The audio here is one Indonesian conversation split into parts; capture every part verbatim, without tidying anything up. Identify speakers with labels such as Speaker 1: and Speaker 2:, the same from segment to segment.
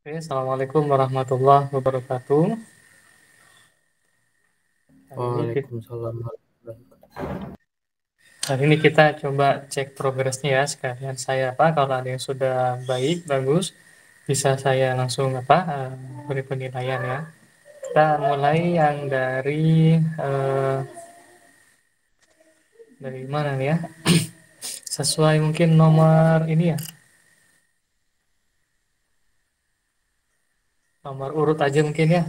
Speaker 1: Oke, Assalamualaikum warahmatullahi wabarakatuh. Hari ini kita,
Speaker 2: Waalaikumsalam warahmatullahi wabarakatuh.
Speaker 1: hari ini kita coba cek progresnya ya sekalian saya apa kalau ada yang sudah baik bagus bisa saya langsung apa eh, beri penilaian ya. Kita mulai yang dari eh, dari mana nih ya? Sesuai mungkin nomor ini ya, nomor urut aja mungkin ya.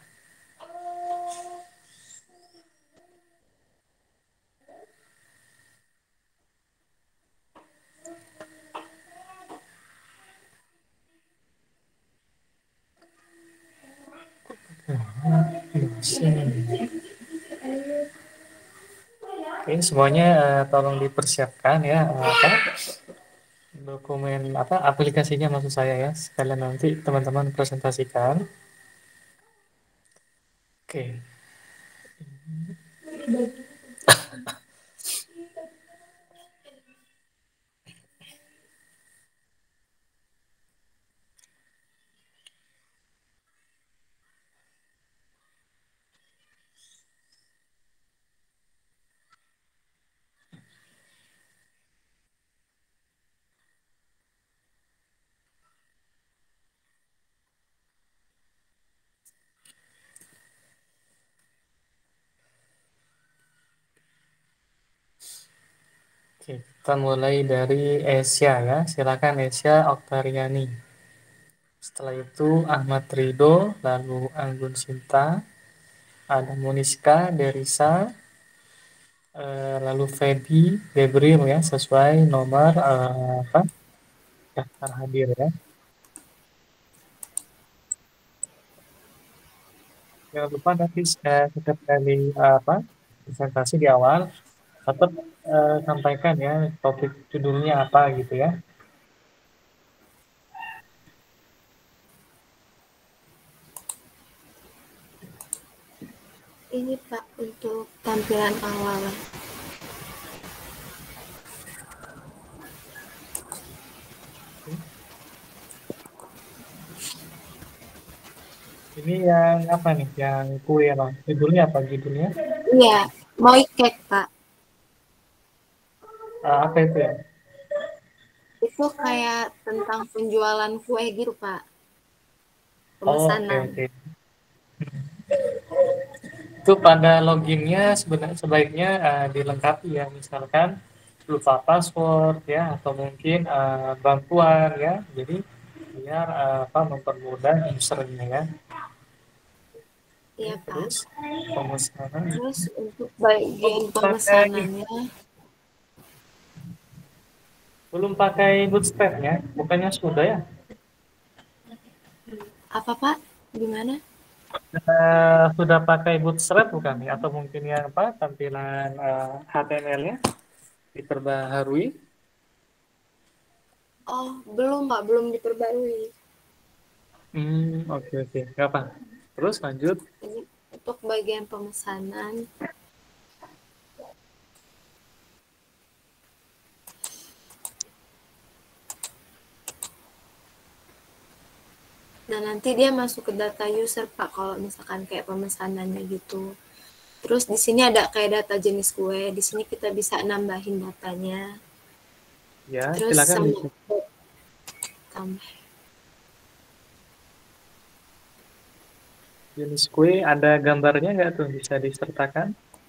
Speaker 1: Oke, semuanya eh, tolong dipersiapkan ya eh, apa dokumen apa aplikasinya maksud saya ya. Sekalian nanti teman-teman presentasikan. Oke. Oke, kita mulai dari Asia ya. Silakan Asia Oktariani. Setelah itu Ahmad Rido, lalu Anggun Sinta, ada Muniska, Derisa, eh, lalu Feby, Gabriel ya, sesuai nomor eh, apa? Daftar hadir ya. Jangan lupa nanti eh, setiap kali eh, apa presentasi di awal tetap eh, sampaikan ya topik judulnya apa gitu ya.
Speaker 3: Ini Pak untuk tampilan awal.
Speaker 1: Ini yang apa nih? Yang kue apa? Judulnya apa judulnya?
Speaker 3: Iya, mau cake Pak.
Speaker 1: Eh, apa itu ya?
Speaker 3: Itu kayak tentang penjualan kue gitu Pak.
Speaker 1: Oh, oke
Speaker 3: Pemesanan.
Speaker 1: oke. Itu pada loginnya sebenarnya sebaiknya eh, dilengkapi ya, misalkan lupa password ya, atau mungkin eh, bantuan ya. Jadi biar eh, apa mempermudah usernya ya. Oke,
Speaker 3: Iya Pak.
Speaker 1: terus pemesanan
Speaker 3: Terus untuk
Speaker 1: oh,
Speaker 3: bagian
Speaker 1: belum pakai ini,
Speaker 3: pemesanannya,
Speaker 1: belum pakai bootstrap ya, bukannya sudah ya?
Speaker 3: apa Pak? Gimana?
Speaker 1: Eh, sudah pakai bootstrap bukan ya? Atau mungkin yang apa tampilan eh, H T M L-nya diperbaharui?
Speaker 3: Oh, belum Pak, belum diperbarui.
Speaker 1: Hmm, oke oke, nggak apa. Terus lanjut.
Speaker 3: Ini untuk bagian pemesanan. Nah, nanti dia masuk ke data user Pak kalau misalkan kayak pemesanannya gitu. Terus di sini ada kayak data jenis kue. Di sini kita bisa nambahin datanya.
Speaker 1: Ya,
Speaker 3: Terus
Speaker 1: silakan
Speaker 3: sama
Speaker 1: di
Speaker 3: tambah.
Speaker 1: jenis kue ada gambarnya nggak tuh bisa disertakan?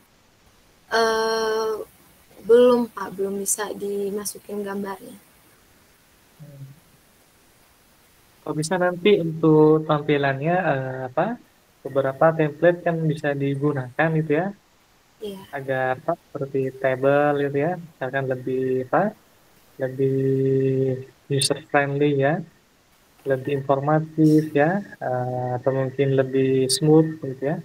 Speaker 3: Eh, belum Pak, belum bisa dimasukin gambarnya.
Speaker 1: Hmm. Kalau bisa nanti untuk tampilannya eh, apa beberapa template kan bisa digunakan itu ya
Speaker 3: Iya,
Speaker 1: agar apa seperti table gitu ya misalkan lebih apa lebih user friendly ya lebih informatif ya eh, atau mungkin lebih smooth gitu ya.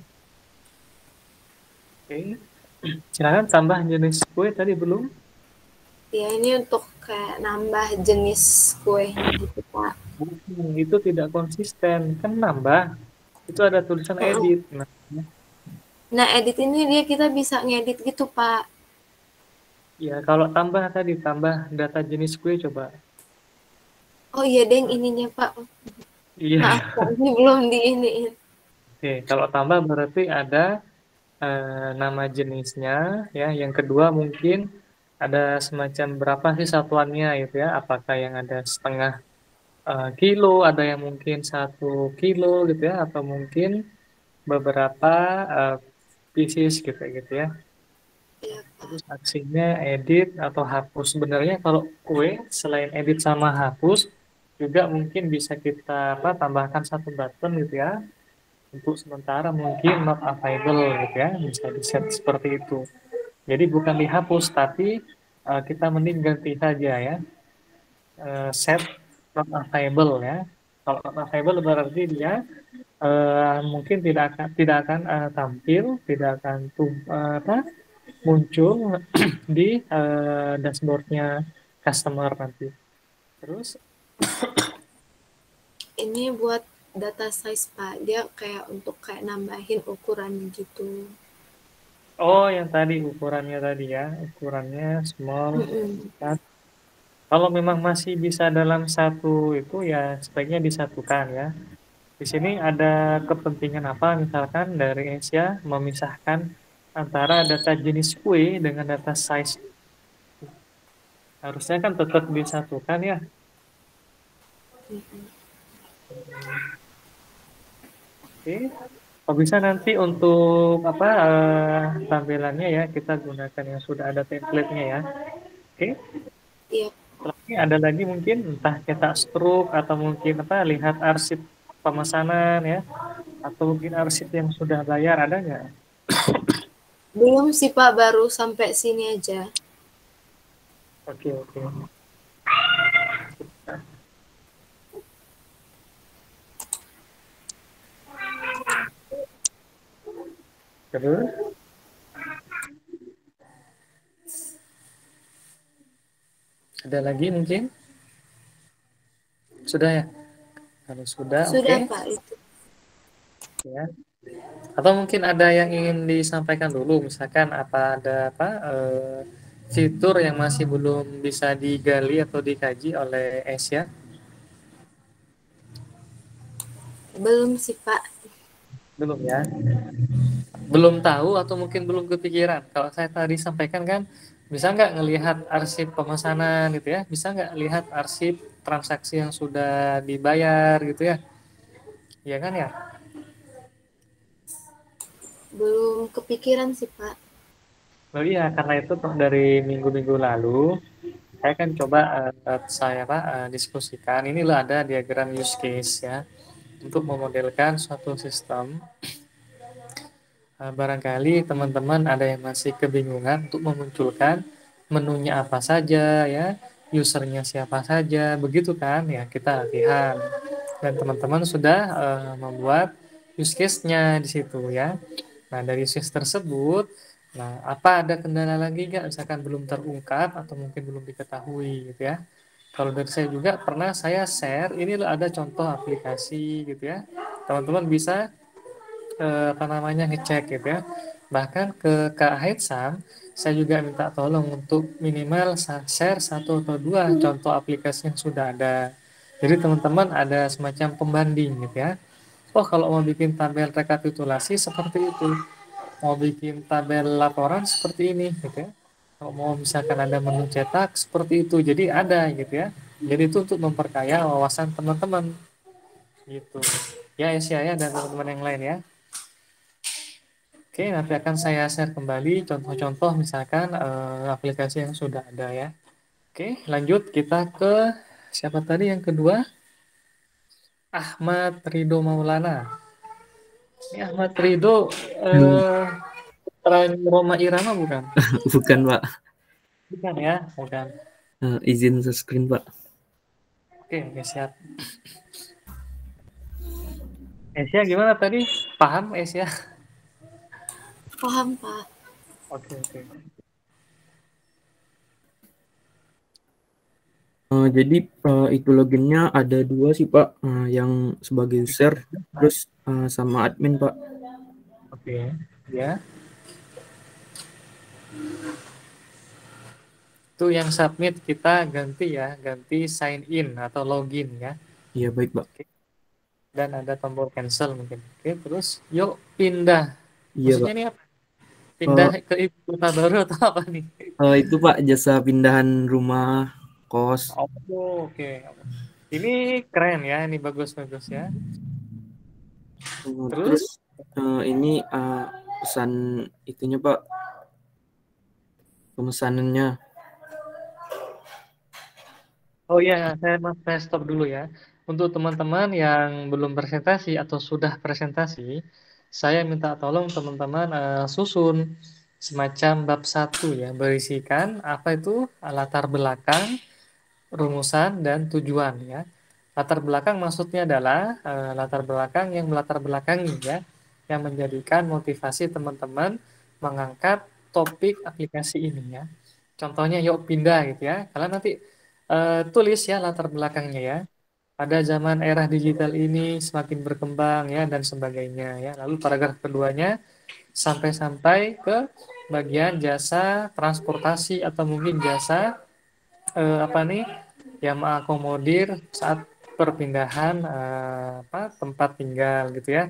Speaker 1: Oke, silakan tambah jenis kue tadi belum.
Speaker 3: ya ini untuk kayak nambah jenis kuenya gitu Pak.
Speaker 1: Hmm, itu tidak konsisten kan nambah itu ada tulisan
Speaker 3: Heeh.
Speaker 1: edit nah
Speaker 3: Nah, edit ini dia kita bisa ngedit gitu Pak.
Speaker 1: ya kalau tambah tadi tambah data jenis kue coba.
Speaker 3: Oh iya deng ininya Pak.
Speaker 1: Iya.
Speaker 3: Maaf Pak, ini belum diiniin.
Speaker 1: Oke, kalau tambah berarti ada eh, nama jenisnya, ya. Yang kedua mungkin ada semacam berapa sih satuannya gitu ya? Apakah yang ada setengah eh, kilo, ada yang mungkin satu kilo gitu ya, atau mungkin beberapa eh, pieces gitu gitu ya.
Speaker 3: Iya Pak.
Speaker 1: Terus aksinya edit atau hapus. Sebenarnya kalau kue selain edit sama hapus juga mungkin bisa kita apa tambahkan satu button gitu ya. Untuk sementara mungkin not available gitu ya. Bisa di set seperti itu. Jadi bukan dihapus tapi eh, kita mending ganti saja ya. Eh, set not available ya. Kalau not available berarti dia eh, mungkin tidak akan tidak akan eh, tampil, tidak akan tum- eh, apa muncul di eh, dashboardnya customer nanti. Terus,
Speaker 3: Ini buat data size Pak, dia kayak untuk kayak nambahin ukurannya gitu.
Speaker 1: oh yang tadi ukurannya tadi ya, ukurannya small.
Speaker 3: Mm-mm.
Speaker 1: Besar. Kalau memang masih bisa dalam satu itu ya sebaiknya disatukan ya. Di sini ada kepentingan apa misalkan dari Asia memisahkan antara data jenis kue dengan data size. Harusnya kan tetap disatukan ya.
Speaker 3: Mm-mm.
Speaker 1: Oke. Kalau bisa nanti untuk apa eh, tampilannya ya kita gunakan yang sudah ada template-nya ya. Oke.
Speaker 3: Iya,
Speaker 1: Lagi ada lagi mungkin entah cetak stroke atau mungkin apa lihat arsip pemesanan ya atau mungkin arsip yang sudah bayar ada nggak?
Speaker 3: belum sih Pak, baru sampai sini aja.
Speaker 1: Oke oke. Terus ada lagi mungkin? Sudah ya? Kalau sudah oke
Speaker 3: Sudah Pak itu.
Speaker 1: ya. Atau mungkin ada yang ingin disampaikan dulu misalkan apa ada apa eh, fitur yang masih belum bisa digali atau dikaji oleh Asia?
Speaker 3: Belum sih Pak.
Speaker 1: Belum ya? Belum tahu atau mungkin belum kepikiran. Kalau saya tadi sampaikan kan, bisa nggak ngelihat arsip pemesanan gitu ya? Bisa nggak lihat arsip transaksi yang sudah dibayar gitu ya? Iya kan ya?
Speaker 3: Belum kepikiran sih Pak.
Speaker 1: Oh iya, karena itu tuh dari minggu-minggu lalu, saya kan coba eh, saya apa eh, diskusikan. Ini loh ada diagram use case ya untuk memodelkan suatu sistem. Eh, barangkali teman-teman ada yang masih kebingungan untuk memunculkan menunya apa saja ya, usernya siapa saja, begitu kan ya kita latihan. Dan teman-teman sudah eh, membuat use case-nya di situ ya. Nah dari use case tersebut, nah apa ada kendala lagi nggak? Misalkan belum terungkap atau mungkin belum diketahui gitu ya. Kalau dari saya juga pernah saya share, ini loh ada contoh aplikasi gitu ya. Teman-teman bisa eh, apa namanya ngecek gitu ya. Bahkan ke Kak Haitsam, saya juga minta tolong untuk minimal sa- share satu atau dua contoh aplikasi yang sudah ada. Jadi teman-teman ada semacam pembanding gitu ya. Oh kalau mau bikin tabel rekapitulasi seperti itu, mau bikin tabel laporan seperti ini gitu ya. Kalau mau misalkan ada menu cetak seperti itu, jadi ada gitu ya. Jadi itu untuk memperkaya wawasan teman-teman gitu. Ya Asia ya dan teman-teman yang lain ya. Oke, nanti akan saya share kembali contoh-contoh misalkan eh, aplikasi yang sudah ada ya. Oke, lanjut kita ke siapa tadi yang kedua? Ahmad Ridho Maulana. Ini Ahmad Ridho
Speaker 2: Hmm,
Speaker 1: eh Rani Roma Irama bukan?
Speaker 2: bukan Pak.
Speaker 1: Bukan ya, bukan.
Speaker 2: Eh, izin screen Pak.
Speaker 1: Oke, oke siap. Asia gimana tadi? Paham Asia?
Speaker 3: Paham Pak.
Speaker 2: Oke oke. Eh, jadi eh, itu loginnya ada dua sih Pak, Eh, yang sebagai user, terus eh, sama admin Pak.
Speaker 1: Oke, ya. Itu yang submit kita ganti ya, ganti sign in atau login ya.
Speaker 2: Iya baik Pak.
Speaker 1: Oke. dan ada tombol cancel mungkin. Oke, terus yuk pindah.
Speaker 2: Iya
Speaker 1: Maksudnya
Speaker 2: Pak.
Speaker 1: ini apa? Pindah
Speaker 2: Oh,
Speaker 1: ke ibu kota baru atau apa nih?
Speaker 2: eh, itu Pak jasa pindahan rumah kos.
Speaker 1: Oh, oke. Ini keren ya, ini bagus-bagus ya.
Speaker 2: Eh, terus
Speaker 1: Terus,
Speaker 2: eh, ini eh, pesan itunya Pak, pemesanannya.
Speaker 1: oh iya, saya, saya stop dulu ya. Untuk teman-teman yang belum presentasi atau sudah presentasi, saya minta tolong teman-teman eh, susun semacam bab satu ya, berisikan apa itu latar belakang, rumusan, dan tujuan ya. Latar belakang maksudnya adalah eh, latar belakang yang melatar belakangi ya, yang menjadikan motivasi teman-teman mengangkat topik aplikasi ini ya. Contohnya yuk pindah gitu ya. Kalian nanti eh, tulis ya latar belakangnya ya. Pada zaman era digital ini semakin berkembang ya dan sebagainya ya. Lalu paragraf keduanya sampai-sampai ke bagian jasa transportasi atau mungkin jasa eh, apa nih yang mengakomodir saat perpindahan eh, apa tempat tinggal gitu ya.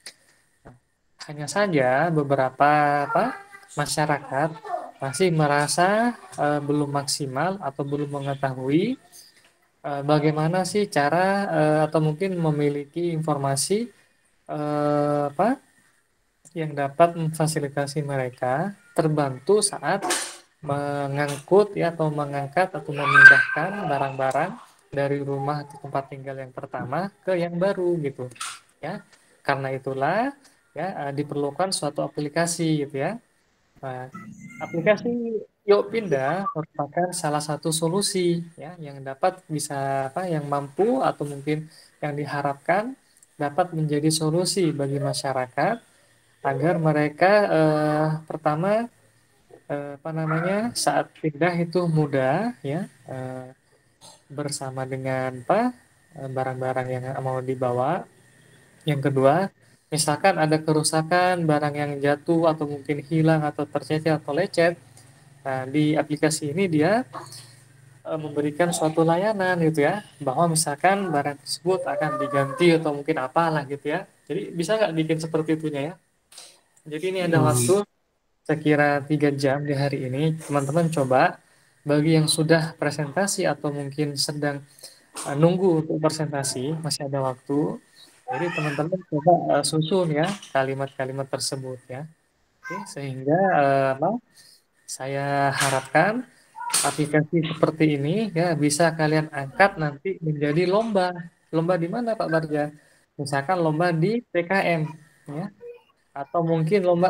Speaker 1: Hanya saja beberapa apa masyarakat masih merasa eh, belum maksimal atau belum mengetahui eh, bagaimana sih cara eh, atau mungkin memiliki informasi eh, apa yang dapat memfasilitasi mereka terbantu saat mengangkut ya atau mengangkat atau memindahkan barang-barang dari rumah atau tempat tinggal yang pertama ke yang baru gitu ya. Karena itulah ya eh, diperlukan suatu aplikasi gitu ya. Nah, aplikasi Yuk Pindah merupakan salah satu solusi ya yang dapat bisa apa yang mampu atau mungkin yang diharapkan dapat menjadi solusi bagi masyarakat agar mereka eh, pertama eh, apa namanya saat pindah itu mudah ya eh, bersama dengan apa eh, barang-barang yang mau dibawa. Yang kedua, misalkan ada kerusakan barang yang jatuh atau mungkin hilang atau tercecer atau lecet, nah di aplikasi ini dia eh, memberikan suatu layanan gitu ya bahwa misalkan barang tersebut akan diganti atau mungkin apalah gitu ya. Jadi bisa nggak bikin seperti itunya ya? Jadi ini ada
Speaker 2: Hmm,
Speaker 1: waktu sekira tiga jam di hari ini, teman-teman coba bagi yang sudah presentasi atau mungkin sedang uh, nunggu untuk presentasi, masih ada waktu. Jadi teman-teman coba uh, susun ya kalimat-kalimat tersebut ya. Oke, sehingga uh, apa, saya harapkan aplikasi seperti ini ya bisa kalian angkat nanti menjadi lomba. Lomba di mana Pak Barja? Misalkan lomba di P K M ya atau mungkin lomba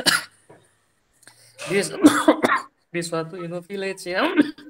Speaker 1: di di suatu Inno Village ya.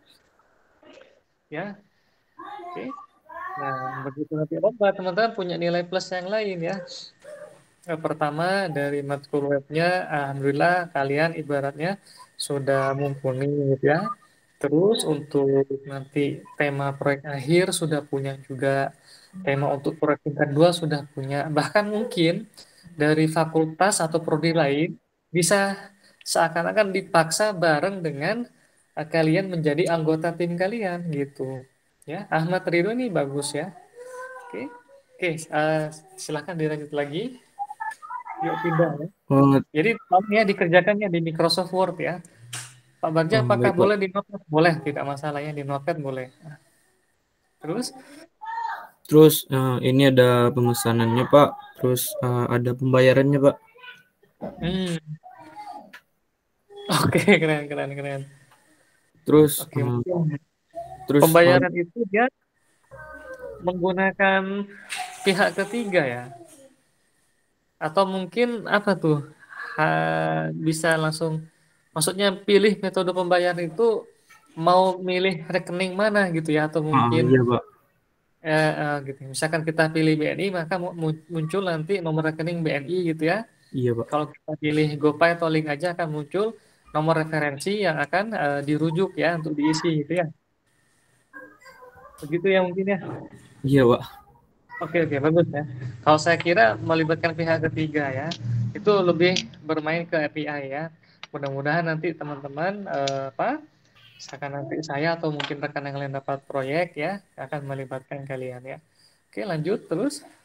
Speaker 1: Ya, oke. Nah, begitu nanti lomba, teman-teman punya nilai plus yang lain ya. Eh, Pertama, dari matkul webnya, alhamdulillah kalian ibaratnya sudah mumpuni gitu ya. Terus untuk nanti tema proyek akhir sudah punya juga, tema untuk proyek tingkat dua sudah punya. Bahkan mungkin dari fakultas atau prodi lain bisa seakan-akan dipaksa bareng dengan eh, kalian menjadi anggota tim kalian gitu. Ya, Ahmad Ridho ini bagus ya. Oke, oke, eh, silakan dilanjut lagi. Yuk pindah ya.
Speaker 2: oh,
Speaker 1: Jadi tolong ya dikerjakannya di Microsoft Word ya. Pak Bagja
Speaker 2: oh,
Speaker 1: apakah
Speaker 2: baik Pak.
Speaker 1: boleh di Notepad? Boleh, tidak masalah ya di Notepad boleh. Nah, terus,
Speaker 2: Terus eh, ini ada pemesanannya Pak. Terus eh, ada pembayarannya Pak.
Speaker 1: hmm, oke keren keren keren.
Speaker 2: Terus
Speaker 1: Oke
Speaker 2: eh,
Speaker 1: mungkin
Speaker 2: terus eh,
Speaker 1: pembayaran itu dia menggunakan pihak ketiga ya, atau mungkin apa tuh? Ha, bisa langsung, maksudnya pilih metode pembayaran itu mau milih rekening mana gitu ya, atau
Speaker 2: ah,
Speaker 1: mungkin
Speaker 2: iya Pak.
Speaker 1: eh, eh, gitu. Misalkan kita pilih B N I, maka mu- mu- muncul nanti nomor rekening B N I gitu ya.
Speaker 2: Iya Pak.
Speaker 1: Kalau kita pilih GoPay atau link aja akan muncul nomor referensi yang akan eh, dirujuk ya untuk diisi gitu ya. Begitu ya mungkin ya.
Speaker 2: Iya Pak.
Speaker 1: Oke oke bagus ya. Kalau saya kira melibatkan pihak ketiga ya, itu lebih bermain ke A P I ya. Mudah-mudahan nanti teman-teman eh, apa, misalkan nanti saya atau mungkin rekan yang lain dapat proyek ya, akan melibatkan kalian ya. Oke lanjut terus.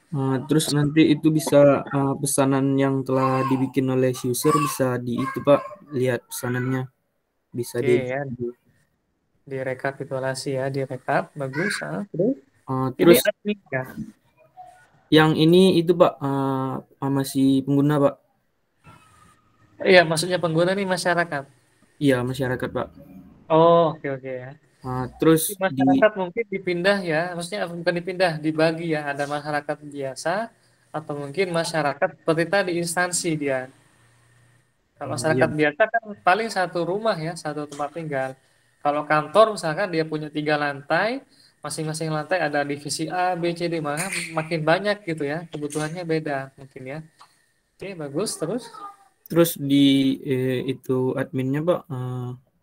Speaker 2: Uh, terus nanti itu bisa uh, pesanan yang telah dibikin oleh si user bisa di itu Pak, lihat pesanannya bisa
Speaker 1: Oke
Speaker 2: di
Speaker 1: ya, direkapitulasi ya, direkap, bagus. Ah, terus
Speaker 2: uh,
Speaker 1: ini
Speaker 2: terus
Speaker 1: admin ya.
Speaker 2: yang ini itu Pak uh, sama si pengguna Pak.
Speaker 1: Iya, maksudnya pengguna nih masyarakat.
Speaker 2: Iya masyarakat Pak.
Speaker 1: Oh, oke oke ya.
Speaker 2: Uh, terus
Speaker 1: Di
Speaker 2: di
Speaker 1: masyarakat mungkin dipindah ya, maksudnya bukan dipindah, dibagi ya. Ada masyarakat biasa atau mungkin masyarakat seperti tadi instansi dia. Kalau
Speaker 2: uh, iya
Speaker 1: masyarakat biasa kan paling satu rumah ya, satu tempat tinggal. Kalau kantor misalkan dia punya tiga lantai, masing-masing lantai ada divisi A, B, C, D, maka makin banyak gitu ya, kebutuhannya beda mungkin ya. Oke, bagus. Terus
Speaker 2: terus di eh, itu adminnya Pak uh,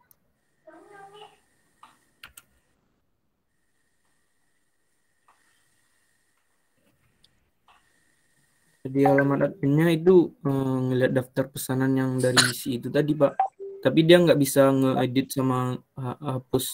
Speaker 2: di halaman adminnya itu uh, ngelihat daftar pesanan yang dari si itu tadi Pak. Tapi dia nggak bisa ngeedit sama uh, hapus.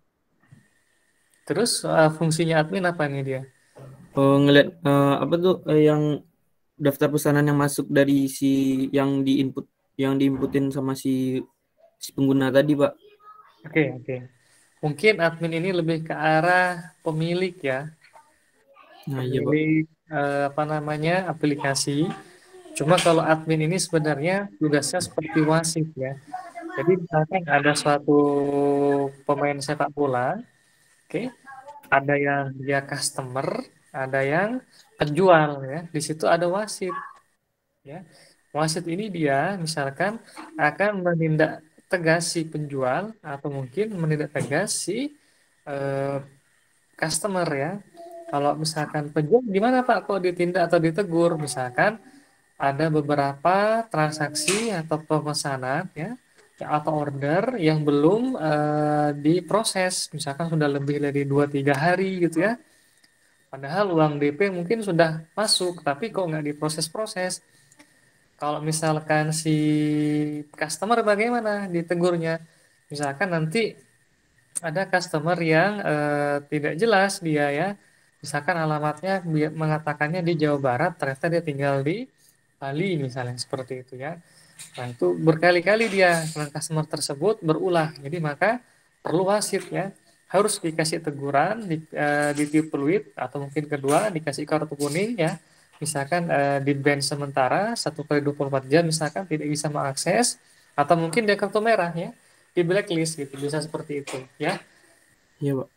Speaker 1: terus uh, fungsinya admin apa nih dia?
Speaker 2: Uh, ngelihat uh, apa tuh uh, yang daftar pesanan yang masuk dari si yang diinput yang diinputin sama si si pengguna tadi Pak.
Speaker 1: Oke, oke. Mungkin admin ini lebih ke arah pemilik ya,
Speaker 2: Nah iya Pak.
Speaker 1: pemilik eh, apa namanya aplikasi. Cuma kalau admin ini sebenarnya tugasnya seperti wasit ya. Jadi misalkan ada suatu pemain sepak bola, oke, ada yang dia customer, ada yang penjual ya. Di situ ada wasit ya. Wasit ini dia misalkan akan menindak tegas si penjual atau mungkin menindak tegas si eh, customer ya. Kalau misalkan penjual gimana Pak kok ditindak atau ditegur? Misalkan ada beberapa transaksi atau pemesanan ya atau order yang belum eh, diproses. Misalkan sudah lebih dari dua tiga hari gitu ya. Padahal uang D P mungkin sudah masuk, tapi kok nggak diproses-proses. Kalau misalkan si customer bagaimana ditegurnya? Misalkan nanti ada customer yang eh, tidak jelas dia ya. Misalkan alamatnya dia mengatakannya di Jawa Barat, ternyata dia tinggal di Bali misalnya seperti itu ya. Nah, itu berkali-kali dia dengan customer tersebut berulah. Jadi maka perlu wasit ya. Harus dikasih teguran, di, eh, ditiup peluit atau mungkin kedua dikasih kartu kuning ya. Misalkan eh, di band sementara satu kali dua puluh empat jam misalkan tidak bisa mengakses atau mungkin dia kartu merah ya. Di blacklist gitu bisa seperti itu ya.
Speaker 2: Iya Pak.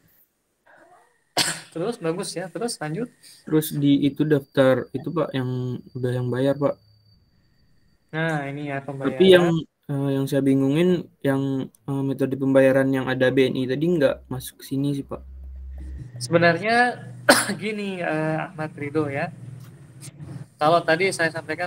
Speaker 1: Terus bagus ya. Terus lanjut.
Speaker 2: Terus di itu daftar itu Pak yang udah yang bayar Pak.
Speaker 1: Nah, ini ya
Speaker 2: Tapi yang
Speaker 1: pembayaran.
Speaker 2: eh, yang saya bingungin yang eh, metode pembayaran yang ada B N I tadi nggak masuk ke sini sih Pak.
Speaker 1: Sebenarnya gini eh, Ahmad Ridho ya. Kalau tadi saya sampaikan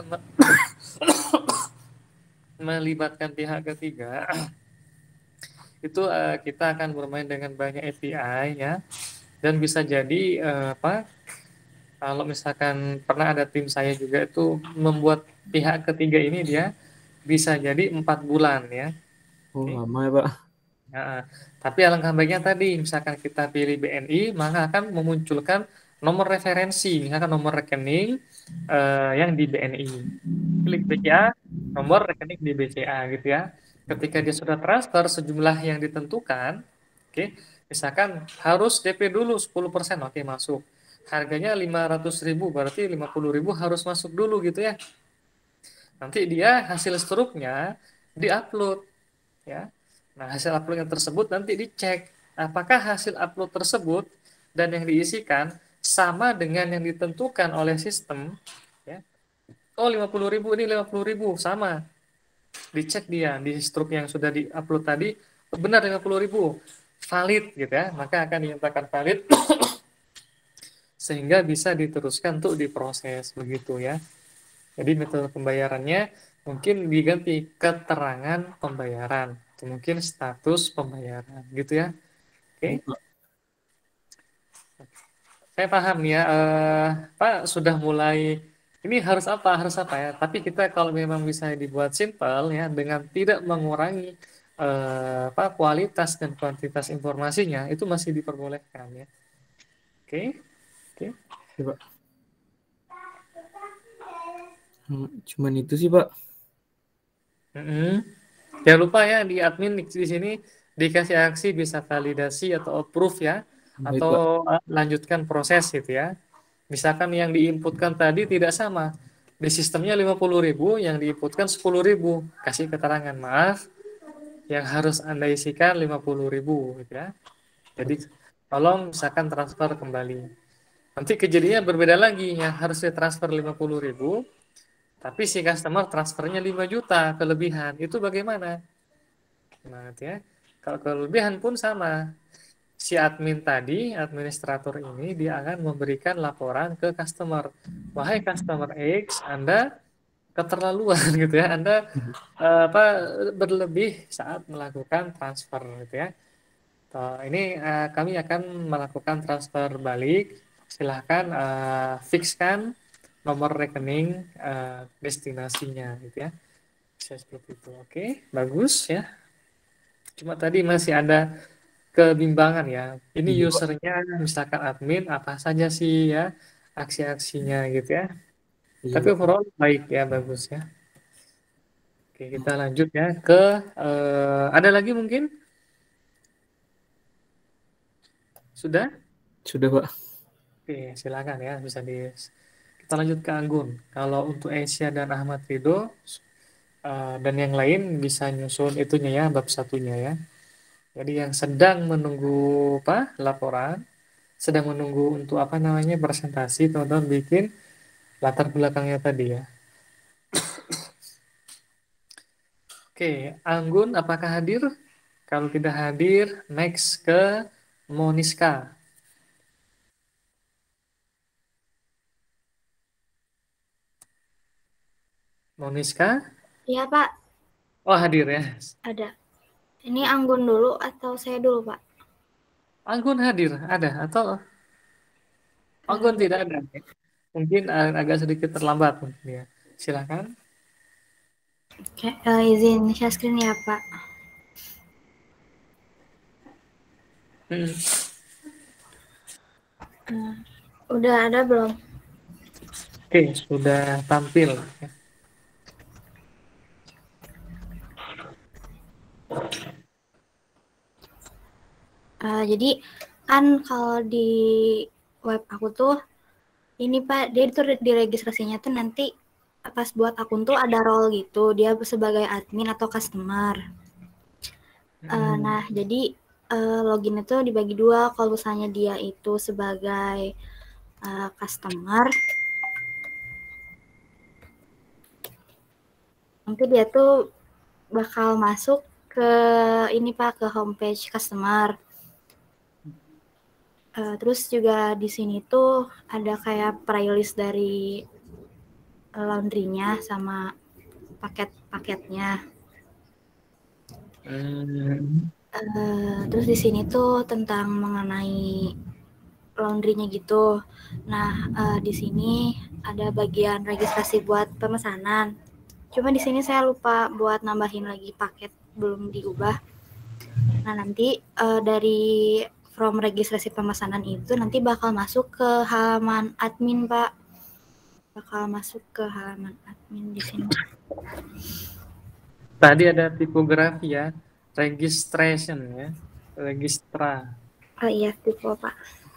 Speaker 1: melibatkan pihak ketiga, itu uh, kita akan bermain dengan banyak A P I ya, dan bisa jadi uh, apa? Kalau misalkan pernah ada tim saya juga itu membuat pihak ketiga ini dia bisa jadi empat bulan ya.
Speaker 2: Oh
Speaker 1: Oke.
Speaker 2: lama ya Pak.
Speaker 1: Nah, tapi alangkah baiknya tadi, misalkan kita pilih B N I, maka akan memunculkan nomor referensi, misalkan nomor rekening eh, yang di B N I. Klik B C A, nomor rekening di B C A gitu ya. Ketika dia sudah transfer sejumlah yang ditentukan, oke, misalkan harus D P dulu sepuluh persen, oke masuk. Harganya lima ratus ribu, berarti lima puluh ribu harus masuk dulu gitu ya. Nanti dia hasil struknya diupload ya. Nah, hasil upload yang tersebut nanti dicek apakah hasil upload tersebut dan yang diisikan sama dengan yang ditentukan oleh sistem ya. Oh, lima puluh ribu ini lima puluh ribu sama. Dicek dia di struk yang sudah diupload tadi benar lima puluh ribu valid gitu ya. Maka akan dinyatakan valid sehingga bisa diteruskan untuk diproses begitu ya. Jadi metode pembayarannya mungkin diganti keterangan pembayaran, atau mungkin status pembayaran, gitu ya. Oke,
Speaker 2: Iya Pak.
Speaker 1: saya paham nih ya. Eh, Pak sudah mulai. Ini harus apa, harus apa ya. Tapi kita kalau memang bisa dibuat simpel ya, dengan tidak mengurangi eh, apa kualitas dan kuantitas informasinya, itu masih diperbolehkan ya. Oke, oke.
Speaker 2: Iya Pak. Hmm, cuman itu sih Pak.
Speaker 1: Mm-mm. Jangan lupa ya di admin di di sini dikasih aksi bisa validasi atau approve ya,
Speaker 2: Baik Pak.
Speaker 1: atau uh, lanjutkan proses gitu ya. Misalkan yang diinputkan tadi tidak sama. Di sistemnya lima puluh ribu, yang diinputkan sepuluh ribu. Kasih keterangan, maaf, yang harus Anda isikan lima puluh ribu gitu ya. Jadi tolong misalkan transfer kembali. Nanti kejadiannya berbeda lagi, yang harus ditransfer lima puluh ribu, tapi si customer transfernya lima juta kelebihan. Itu bagaimana? Nah, gitu ya. Kalau kelebihan pun sama. Si admin tadi, administrator ini, dia akan memberikan laporan ke customer. Wahai customer X, Anda keterlaluan gitu ya. Anda eh, apa berlebih saat melakukan transfer gitu ya. Toh, ini eh, kami akan melakukan transfer balik. Silahkan eh, fixkan nomor rekening eh, destinasinya gitu ya. Bisa seperti itu. Oke, bagus ya. Cuma tadi masih ada kebimbangan ya. Ini
Speaker 2: Iya Pak.
Speaker 1: usernya misalkan admin apa saja sih ya aksi-aksinya gitu ya.
Speaker 2: Iya
Speaker 1: Tapi
Speaker 2: Pak.
Speaker 1: overall baik ya, bagus ya. Oke, kita lanjut ya ke eh, ada lagi mungkin? Sudah?
Speaker 2: Sudah Pak.
Speaker 1: Oke, silakan ya bisa di kita lanjut ke Anggun. Kalau untuk Asia dan Ahmad Rido eh, dan yang lain bisa nyusun itunya ya bab satunya ya. Jadi yang sedang menunggu apa? Laporan, sedang menunggu untuk apa namanya presentasi, teman-teman bikin latar belakangnya tadi ya. Oke, Anggun apakah hadir? Kalau tidak hadir, next ke Moniska. Moniska?
Speaker 3: Iya, Pak,
Speaker 1: Oh, hadir ya.
Speaker 3: ada. Ini Anggun dulu atau saya dulu, Pak?
Speaker 1: Anggun hadir, ada atau
Speaker 3: Uh,
Speaker 1: Anggun tidak ada? Mungkin uh, agak sedikit terlambat mungkin ya. Silakan.
Speaker 3: Oke, uh, izin share screen ya, Pak.
Speaker 1: Hmm.
Speaker 3: Uh, udah ada belum?
Speaker 1: Oke, sudah tampil.
Speaker 3: Uh, jadi kan kalau di web aku tuh ini Pak, dia itu di registrasinya tuh nanti pas buat akun tuh ada role gitu, dia sebagai admin atau customer. Uh,
Speaker 1: Hmm.
Speaker 3: nah, jadi uh, login itu dibagi dua. Kalau misalnya dia itu sebagai uh, customer, nanti dia tuh bakal masuk ke ini Pak, ke homepage customer. Uh, terus juga di sini tuh ada kayak playlist dari laundry-nya sama paket-paketnya.
Speaker 1: Hmm.
Speaker 3: Uh, terus di sini tuh tentang mengenai laundry-nya gitu. Nah, uh, di sini ada bagian registrasi buat pemesanan. Cuma di sini saya lupa buat nambahin lagi paket, belum diubah. Nah, nanti uh, dari from registrasi pemesanan itu nanti bakal masuk ke halaman admin, Pak. Bakal masuk ke halaman admin di sini.
Speaker 1: Tadi ada tipografi ya, registration ya, registra.
Speaker 3: Oh iya, tipe Pak.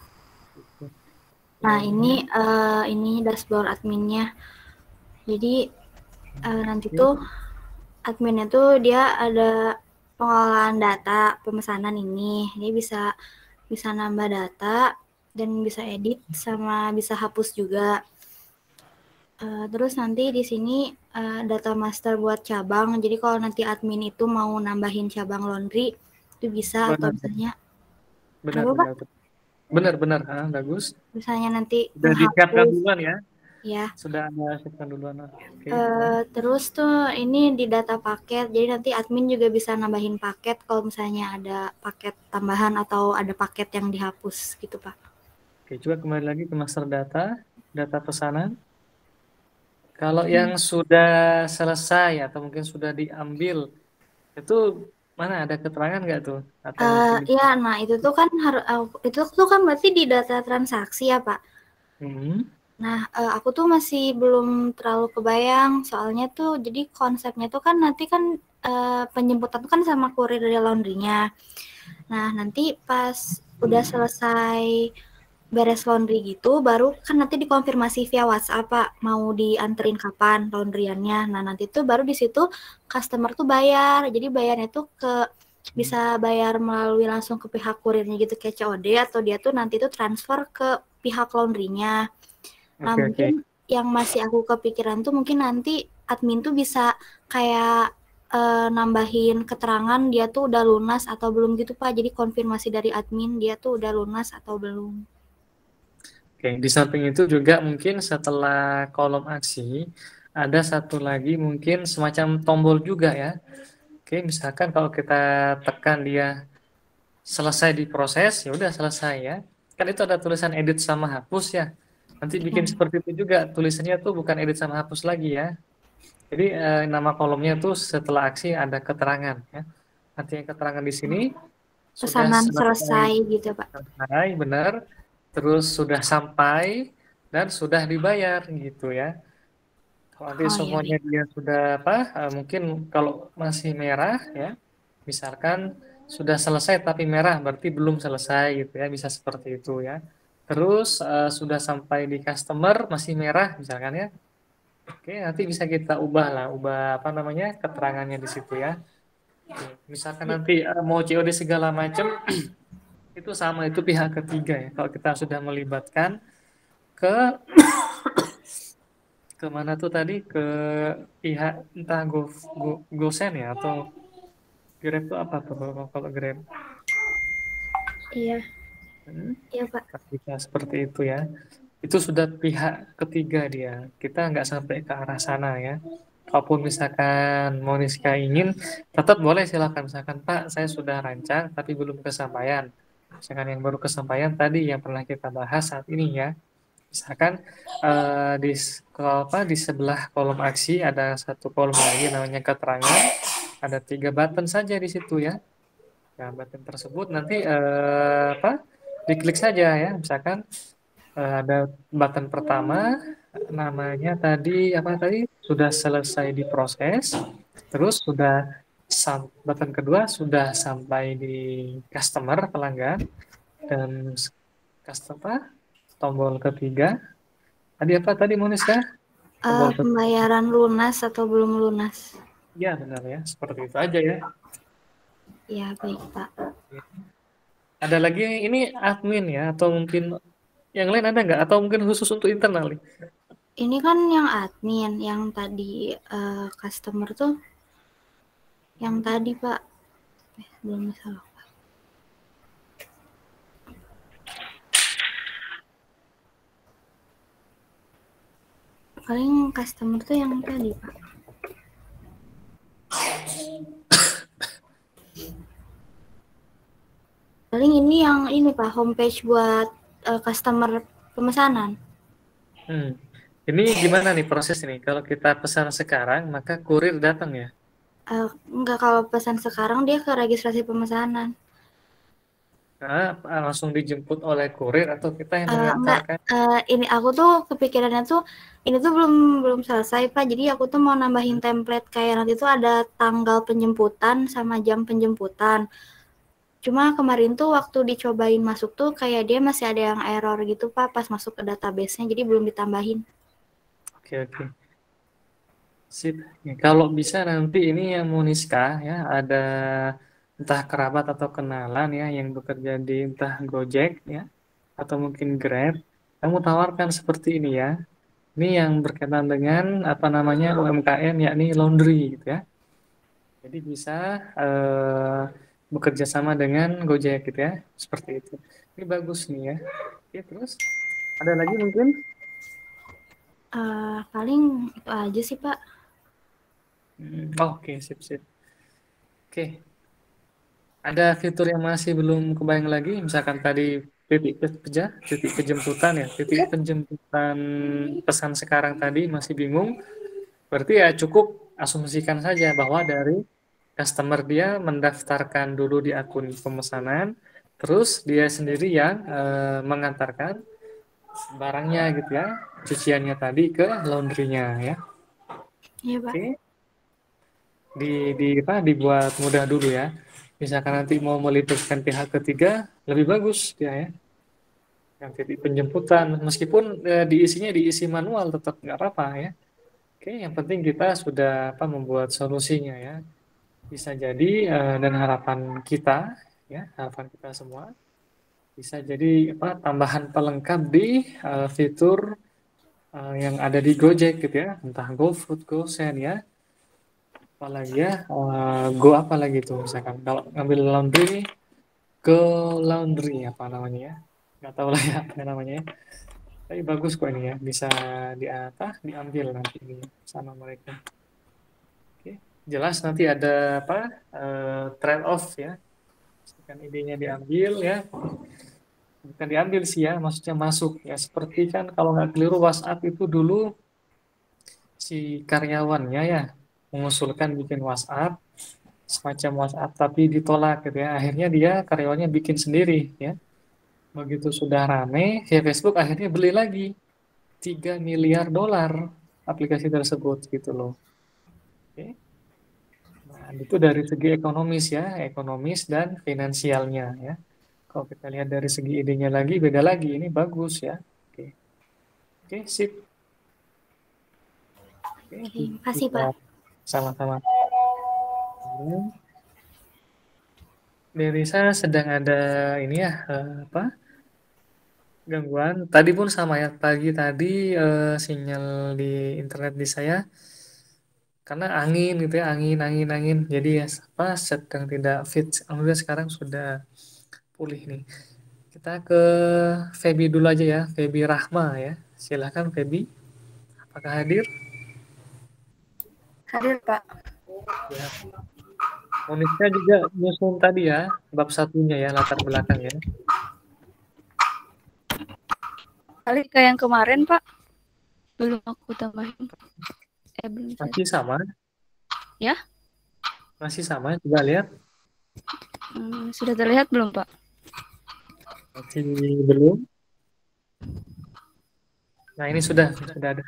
Speaker 3: Nah, ini uh, ini dashboard adminnya. Jadi uh, nanti tuh adminnya tuh dia ada pengolahan data pemesanan ini. Dia bisa bisa nambah data dan bisa edit sama bisa hapus juga. Uh, terus nanti di sini uh, data master buat cabang. Jadi kalau nanti admin itu mau nambahin cabang laundry itu bisa,
Speaker 1: Benar,
Speaker 3: atau misalnya
Speaker 1: benar,
Speaker 3: apa,
Speaker 1: benar,
Speaker 3: Pak?
Speaker 1: benar, benar, ah, bagus.
Speaker 3: Misalnya nanti
Speaker 1: Sudah disiapkan
Speaker 3: menghapus
Speaker 1: duluan ya,
Speaker 3: ya.
Speaker 1: sudah ada siapkan duluan. Oke.
Speaker 3: Uh, terus tuh ini di data paket, jadi nanti admin juga bisa nambahin paket kalau misalnya ada paket tambahan atau ada paket yang dihapus gitu Pak.
Speaker 1: Oke, coba kembali lagi ke master data, data pesanan. Kalau hmm. yang sudah selesai atau mungkin sudah diambil, itu mana ada keterangan nggak tuh? Atau
Speaker 3: Uh,
Speaker 1: mungkin
Speaker 3: ya, nah itu tuh kan harus uh, itu tuh kan berarti di data transaksi ya Pak.
Speaker 1: hmm.
Speaker 4: Nah, uh, aku tuh masih belum terlalu kebayang, soalnya tuh jadi konsepnya tuh kan nanti kan uh, penjemputan tuh kan sama kurir dari laundrynya. Nah, nanti pas udah selesai beres laundry gitu, baru kan nanti dikonfirmasi via WhatsApp, Pak, mau dianterin kapan laundryannya. Nah, nanti tuh baru di situ customer tuh bayar. Jadi bayarnya tuh ke bisa bayar melalui langsung ke pihak kurirnya gitu kayak C O D, atau dia tuh nanti tuh transfer ke pihak laundrynya. Nah,
Speaker 1: Oke, oke.
Speaker 4: mungkin yang masih aku kepikiran tuh mungkin nanti admin tuh bisa kayak uh, nambahin keterangan dia tuh udah lunas atau belum gitu, Pak. Jadi konfirmasi dari admin dia tuh udah lunas atau belum.
Speaker 1: Oke, di samping itu juga mungkin setelah kolom aksi ada satu lagi mungkin semacam tombol juga ya. Oke, misalkan kalau kita tekan dia selesai diproses, ya udah selesai ya. Kan itu ada tulisan edit sama hapus ya. Nanti bikin
Speaker 4: Hmm.
Speaker 1: seperti itu juga, tulisannya tuh bukan edit sama hapus lagi ya. Jadi eh, nama kolomnya tuh setelah aksi ada keterangan ya. Nanti yang keterangan di sini sudah
Speaker 4: Pesanan
Speaker 1: selesai,
Speaker 4: selesai gitu, Pak.
Speaker 1: selesai benar, terus sudah sampai dan sudah dibayar gitu ya. Kalau nanti
Speaker 4: Oh iya,
Speaker 1: semuanya
Speaker 4: baik.
Speaker 1: dia sudah apa, eh, mungkin kalau masih merah ya, misalkan sudah selesai tapi merah berarti belum selesai gitu ya, bisa seperti itu ya. Terus eh, sudah sampai di customer masih merah misalkan ya. Oke, nanti bisa kita ubah lah, ubah apa namanya keterangannya di situ ya. Oke, misalkan nanti eh, mau C O D segala macam itu sama itu pihak ketiga ya. Kalau kita sudah melibatkan ke ke mana tuh tadi ke pihak entah Go, Go GoSend ya atau Grab tuh apa tuh kalau kalau Grab?
Speaker 4: Iya,
Speaker 1: Hmm,
Speaker 4: iya, Pak.
Speaker 1: bisa seperti itu ya. Itu sudah pihak ketiga dia. Kita nggak sampai ke arah sana ya. Kalaupun misalkan Moniska ingin, tetap boleh silakan. Misalkan Pak, saya sudah rancang tapi belum kesampaian. Misalkan yang baru kesampaian tadi yang pernah kita bahas saat ini ya. Misalkan eh, di s- kalau apa di sebelah kolom aksi ada satu kolom lagi namanya keterangan. Ada tiga button saja di situ ya. Nah, button tersebut nanti eh, apa? Diklik saja ya. Misalkan eh, ada button pertama namanya tadi apa tadi sudah selesai diproses, terus sudah sam button kedua sudah sampai di customer pelanggan dan s- customer tombol ketiga tadi apa tadi Moniska?
Speaker 4: Uh,
Speaker 1: Tombol ketiga.
Speaker 4: pembayaran lunas atau belum lunas?
Speaker 1: Ya benar ya, seperti itu aja ya.
Speaker 4: Ya, baik, Pak.
Speaker 1: Ada lagi ini admin ya atau mungkin yang lain ada nggak atau mungkin khusus untuk internal nih?
Speaker 4: Ini kan yang admin, yang tadi uh, customer tuh, yang tadi, Pak. Eh, belum salah. Paling customer tuh yang tadi, Pak. Paling ini yang ini, Pak, homepage buat uh, customer pemesanan.
Speaker 1: Hmm. Ini gimana nih proses ini? Kalau kita pesan sekarang, maka kurir datang ya?
Speaker 4: Uh, enggak, kalau pesan sekarang dia ke registrasi pemesanan.
Speaker 1: Nah, langsung dijemput oleh kurir atau kita yang
Speaker 4: Uh, enggak,
Speaker 1: mengantarkan?
Speaker 4: uh, ini aku tuh kepikirannya tuh ini tuh belum belum selesai, Pak. Jadi aku tuh mau nambahin template kayak nanti tuh ada tanggal penjemputan sama jam penjemputan. Cuma kemarin tuh waktu dicobain masuk tuh kayak dia masih ada yang error gitu, Pak, pas masuk ke database-nya, jadi belum ditambahin.
Speaker 1: Oke, oke. Sip. Ya, kalau bisa nanti ini yang Muniska ya, ada entah kerabat atau kenalan ya yang bekerja di entah Gojek ya atau mungkin Grab. Kamu tawarkan seperti ini ya. Ini yang berkaitan dengan apa namanya U M K M yakni laundry gitu ya. Jadi bisa eh, bekerja sama dengan Gojek gitu ya, seperti itu. Ini bagus nih ya. Oke, terus ada lagi mungkin?
Speaker 4: Uh, paling itu aja sih, Pak.
Speaker 1: Hmm, oh, oke, sip, sip. Oke, ada fitur yang masih belum kebayang lagi, misalkan tadi titik kerja, titik penjemputan ya, titik penjemputan pesan sekarang tadi masih bingung. Berarti ya cukup asumsikan saja bahwa dari customer dia mendaftarkan dulu di akun pemesanan, terus dia sendiri yang eh, mengantarkan barangnya gitu ya. cuciannya tadi ke laundry-nya ya.
Speaker 4: Iya, Pak.
Speaker 1: Oke. Di di apa dibuat mudah dulu ya. Misalkan nanti mau melibatkan pihak ketiga, lebih bagus dia ya. Yang titik penjemputan, meskipun eh, diisinya diisi manual tetap nggak apa-apa ya. Oke, yang penting kita sudah apa membuat solusinya ya. Bisa jadi eh, dan harapan kita ya, harapan kita semua bisa jadi apa tambahan pelengkap di eh, fitur eh, yang ada di Gojek gitu ya, entah GoFood, GoSend ya, apalagi ya, eh, Go apa lagi tuh misalkan kalau ngambil laundry ke laundry apa namanya ya, nggak tahu lah ya apa namanya ya. Tapi bagus kok ini ya, bisa di apa diambil nanti ini sama mereka. Oke, jelas nanti ada apa eh, trade off ya, misalkan idenya diambil ya, bukan diambil sih ya, maksudnya masuk ya. Seperti kan kalau nggak keliru WhatsApp itu dulu si karyawannya ya mengusulkan bikin WhatsApp, semacam WhatsApp tapi ditolak gitu ya. Akhirnya dia karyawannya bikin sendiri ya. Begitu sudah rame, ya Facebook akhirnya beli lagi tiga miliar dolar aplikasi tersebut gitu loh. Oke. Nah, itu dari segi ekonomis ya, ekonomis dan finansialnya ya. Kalau kita lihat dari segi idenya lagi, beda lagi. Ini bagus ya. Oke, oke, sip. Oke,
Speaker 4: Oke, makasih,
Speaker 1: kita
Speaker 4: Pak.
Speaker 1: sama-sama. Dari saya sedang ada ini ya, eh, apa gangguan. Tadi pun sama ya, pagi tadi eh, sinyal di internet di saya karena angin gitu ya, angin, angin, angin. Jadi ya apa sedang tidak fit. Alhamdulillah sekarang sudah pulih nih. Kita ke Feby dulu aja ya, Feby Rahma ya. Silahkan Feby, apakah hadir?
Speaker 5: Hadir, Pak.
Speaker 1: Ya. Monika juga nyusun tadi ya, bab satunya ya, latar belakang ya.
Speaker 5: Kali kayak yang kemarin, Pak. Belum aku tambahin. Eh, belum saya.
Speaker 1: Masih sama?
Speaker 5: Ya?
Speaker 1: Masih sama, coba lihat.
Speaker 5: Hmm, sudah terlihat belum, Pak?
Speaker 1: Masih belum. Nah, ini sudah, sudah ada.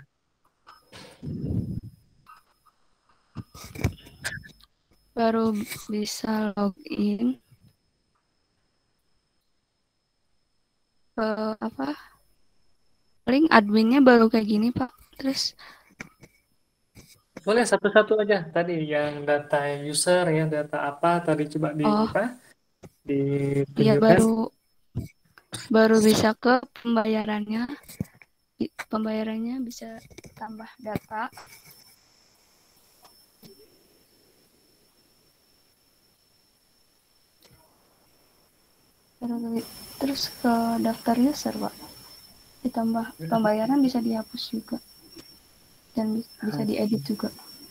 Speaker 5: Baru bisa login ke apa? Link adminnya baru kayak gini, Pak. Terus
Speaker 1: Boleh satu-satu aja. Tadi yang data user, yang data apa, tadi coba di
Speaker 5: oh,
Speaker 1: apa?
Speaker 5: ya
Speaker 1: Ditunjukkan.
Speaker 5: baru baru bisa ke pembayarannya. Pembayarannya bisa tambah data. Terus ke daftar user, Pak. Ditambah pembayaran bisa dihapus juga. Dan bisa diedit juga.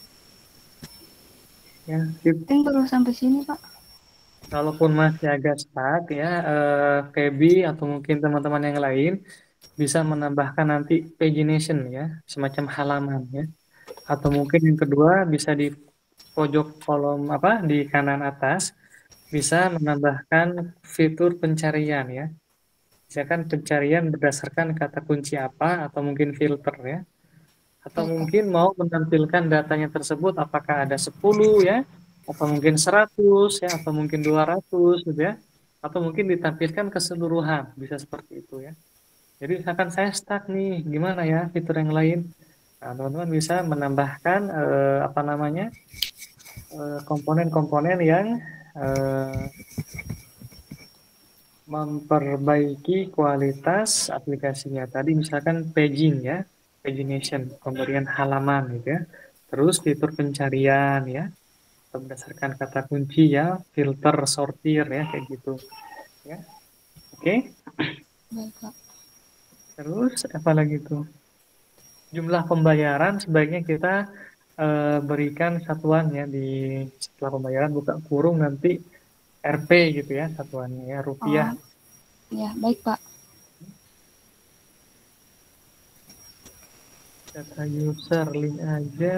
Speaker 1: Ya, sip.
Speaker 5: Mungkin baru sampai sini, Pak.
Speaker 1: Kalaupun masih agak stuck ya, eh, Feby atau mungkin teman-teman yang lain bisa menambahkan nanti pagination ya, semacam halaman ya. Atau mungkin yang kedua bisa di pojok kolom apa di kanan atas bisa menambahkan fitur pencarian ya. Misalkan pencarian berdasarkan kata kunci apa atau mungkin filter ya. Atau
Speaker 5: Baik, Pak.
Speaker 1: mungkin mau menampilkan datanya tersebut apakah ada sepuluh ya, atau mungkin seratus ya, atau mungkin dua ratus gitu ya. Atau mungkin ditampilkan keseluruhan, bisa seperti itu ya. Jadi misalkan saya stuck nih, gimana ya fitur yang lain? Nah, teman-teman bisa menambahkan eh, apa namanya eh, komponen-komponen yang eh, memperbaiki kualitas aplikasinya. Tadi misalkan paging ya, pagination, pemberian halaman gitu ya. Terus fitur pencarian ya, berdasarkan kata kunci ya, filter, sortir ya, kayak gitu. Ya, oke.
Speaker 5: Baik, Pak.
Speaker 1: Terus apa lagi tuh? Jumlah pembayaran sebaiknya kita eh, berikan satuan ya di setelah pembayaran buka kurung nanti R P gitu ya satuannya ya rupiah.
Speaker 5: Oh, ya, baik, Pak.
Speaker 1: Data user link aja.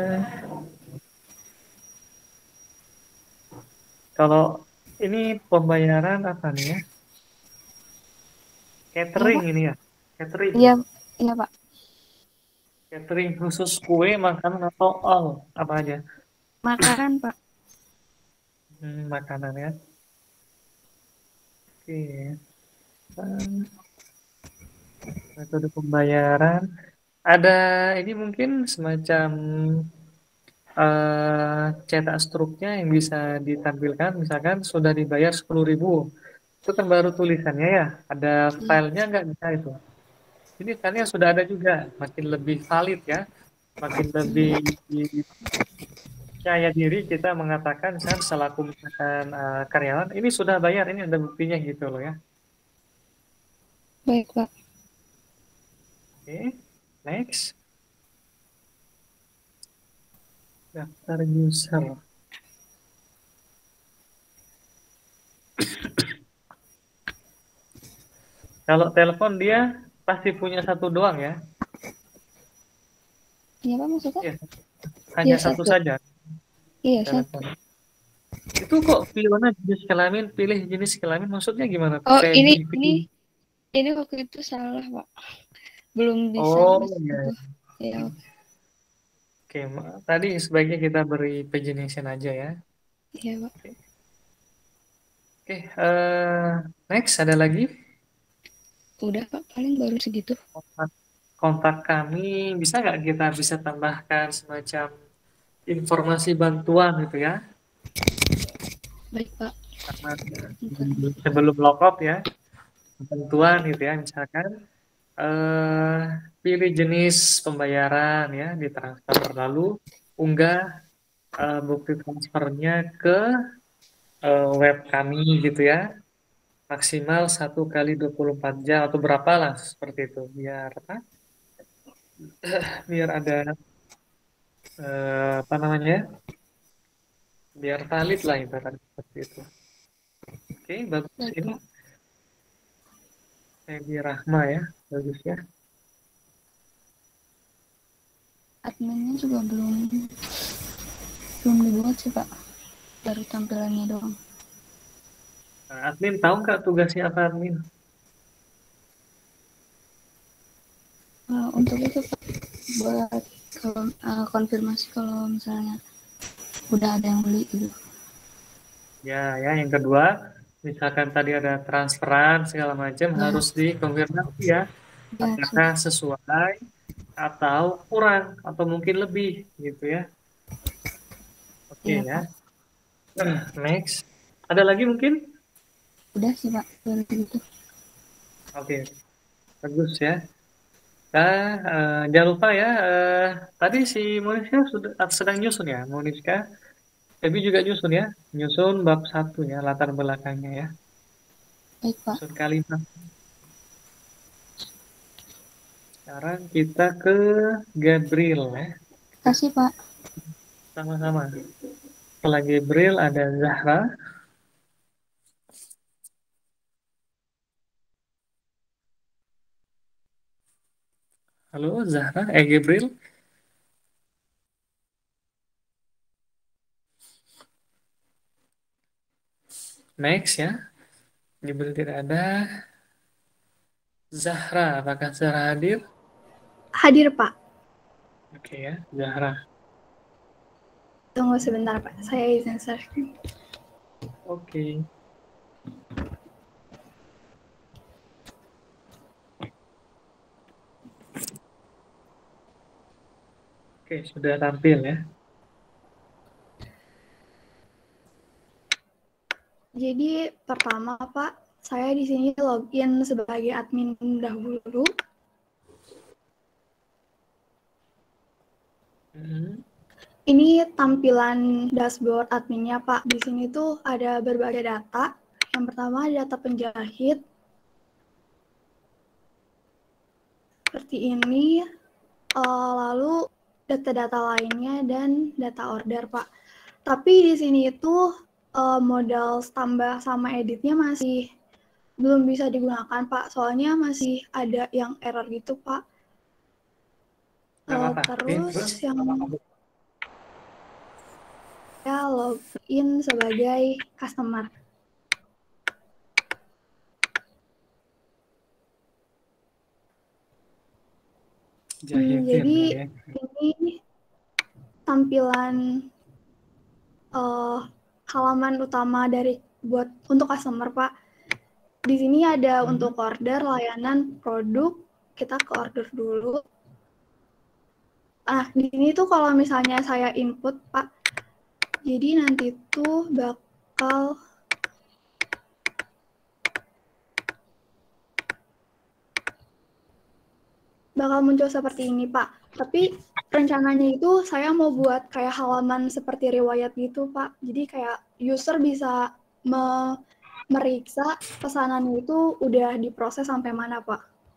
Speaker 1: Kalau ini pembayaran apa nih ya? Catering
Speaker 5: Iya,
Speaker 1: ini ya, catering.
Speaker 5: Iya, iya, Pak.
Speaker 1: Catering khusus kue, makanan atau all? Apa aja?
Speaker 5: Makanan, Pak.
Speaker 1: Hmm, makanan ya. Oke. Hmm, Metode pembayaran. Ada ini mungkin semacam eh, cetak struknya yang bisa ditampilkan. Misalkan sudah dibayar sepuluh ribu. Itu kan baru tulisannya ya. Ada
Speaker 5: Iya.
Speaker 1: filenya nggak bisa itu. Ini filenya sudah ada juga. Makin lebih valid ya. Makin lebih percaya diri kita mengatakan misalkan selaku misalkan eh, karyawan ini sudah bayar, ini ada buktinya gitu loh ya.
Speaker 5: Baik, Pak.
Speaker 1: Oke, next. Daftar user. Kalau telepon dia pasti punya satu doang ya.
Speaker 5: Iya, Pak, maksudnya?
Speaker 1: Iya, hanya
Speaker 5: Iya,
Speaker 1: satu
Speaker 5: satu.
Speaker 1: saja
Speaker 5: Iya, satu.
Speaker 1: telepon. Itu kok Fiona jenis kelamin, pilih jenis kelamin maksudnya gimana?
Speaker 5: Oh,
Speaker 1: Feby,
Speaker 5: ini
Speaker 1: Feby.
Speaker 5: ini ini waktu itu salah, Pak. Belum bisa
Speaker 1: Oh
Speaker 5: mas
Speaker 1: iya.
Speaker 5: itu. Ya,
Speaker 1: Oke, ma- tadi sebaiknya kita beri pagination aja ya.
Speaker 5: iya, Pak.
Speaker 1: Oke, Oke, eh, next ada lagi
Speaker 5: Udah, Pak. Paling baru segitu.
Speaker 1: kontak, kontak kami, bisa nggak kita bisa tambahkan semacam informasi bantuan gitu ya?
Speaker 5: Baik, Pak.
Speaker 1: Karena
Speaker 5: Bentar.
Speaker 1: sebelum lockout ya, bantuan gitu ya, misalkan eh, pilih jenis pembayaran ya, ditransfer lalu unggah eh, bukti transfernya ke eh, web kami gitu ya, maksimal satu kali dua puluh empat jam atau berapa lah seperti itu, biar apa? Biar ada eh, apa namanya? Biar valid lah ibarat seperti itu. Oke, bagus
Speaker 5: Baik,
Speaker 1: ini
Speaker 5: Pak.
Speaker 1: Edi Rahma ya, bagus ya.
Speaker 5: Adminnya juga belum belum dibuat sih, Pak. Baru tampilannya doang.
Speaker 1: Nah, admin tahu nggak tugasnya apa admin?
Speaker 5: Uh, untuk itu, Pak, buat kalau uh, konfirmasi kalau misalnya udah ada yang beli gitu.
Speaker 1: Ya, ya. Yang kedua, misalkan tadi ada transferan segala macam
Speaker 5: Ya,
Speaker 1: harus dikonfirmasi ya,
Speaker 5: ya,
Speaker 1: apakah
Speaker 5: sudah.
Speaker 1: sesuai atau kurang atau mungkin lebih gitu ya. Oke
Speaker 5: Iya,
Speaker 1: ya.
Speaker 5: Pak.
Speaker 1: Next, ada lagi mungkin?
Speaker 5: Udah sih, Pak. Baru gitu.
Speaker 1: Oke, bagus ya. Nah, eh, jangan lupa ya. eh, tadi si Moniska sudah sedang nyusun ya, Moniska. Tapi juga nyusun ya, nyusun bab satu ya, latar belakangnya ya,
Speaker 5: Baik, Pak.
Speaker 1: nyusun kalimat. Sekarang kita ke Gabriel ya,
Speaker 5: Kasih, Pak.
Speaker 1: sama-sama. Setelah Gabriel ada Zahra. Halo Zahra, eh Gabriel. Next ya, Gabriel tidak ada. Zahra, apakah Zahra hadir?
Speaker 3: Hadir, Pak.
Speaker 1: Oke ya, Zahra.
Speaker 3: Tunggu sebentar, Pak. Saya izin share.
Speaker 1: Oke. Oke, sudah tampil ya.
Speaker 3: Jadi pertama, Pak, saya di sini login sebagai admin dahulu.
Speaker 1: Hmm.
Speaker 3: Ini tampilan dashboard adminnya, Pak. Di sini tuh ada berbagai data. Yang pertama data penjahit. Seperti ini. Uh, lalu data-data lainnya dan data order, Pak. Tapi di sini itu uh, modal tambah sama editnya masih belum bisa digunakan, Pak. Soalnya masih ada yang error gitu, Pak.
Speaker 1: Nggak
Speaker 3: Uh,
Speaker 1: apa-apa. Oke,
Speaker 3: terus
Speaker 1: terus?
Speaker 3: yang saya login sebagai customer. Hmm,
Speaker 1: Jahitin
Speaker 3: jadi
Speaker 1: ya.
Speaker 3: ini tampilan uh, halaman utama dari buat untuk customer, Pak. Di sini ada
Speaker 1: Hmm.
Speaker 3: untuk order, layanan, produk. Kita ke order dulu. Ah, di sini tuh kalau misalnya saya input, Pak, jadi nanti tuh bakal bakal muncul seperti ini, Pak. Tapi rencananya itu saya mau buat kayak halaman seperti riwayat gitu, Pak. Jadi kayak user bisa me meriksa pesanannya itu udah diproses sampai mana, Pak.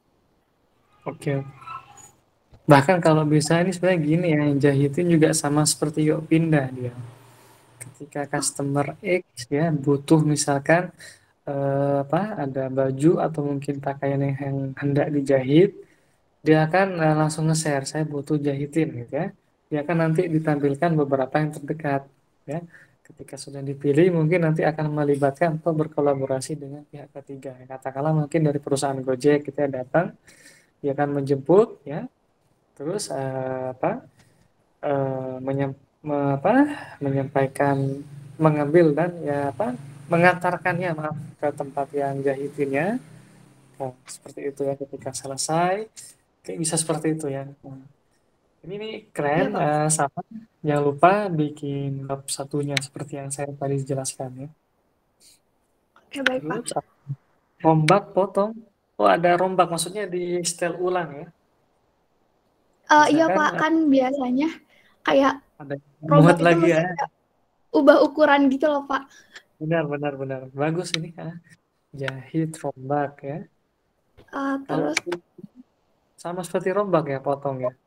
Speaker 1: Oke. Bahkan kalau bisa ini sebenarnya gini ya, yang jahitin juga sama seperti yuk pindah dia. Ketika customer X ya butuh misalkan eh, apa ada baju atau mungkin pakaian yang, yang hendak dijahit, dia akan eh, langsung nge-share saya butuh jahitin gitu ya. Dia akan nanti ditampilkan beberapa yang terdekat ya. Ketika sudah dipilih mungkin nanti akan melibatkan atau berkolaborasi dengan pihak ketiga. Katakanlah mungkin dari perusahaan Gojek kita datang, dia akan menjemput ya. Terus eh, apa eh, menyam, me- apa menyampaikan mengambil dan ya apa mengantarkannya maaf ke tempat yang jahitinnya. Nah, seperti itu ya ketika selesai kayak bisa seperti itu ya. Nah, ini nih keren
Speaker 3: Iya, Pak.
Speaker 1: eh, sama jangan lupa bikin bab satunya seperti yang saya tadi jelaskan ya.
Speaker 3: Oke, baik, Pak.
Speaker 1: Terus rombak potong. Oh ada rombak maksudnya di setel ulang ya.
Speaker 3: Uh, iya,
Speaker 1: Misalkan
Speaker 3: Pak.
Speaker 1: eh,
Speaker 3: Kan biasanya kayak
Speaker 1: ada
Speaker 3: rombak
Speaker 1: muat
Speaker 3: itu
Speaker 1: lagi
Speaker 3: mesti
Speaker 1: ya.
Speaker 3: ada ubah ukuran gitu loh, Pak.
Speaker 1: Benar benar benar. Bagus ini ya. Jahit rombak ya.
Speaker 3: Uh,
Speaker 1: Kalau
Speaker 3: terus
Speaker 1: sama seperti rombak ya potong ya.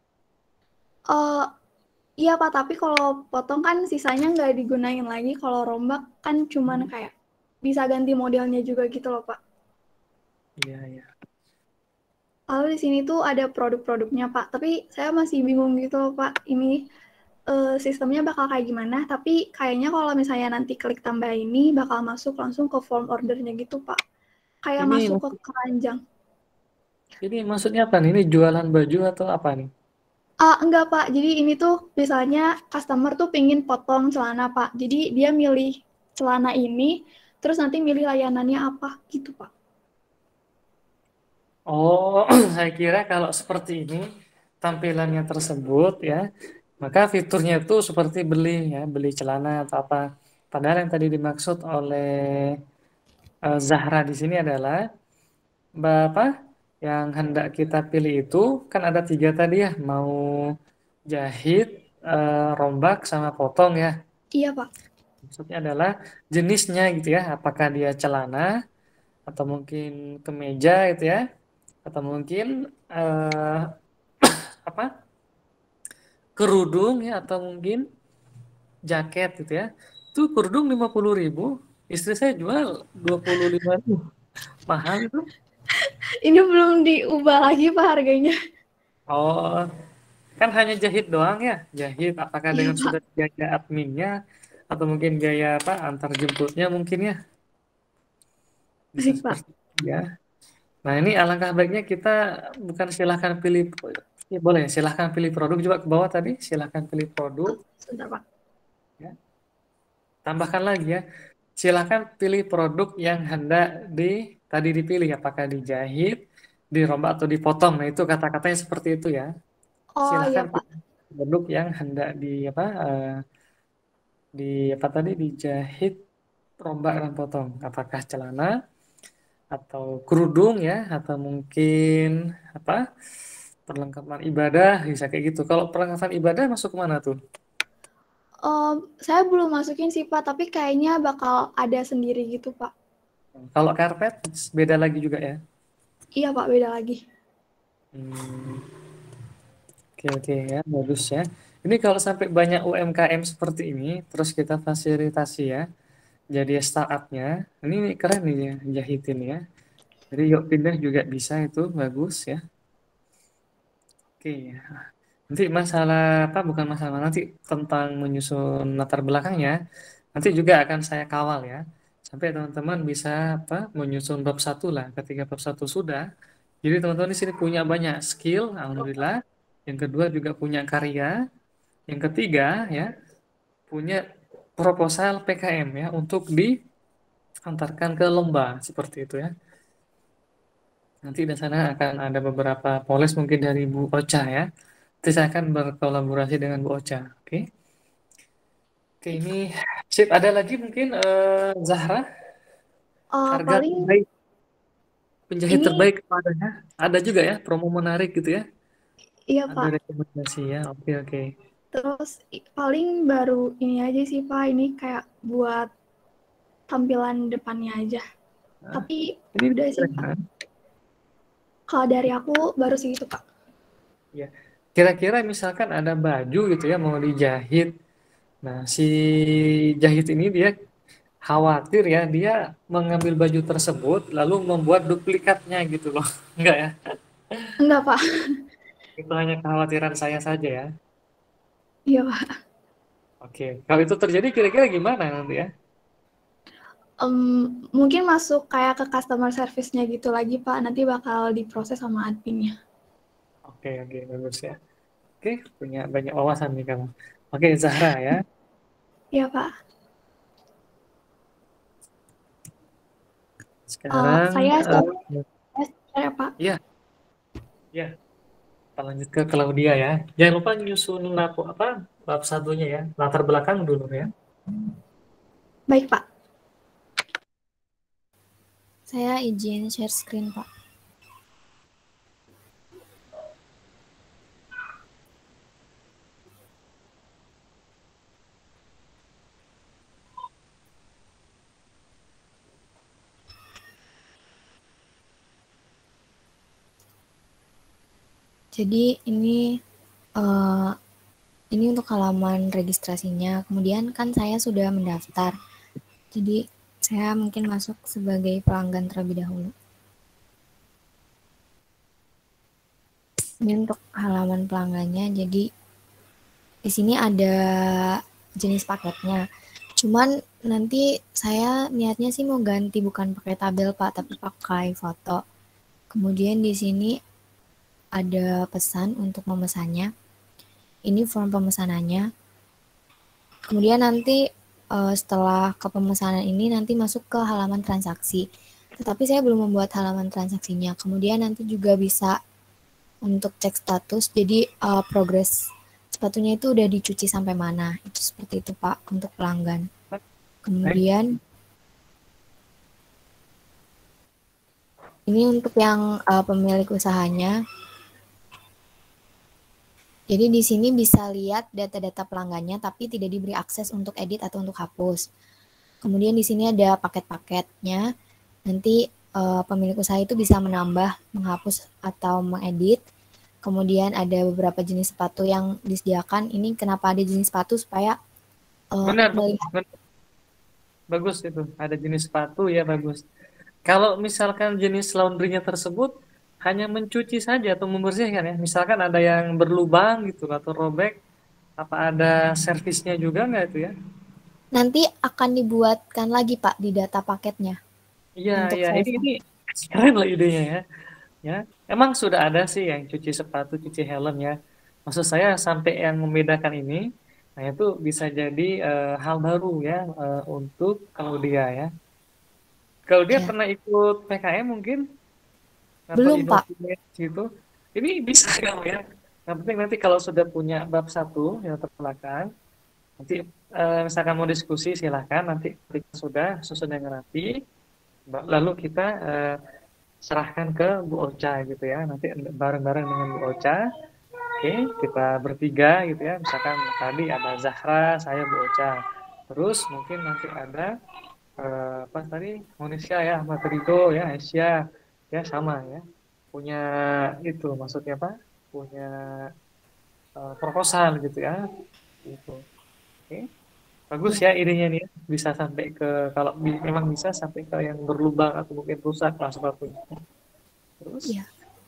Speaker 3: uh, iya, Pak, tapi kalau potong kan sisanya nggak digunain lagi. Kalau rombak kan cuman
Speaker 1: Hmm.
Speaker 3: kayak bisa ganti modelnya juga gitu loh, Pak.
Speaker 1: Iya iya.
Speaker 3: Lalu di sini tuh ada produk-produknya, Pak. Tapi saya masih bingung gitu loh, Pak. Ini uh, sistemnya bakal kayak gimana. Tapi kayaknya kalau misalnya nanti klik tambah ini bakal masuk langsung ke form ordernya gitu, Pak. Kayak
Speaker 1: Ini
Speaker 3: masuk ke keranjang.
Speaker 1: ini maksudnya apa nih? Ini jualan baju atau apa nih?
Speaker 3: Ah, enggak, Pak. Jadi ini tuh misalnya customer tuh pingin potong celana, Pak. Jadi dia milih celana ini, terus nanti milih layanannya apa gitu, Pak.
Speaker 1: Oh, saya kira kalau seperti ini tampilannya tersebut ya, maka fiturnya itu seperti beli ya, beli celana atau apa. Padahal yang tadi dimaksud oleh eh, Zahra di sini adalah Bapak yang hendak kita pilih itu kan ada tiga tadi ya, mau jahit, eh, rombak sama potong ya.
Speaker 3: Iya, Pak.
Speaker 1: Maksudnya adalah jenisnya gitu ya, apakah dia celana atau mungkin kemeja gitu ya, atau mungkin eh, apa kerudung ya, atau mungkin jaket gitu ya. Itu kerudung lima puluh ribu, istri saya jual dua puluh lima ribu. Mahal itu.
Speaker 3: Ini belum diubah lagi, Pak, harganya.
Speaker 1: Oh, kan hanya jahit doang ya, jahit. Apakah
Speaker 3: Iya,
Speaker 1: dengan
Speaker 3: Pak.
Speaker 1: sudah gaya adminnya atau mungkin gaya apa antar jemputnya mungkin ya bisa
Speaker 3: Baik, Pak.
Speaker 1: seperti itu ya. Nah ini alangkah baiknya kita bukan silahkan pilih, ya boleh silahkan pilih produk juga ke bawah tadi, silahkan pilih produk,
Speaker 3: Oh, sebentar, Pak.
Speaker 1: ya. Tambahkan lagi ya, silahkan pilih produk yang hendak di tadi dipilih, apakah dijahit, dirombak atau dipotong. Nah itu kata-katanya seperti itu ya.
Speaker 3: Oh, iya,
Speaker 1: Silahkan
Speaker 3: Pak.
Speaker 1: pilih produk yang hendak di apa eh, di apa tadi dijahit, rombak dan potong. Apakah celana atau kerudung ya, atau mungkin apa perlengkapan ibadah bisa kayak gitu. Kalau perlengkapan ibadah masuk kemana tuh?
Speaker 3: Um, saya belum masukin sih, Pak, tapi kayaknya bakal ada sendiri gitu, Pak.
Speaker 1: Kalau karpet beda lagi juga ya.
Speaker 3: Iya, Pak, beda lagi.
Speaker 1: Hmm, oke oke ya bagus ya. Ini kalau sampai banyak U M K M seperti ini, terus kita fasilitasi ya, jadi startupnya, ini keren nih ya, jahitin ya. Jadi yuk pindah juga bisa itu bagus ya. Oke, nanti masalah apa bukan masalah nanti tentang menyusun latar belakangnya nanti juga akan saya kawal ya sampai teman-teman bisa apa menyusun bab satu lah. Ketika bab satu sudah Jadi teman-teman di sini punya banyak skill, alhamdulillah. Yang kedua juga punya karya. Yang ketiga ya, punya proposal P K M ya untuk diantarkan ke lomba seperti itu ya. Nanti di sana akan ada beberapa poles mungkin dari Bu Ocha ya. Nanti saya akan berkolaborasi dengan Bu Ocha. Oke. Oke, ini sip. Ada lagi mungkin eh, Zahra,
Speaker 5: Eh,
Speaker 1: harga
Speaker 5: paling
Speaker 1: terbaik, penjahit
Speaker 5: ini
Speaker 1: terbaik kepadanya. Ada juga ya promo menarik gitu ya.
Speaker 5: iya
Speaker 1: Ada
Speaker 5: Pak.
Speaker 1: rekomendasi ya. Oke, oke.
Speaker 5: Terus i- paling baru ini aja sih Pak, ini kayak buat tampilan depannya aja.
Speaker 1: Nah,
Speaker 5: Tapi
Speaker 1: ini
Speaker 5: udah sih Pak.
Speaker 1: kira-kira
Speaker 5: Kalau dari aku baru segitu Pak.
Speaker 1: ya. Kira-kira misalkan ada baju gitu ya mau dijahit. Nah, si jahit ini dia khawatir ya dia mengambil baju tersebut lalu membuat duplikatnya gitu loh. Enggak ya?
Speaker 5: Enggak Pak.
Speaker 1: Itu hanya kekhawatiran saya saja ya.
Speaker 5: Iya Pak.
Speaker 1: Oke, kalau itu terjadi kira-kira gimana nanti ya?
Speaker 5: Em, mungkin masuk kayak ke customer service-nya gitu lagi Pak. Nanti bakal diproses sama adminnya.
Speaker 1: Oke, oke, bagus ya. Oke, punya banyak wawasan nih kamu. Oke, Zahra ya.
Speaker 5: Iya Pak. Eh,
Speaker 1: Sekarang,
Speaker 5: saya
Speaker 1: eh,
Speaker 5: saya Pak.
Speaker 1: ya, ya, kita lanjut ke Claudia ya. Jangan lupa nyusun lapo apa bab satunya ya, latar belakang dulu ya.
Speaker 5: Baik Pak.
Speaker 4: Saya izin share screen, Pak. Jadi ini uh, ini untuk halaman registrasinya. Kemudian kan saya sudah mendaftar. Jadi saya mungkin masuk sebagai pelanggan terlebih dahulu. Ini untuk halaman pelanggannya. Jadi di sini ada jenis paketnya. Cuman nanti saya niatnya sih mau ganti bukan pakai tabel Pak, tapi pakai foto. Kemudian di sini ada pesan untuk memesannya. Ini form pemesanannya. Kemudian nanti uh, setelah ke pemesanan ini nanti masuk ke halaman transaksi. Tetapi saya belum membuat halaman transaksinya. Kemudian nanti juga bisa untuk cek status. Jadi uh, progres sepatunya itu udah dicuci sampai mana. Itu seperti itu Pak untuk pelanggan. Kemudian ini untuk yang uh, pemilik usahanya. Jadi di sini bisa lihat data-data pelanggannya tapi tidak diberi akses untuk edit atau untuk hapus. Kemudian di sini ada paket-paketnya. Nanti uh, pemilik usaha itu bisa menambah, menghapus atau mengedit. Kemudian ada beberapa jenis sepatu yang disediakan. Ini kenapa ada jenis sepatu supaya uh,
Speaker 1: Benar,
Speaker 4: melihat.
Speaker 1: benar. Bagus itu. Ada jenis sepatu ya bagus. Kalau misalkan jenis laundrynya tersebut hanya mencuci saja atau membersihkan ya. Misalkan ada yang berlubang gitu atau robek, apa ada servisnya juga nggak itu ya?
Speaker 4: Nanti akan dibuatkan lagi Pak di data paketnya.
Speaker 1: Iya,
Speaker 4: Untuk
Speaker 1: iya.
Speaker 4: saya.
Speaker 1: Ini ini keren loh idenya ya. Ya, emang sudah ada sih yang cuci sepatu, cuci helm ya. Maksud saya sampai yang membedakan ini, nah itu bisa jadi eh, hal baru ya eh, untuk Claudia ya. Claudia
Speaker 4: Ya.
Speaker 1: pernah ikut P K M mungkin? Atau
Speaker 4: Belum Pak.
Speaker 1: Innovative gitu. Ini bisa kamu ya. Yang penting nanti kalau sudah punya bab satu yang terbelakang, nanti eh, misalkan mau diskusi silahkan. Nanti ketika sudah susun yang rapi, ba- lalu kita eh, serahkan ke Bu Ocha gitu ya. Nanti bareng-bareng dengan Bu Ocha. Oke, kita bertiga gitu ya. Misalkan tadi ada Zahra, saya Bu Ocha. Terus mungkin nanti ada eh, apa tadi Monisha ya, Ahmad Rido ya, Asia ya sama ya. Punya itu maksudnya apa? Punya eh, proposal gitu ya. Gitu. Oke. Bagus ya idenya nih ya. Bisa sampai ke kalau bi- memang bisa sampai ke yang berlubang atau mungkin rusak lah sepatunya. Terus
Speaker 4: Iya.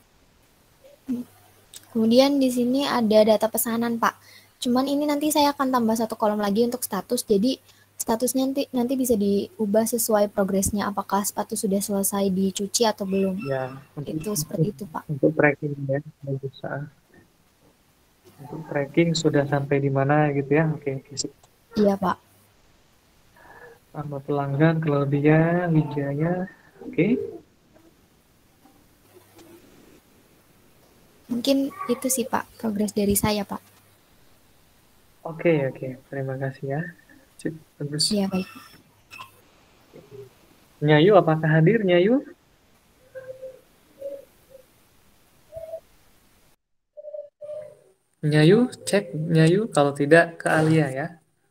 Speaker 4: Kemudian di sini ada data pesanan, Pak. Cuman ini nanti saya akan tambah satu kolom lagi untuk status. Jadi statusnya nanti nanti bisa diubah sesuai progresnya, apakah sepatu sudah selesai dicuci atau belum.
Speaker 1: Ya, untuk,
Speaker 4: Itu seperti itu, Pak.
Speaker 1: untuk tracking ya, berusaha. Untuk tracking sudah sampai di mana gitu ya. Oke, oke.
Speaker 4: Iya, Pak.
Speaker 1: Sama pelanggan, Claudia, Wijaya. Oke.
Speaker 4: Mungkin itu sih, Pak, progres dari saya, Pak.
Speaker 1: Oke, oke. Terima kasih ya. Sip, bagus.
Speaker 4: Iya, baik.
Speaker 1: Nyayu, apakah hadir Nyayu? Nyayu, cek Nyayu. Kalau tidak, ke Alia ya.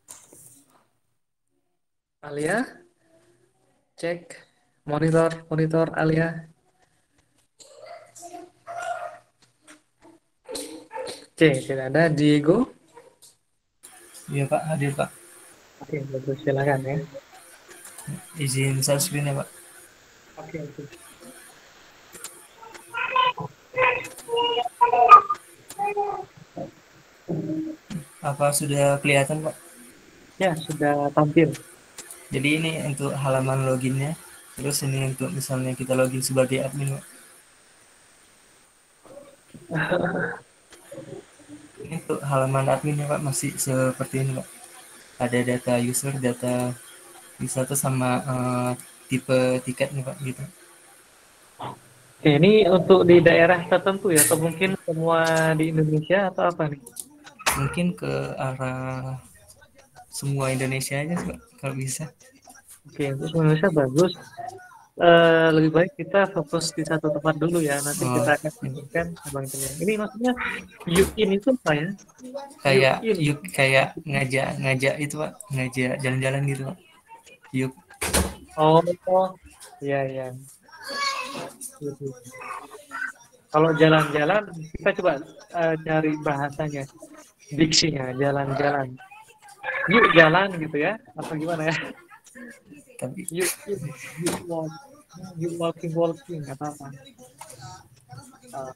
Speaker 1: Alia, cek monitor, monitor Alia. Oke, tidak ada. Diego.
Speaker 2: Iya Pak, hadir Pak.
Speaker 1: Oke, bagus. Silakan ya.
Speaker 2: Izin share screen ya Pak.
Speaker 1: Oke, oke.
Speaker 2: Apa sudah kelihatan Pak?
Speaker 1: Ya, sudah tampil.
Speaker 2: Jadi ini untuk halaman loginnya. Terus ini untuk misalnya kita login sebagai admin Pak. Ini untuk halaman adminnya Pak masih seperti ini Pak. Ada data user, data wisata sama uh, tipe tiket nih Pak gitu.
Speaker 1: Oke, ini untuk di daerah tertentu ya, atau mungkin semua di Indonesia atau apa nih?
Speaker 2: Mungkin ke arah semua Indonesia aja Pak, kalau bisa.
Speaker 1: Oke, untuk semua Indonesia bagus. Uh, lebih baik kita fokus di satu tempat dulu ya. Nanti
Speaker 2: Oh,
Speaker 1: kita akan lanjutkan abang teman. Ini maksudnya U-in itu apa ya?
Speaker 2: kayak
Speaker 1: U-in.
Speaker 2: yuk kayak ngajak ngajak itu Pak, ngajak jalan-jalan gitu Pak. Yuk.
Speaker 1: Oh, iya iya. Kalau jalan-jalan kita coba uh, cari bahasanya, diksinya, jalan-jalan. Yuk jalan gitu ya, atau gimana ya?
Speaker 2: Tapi
Speaker 1: Yuk, yuk, yuk walk, yuk walking walking atau apa? Uh,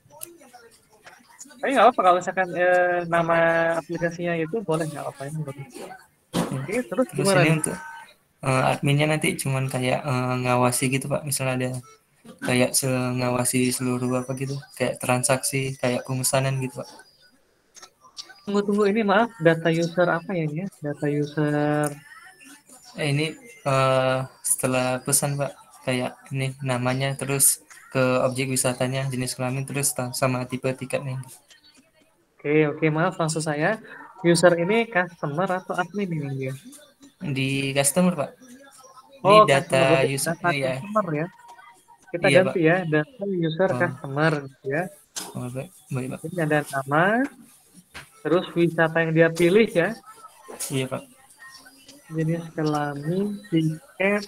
Speaker 1: tapi nggak apa kalau misalkan eh, nama aplikasinya itu boleh nggak apa ya? Oke, terus
Speaker 2: terus
Speaker 1: gimana
Speaker 2: ini
Speaker 1: nih?
Speaker 2: untuk uh, adminnya nanti cuman kayak uh, ngawasi gitu Pak, misalnya ada kayak se- ngawasi seluruh apa gitu, kayak transaksi, kayak pemesanan gitu Pak.
Speaker 1: Tunggu tunggu ini maaf, data user apa ya ini ya? Data user.
Speaker 2: Eh, ini uh, setelah pesan Pak, kayak ini namanya, terus ke objek wisatanya, jenis kelamin, terus sama tipe tiketnya.
Speaker 1: Oke oke maaf maksud saya user ini customer atau admin ini dia?
Speaker 2: Di customer Pak. Ini
Speaker 1: Oh
Speaker 2: data
Speaker 1: customer, berarti
Speaker 2: user
Speaker 1: data
Speaker 2: ya.
Speaker 1: customer ya. Kita
Speaker 2: Iya Pak.
Speaker 1: ganti ya data user
Speaker 2: Oh.
Speaker 1: customer gitu ya.
Speaker 2: Oh, baik, baik Pak.
Speaker 1: Ini ada nama, terus wisata yang dia pilih ya.
Speaker 2: Iya Pak.
Speaker 1: Jenis kelamin, tiket.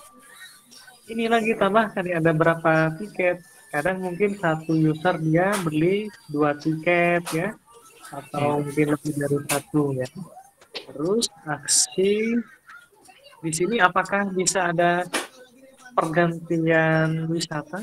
Speaker 1: Ini lagi tambahkan ya, ada berapa tiket. Kadang mungkin satu user dia beli dua tiket ya, atau
Speaker 2: Iya.
Speaker 1: mungkin lebih dari satu ya. Terus aksi di sini apakah bisa ada pergantian wisata?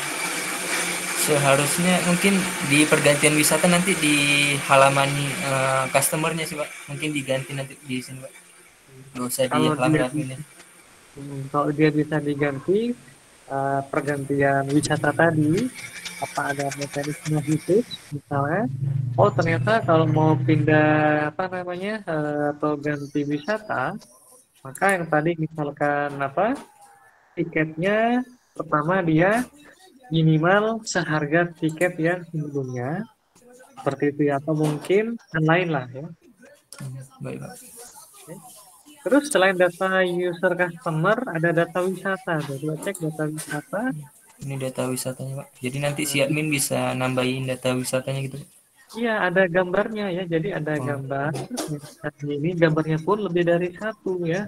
Speaker 2: Seharusnya mungkin di pergantian wisata nanti di halaman uh, customernya sih Pak, mungkin diganti nanti di sini Pak. Nggak usah di
Speaker 1: Kalau
Speaker 2: halaman
Speaker 1: dia,
Speaker 2: adminnya.
Speaker 1: hmm, kalau dia bisa diganti uh, pergantian wisata tadi, apa ada mekanisme khusus misalnya? Oh ternyata kalau mau pindah apa namanya uh, atau ganti wisata, maka yang tadi misalkan apa tiketnya pertama dia minimal seharga tiket yang sebelumnya seperti itu ya, atau mungkin yang lain lah ya.
Speaker 2: Hmm, baik Pak.
Speaker 1: Oke. Terus selain data user customer ada data wisata, coba cek data wisata.
Speaker 2: Ini data wisatanya Pak, jadi nanti si admin bisa nambahin data wisatanya gitu.
Speaker 1: Iya ada gambarnya ya, jadi ada
Speaker 2: Oh.
Speaker 1: gambar. Ini gambarnya pun lebih dari satu ya.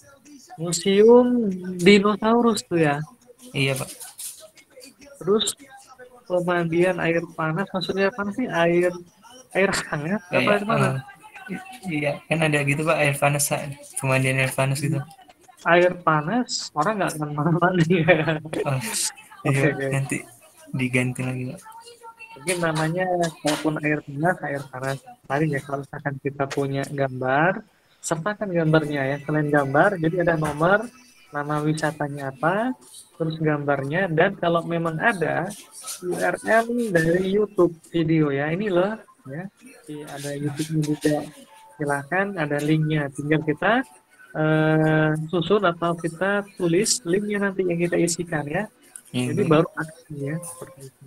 Speaker 1: Museum dinosaurus tuh ya.
Speaker 2: Iya Pak.
Speaker 1: Terus pemandian air panas, maksudnya apa sih air air hangat apa
Speaker 2: Kayak
Speaker 1: gimana?
Speaker 2: uh, iya kan ada gitu Pak, air panas, pemandian air panas gitu.
Speaker 1: Air panas orang nggak akan mandi ya.
Speaker 2: Oh,
Speaker 1: Oke,
Speaker 2: iya,
Speaker 1: oke.
Speaker 2: nanti diganti lagi Pak.
Speaker 1: Mungkin namanya walaupun air panas air panas tadi ya kalau misalkan kita punya gambar sertakan gambarnya ya. Selain gambar, jadi ada nomor, nama wisatanya apa, terus gambarnya, dan kalau memang ada U R L dari YouTube video ya, ini loh ya, di, ada YouTube-nya juga. Silakan, ada linknya, tinggal kita eh, susun atau kita tulis linknya nanti yang kita isikan ya.
Speaker 2: Iya,
Speaker 1: Jadi
Speaker 2: baik.
Speaker 1: baru aksi ya, seperti itu.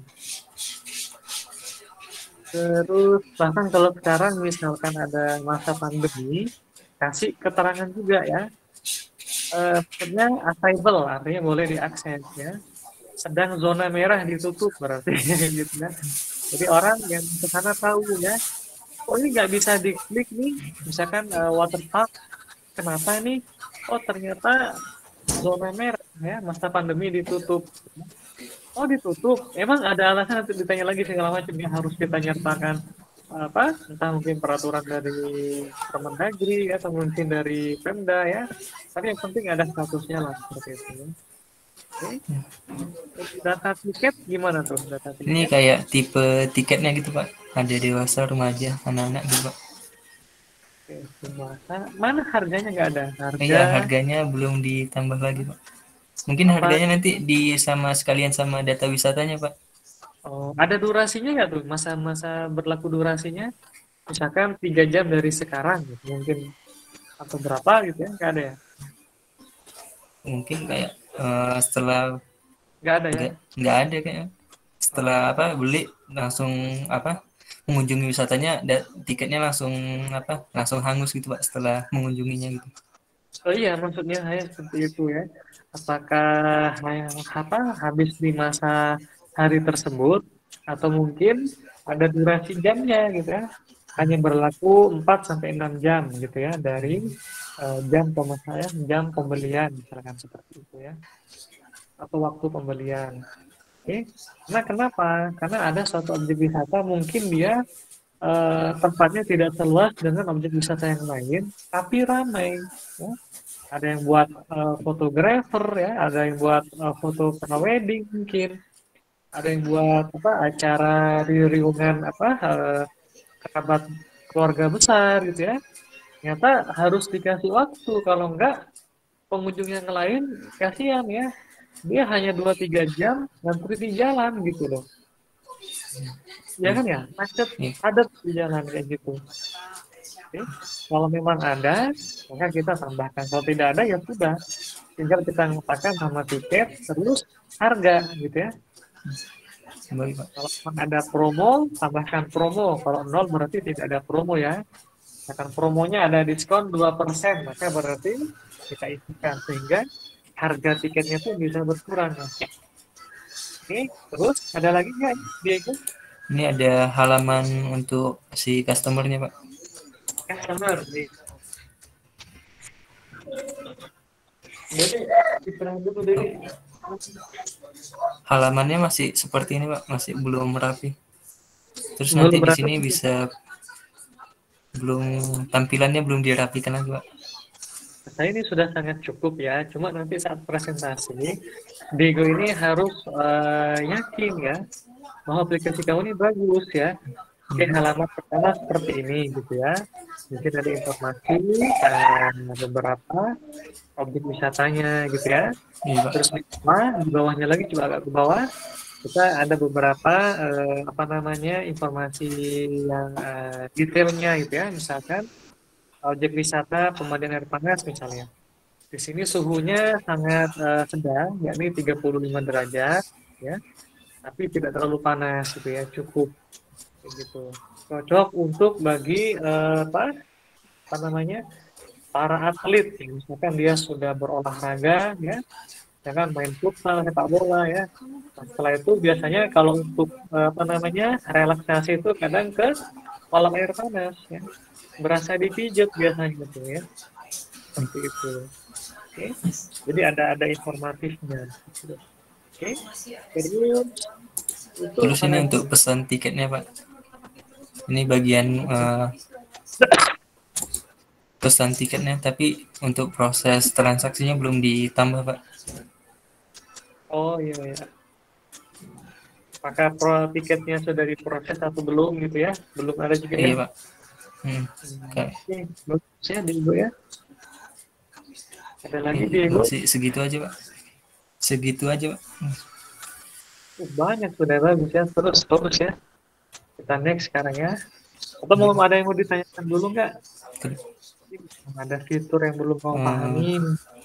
Speaker 1: Terus bahkan kalau sekarang misalkan ada masa pandemi, kasih keterangan juga ya. Eh, maksudnya available, artinya boleh diakses ya. Sedang zona merah ditutup berarti gitu ya. Jadi orang yang ke sana tahu ya, oh ini nggak bisa diklik nih, misalkan uh, waterpark, kenapa nih? Oh ternyata zona merah ya, masa pandemi ditutup. Oh ditutup, emang ada alasan nanti ditanya lagi segala macam yang harus kita nyertakan apa? Entah mungkin peraturan dari Kemendagri atau mungkin dari Pemda ya. Tapi yang penting ada statusnya lah seperti itu. Ya. Oke. Untuk data tiket gimana tuh data
Speaker 6: Ini
Speaker 1: tiket?
Speaker 6: kayak tipe tiketnya gitu Pak. Ada dewasa, remaja, anak-anak gitu Pak.
Speaker 1: Oke, dewasa. Mana harganya nggak ada? Harga
Speaker 6: Iya, harganya belum ditambah lagi Pak. Mungkin
Speaker 1: apa?
Speaker 6: harganya nanti di sama sekalian sama data wisatanya Pak.
Speaker 1: Oh, ada durasinya nggak tuh? Masa-masa berlaku durasinya? Misalkan tiga jam dari sekarang, gitu. Mungkin atau berapa gitu ya? Nggak ada ya?
Speaker 6: Mungkin kayak eh, setelah
Speaker 1: Nggak ada ya?
Speaker 6: nggak nggak ada kayaknya. Setelah apa beli langsung apa mengunjungi wisatanya, da- tiketnya langsung apa langsung hangus gitu Pak setelah mengunjunginya gitu.
Speaker 1: Oh iya, maksudnya saya seperti itu ya. Apakah yang apa habis di masa hari tersebut atau mungkin ada durasi jamnya gitu ya. Hanya berlaku empat sampai enam jam gitu ya dari eh, jam pemesanan, jam pembelian misalkan seperti itu ya. Atau waktu pembelian. Oke. Nah, kenapa? Karena ada suatu objek wisata mungkin dia eh, tempatnya tidak seluas dengan objek wisata yang lain, tapi ramai. Ya. Ada yang buat uh, fotografer ya, ada yang buat uh, foto prewedding mungkin, ada yang buat apa acara riungan apa uh, kerabat keluarga besar gitu ya. Ternyata harus dikasih waktu, kalau enggak pengunjung yang lain kasihan ya. Dia hanya dua tiga jam ngantri di jalan gitu loh. Ya kan ya, macet,
Speaker 6: Iya.
Speaker 1: padat di jalan kayak gitu. Oke. Kalau memang ada, maka kita tambahkan. Kalau tidak ada, ya sudah. Tinggal kita ngatakan nama tiket, terus harga, gitu ya.
Speaker 6: Baik Pak.
Speaker 1: Kalau memang ada promo, tambahkan promo. Kalau nol berarti tidak ada promo ya. Misalkan promonya ada diskon dua persen, maka berarti kita isikan. Sehingga harga tiketnya pun bisa berkurang. Oke, terus ada lagi nggak, Diego?
Speaker 6: Ini ada halaman untuk si customernya Pak.
Speaker 1: Customer, nih. Jadi, diperang dulu dulu.
Speaker 6: Halamannya masih seperti ini Pak, masih belum rapi. Terus
Speaker 1: Belum
Speaker 6: nanti di
Speaker 1: rapi.
Speaker 6: sini bisa belum tampilannya belum dirapikan lagi Pak.
Speaker 1: Saya ini sudah sangat cukup ya, cuma nanti saat presentasi, Diego ini harus uh, yakin ya, bahwa aplikasi kamu ini bagus ya. Oke, halaman pertama seperti ini gitu ya. Mungkin ada informasi, uh, beberapa objek wisatanya gitu ya.
Speaker 6: Iya Pak.
Speaker 1: Terus di bawah, di bawahnya lagi coba agak ke bawah, kita ada beberapa uh, apa namanya informasi yang uh, detailnya gitu ya, misalkan objek wisata pemandian air panas misalnya. Di sini suhunya sangat uh, sedang, yakni tiga puluh lima derajat, ya, tapi tidak terlalu panas, gitu ya, cukup, gitu. Cocok untuk bagi uh, apa, apa namanya, para atlet, ya. Misalkan dia sudah berolahraga, ya, jangan main futsal, sepak bola, ya. Nah, setelah itu biasanya kalau untuk uh, apa namanya relaksasi itu kadang ke kolam air panas, ya. Berasa dipijat biasanya gitu ya, seperti itu. Oke, jadi ada ada informatifnya. Oke, terus itu
Speaker 6: Terus ini
Speaker 1: hal-
Speaker 6: untuk pesan tiketnya Pak. Ini bagian eh, pesan tiketnya, tapi untuk proses transaksinya belum ditambah Pak.
Speaker 1: oh iya ya. Maka pro tiketnya sudah diproses atau belum gitu ya? Belum ada juga
Speaker 6: Iya
Speaker 1: ya?
Speaker 6: Pak. Hmm.
Speaker 1: Hmm,
Speaker 6: Kayak
Speaker 1: Oke, bagus ya Diego ya. Ada lagi Diego?
Speaker 6: masih segitu aja Pak. Segitu aja Pak.
Speaker 1: Uh, banyak sudah bagus ya. Terus terus ya. Kita next sekarang ya. Atau mau ada yang mau ditanyakan dulu nggak?
Speaker 6: Terus,
Speaker 1: Ada fitur yang belum mau
Speaker 6: eh,
Speaker 1: pahamin.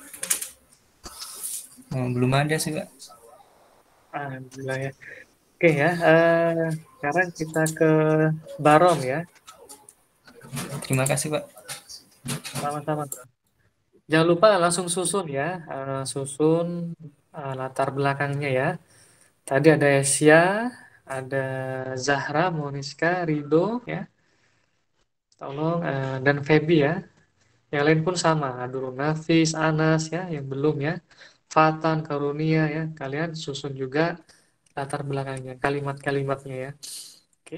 Speaker 6: eh, belum ada sih Pak.
Speaker 1: Alhamdulillah ya. Oke ya. eh, sekarang kita ke Baron ya.
Speaker 6: Terima kasih Pak.
Speaker 1: Sama-sama. Jangan lupa langsung susun ya. Eh, susun eh, latar belakangnya ya. Tadi ada Asia, ada Zahra, Moniska, Rido ya. Tolong eh, dan Feby ya. Yang lain pun sama. Dulu Nafis, Anas ya, yang belum ya. Fatan, Karunia ya. Kalian susun juga latar belakangnya, kalimat-kalimatnya ya. Oke.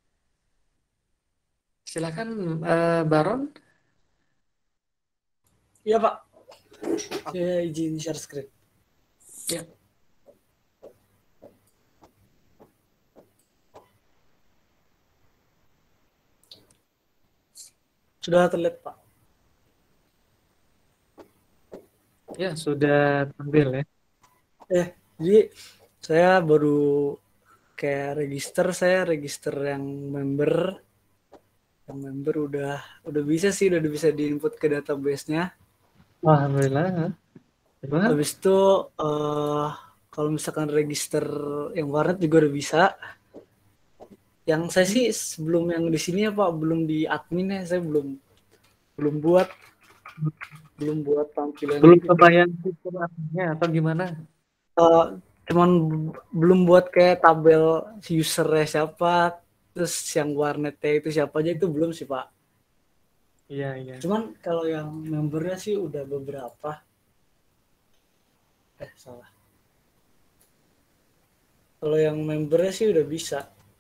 Speaker 1: Silakan eh, Baron.
Speaker 7: Iya Pak, saya izin share screen.
Speaker 1: Ya.
Speaker 7: Sudah terlihat Pak.
Speaker 1: Ya, sudah tampil ya.
Speaker 7: Eh, jadi saya baru kayak register, saya register yang member. Yang member udah udah bisa sih, udah bisa diinput ke database-nya.
Speaker 1: Alhamdulillah. Coba.
Speaker 7: Habis itu eh kalau misalkan register yang warnet juga udah bisa. Yang saya sih sebelum yang di sini ya Pak, belum di admin ya, saya belum belum buat belum buat tampilan
Speaker 1: Belum
Speaker 7: ini.
Speaker 1: kebayang fitur apanya atau gimana?
Speaker 7: Eh, cuman belum buat kayak tabel usernya siapa, terus yang warnetnya itu siapa aja itu belum sih Pak.
Speaker 1: Iya, iya.
Speaker 7: Cuman kalau yang membernya sih udah beberapa. Eh salah. Kalau yang membernya sih udah bisa.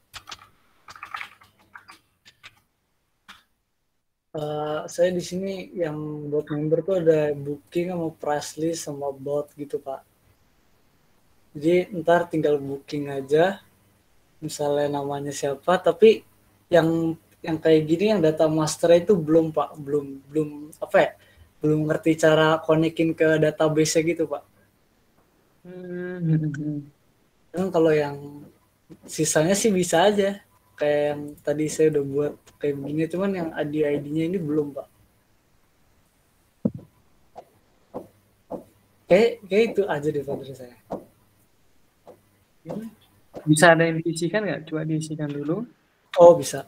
Speaker 7: Uh, saya di sini yang buat member tuh ada booking sama price list sama bot gitu Pak. Jadi ntar tinggal booking aja, misalnya namanya siapa. Tapi yang yang kayak gini yang data master itu belum Pak, belum belum apa ya, belum ngerti cara konekin ke database gitu Pak.
Speaker 1: Hmm.
Speaker 7: Kan kalau yang sisanya sih bisa aja. Kayak yang tadi saya udah buat kayak begini, cuman yang I D I D-nya ini belum Pak. Kayak, kayak itu aja deh Pak dari saya.
Speaker 1: Bisa ada yang diisikan nggak? Coba diisikan dulu.
Speaker 7: Oh bisa.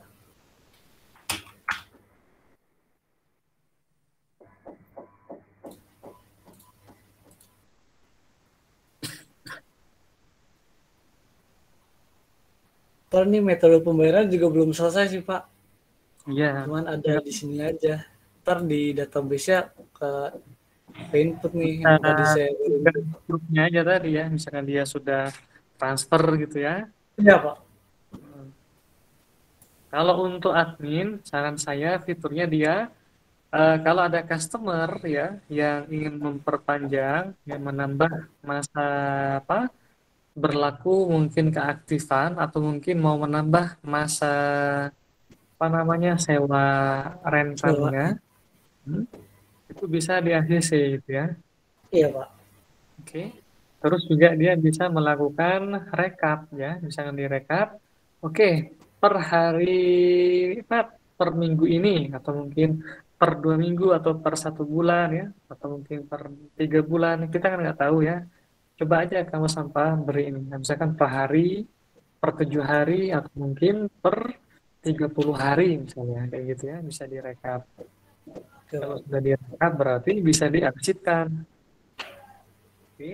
Speaker 7: Ntar nih metode pembayaran juga belum selesai sih Pak.
Speaker 1: Iya.
Speaker 7: Cuman ada
Speaker 1: Ya.
Speaker 7: di sini aja. Ntar di database-nya ke, ke input nih yang
Speaker 1: Nah,
Speaker 7: tadi saya input.
Speaker 1: grupnya aja tadi ya, misalkan dia sudah transfer gitu ya.
Speaker 7: Iya Pak.
Speaker 1: Hmm. Kalau untuk admin, saran saya fiturnya dia uh, kalau ada customer ya yang ingin memperpanjang, yang menambah masa apa berlaku mungkin keaktifan atau mungkin mau menambah masa apa namanya sewa
Speaker 7: Sewa.
Speaker 1: rentalnya, hmm, itu bisa di A C C gitu ya.
Speaker 7: Iya Pak.
Speaker 1: Oke. Terus juga dia bisa melakukan rekap ya, misalnya direkap. Oke, per hari per, per minggu ini atau mungkin per dua minggu atau per satu bulan ya, atau mungkin per tiga bulan kita kan nggak tahu ya. Coba aja kamu sampah beri ini, nah, misalkan per hari, per tujuh hari atau mungkin per tiga puluh hari misalnya kayak gitu ya, bisa direkap.
Speaker 7: Iya,
Speaker 1: Kalau
Speaker 7: Pak.
Speaker 1: sudah direkap berarti bisa diarsipkan. Oke.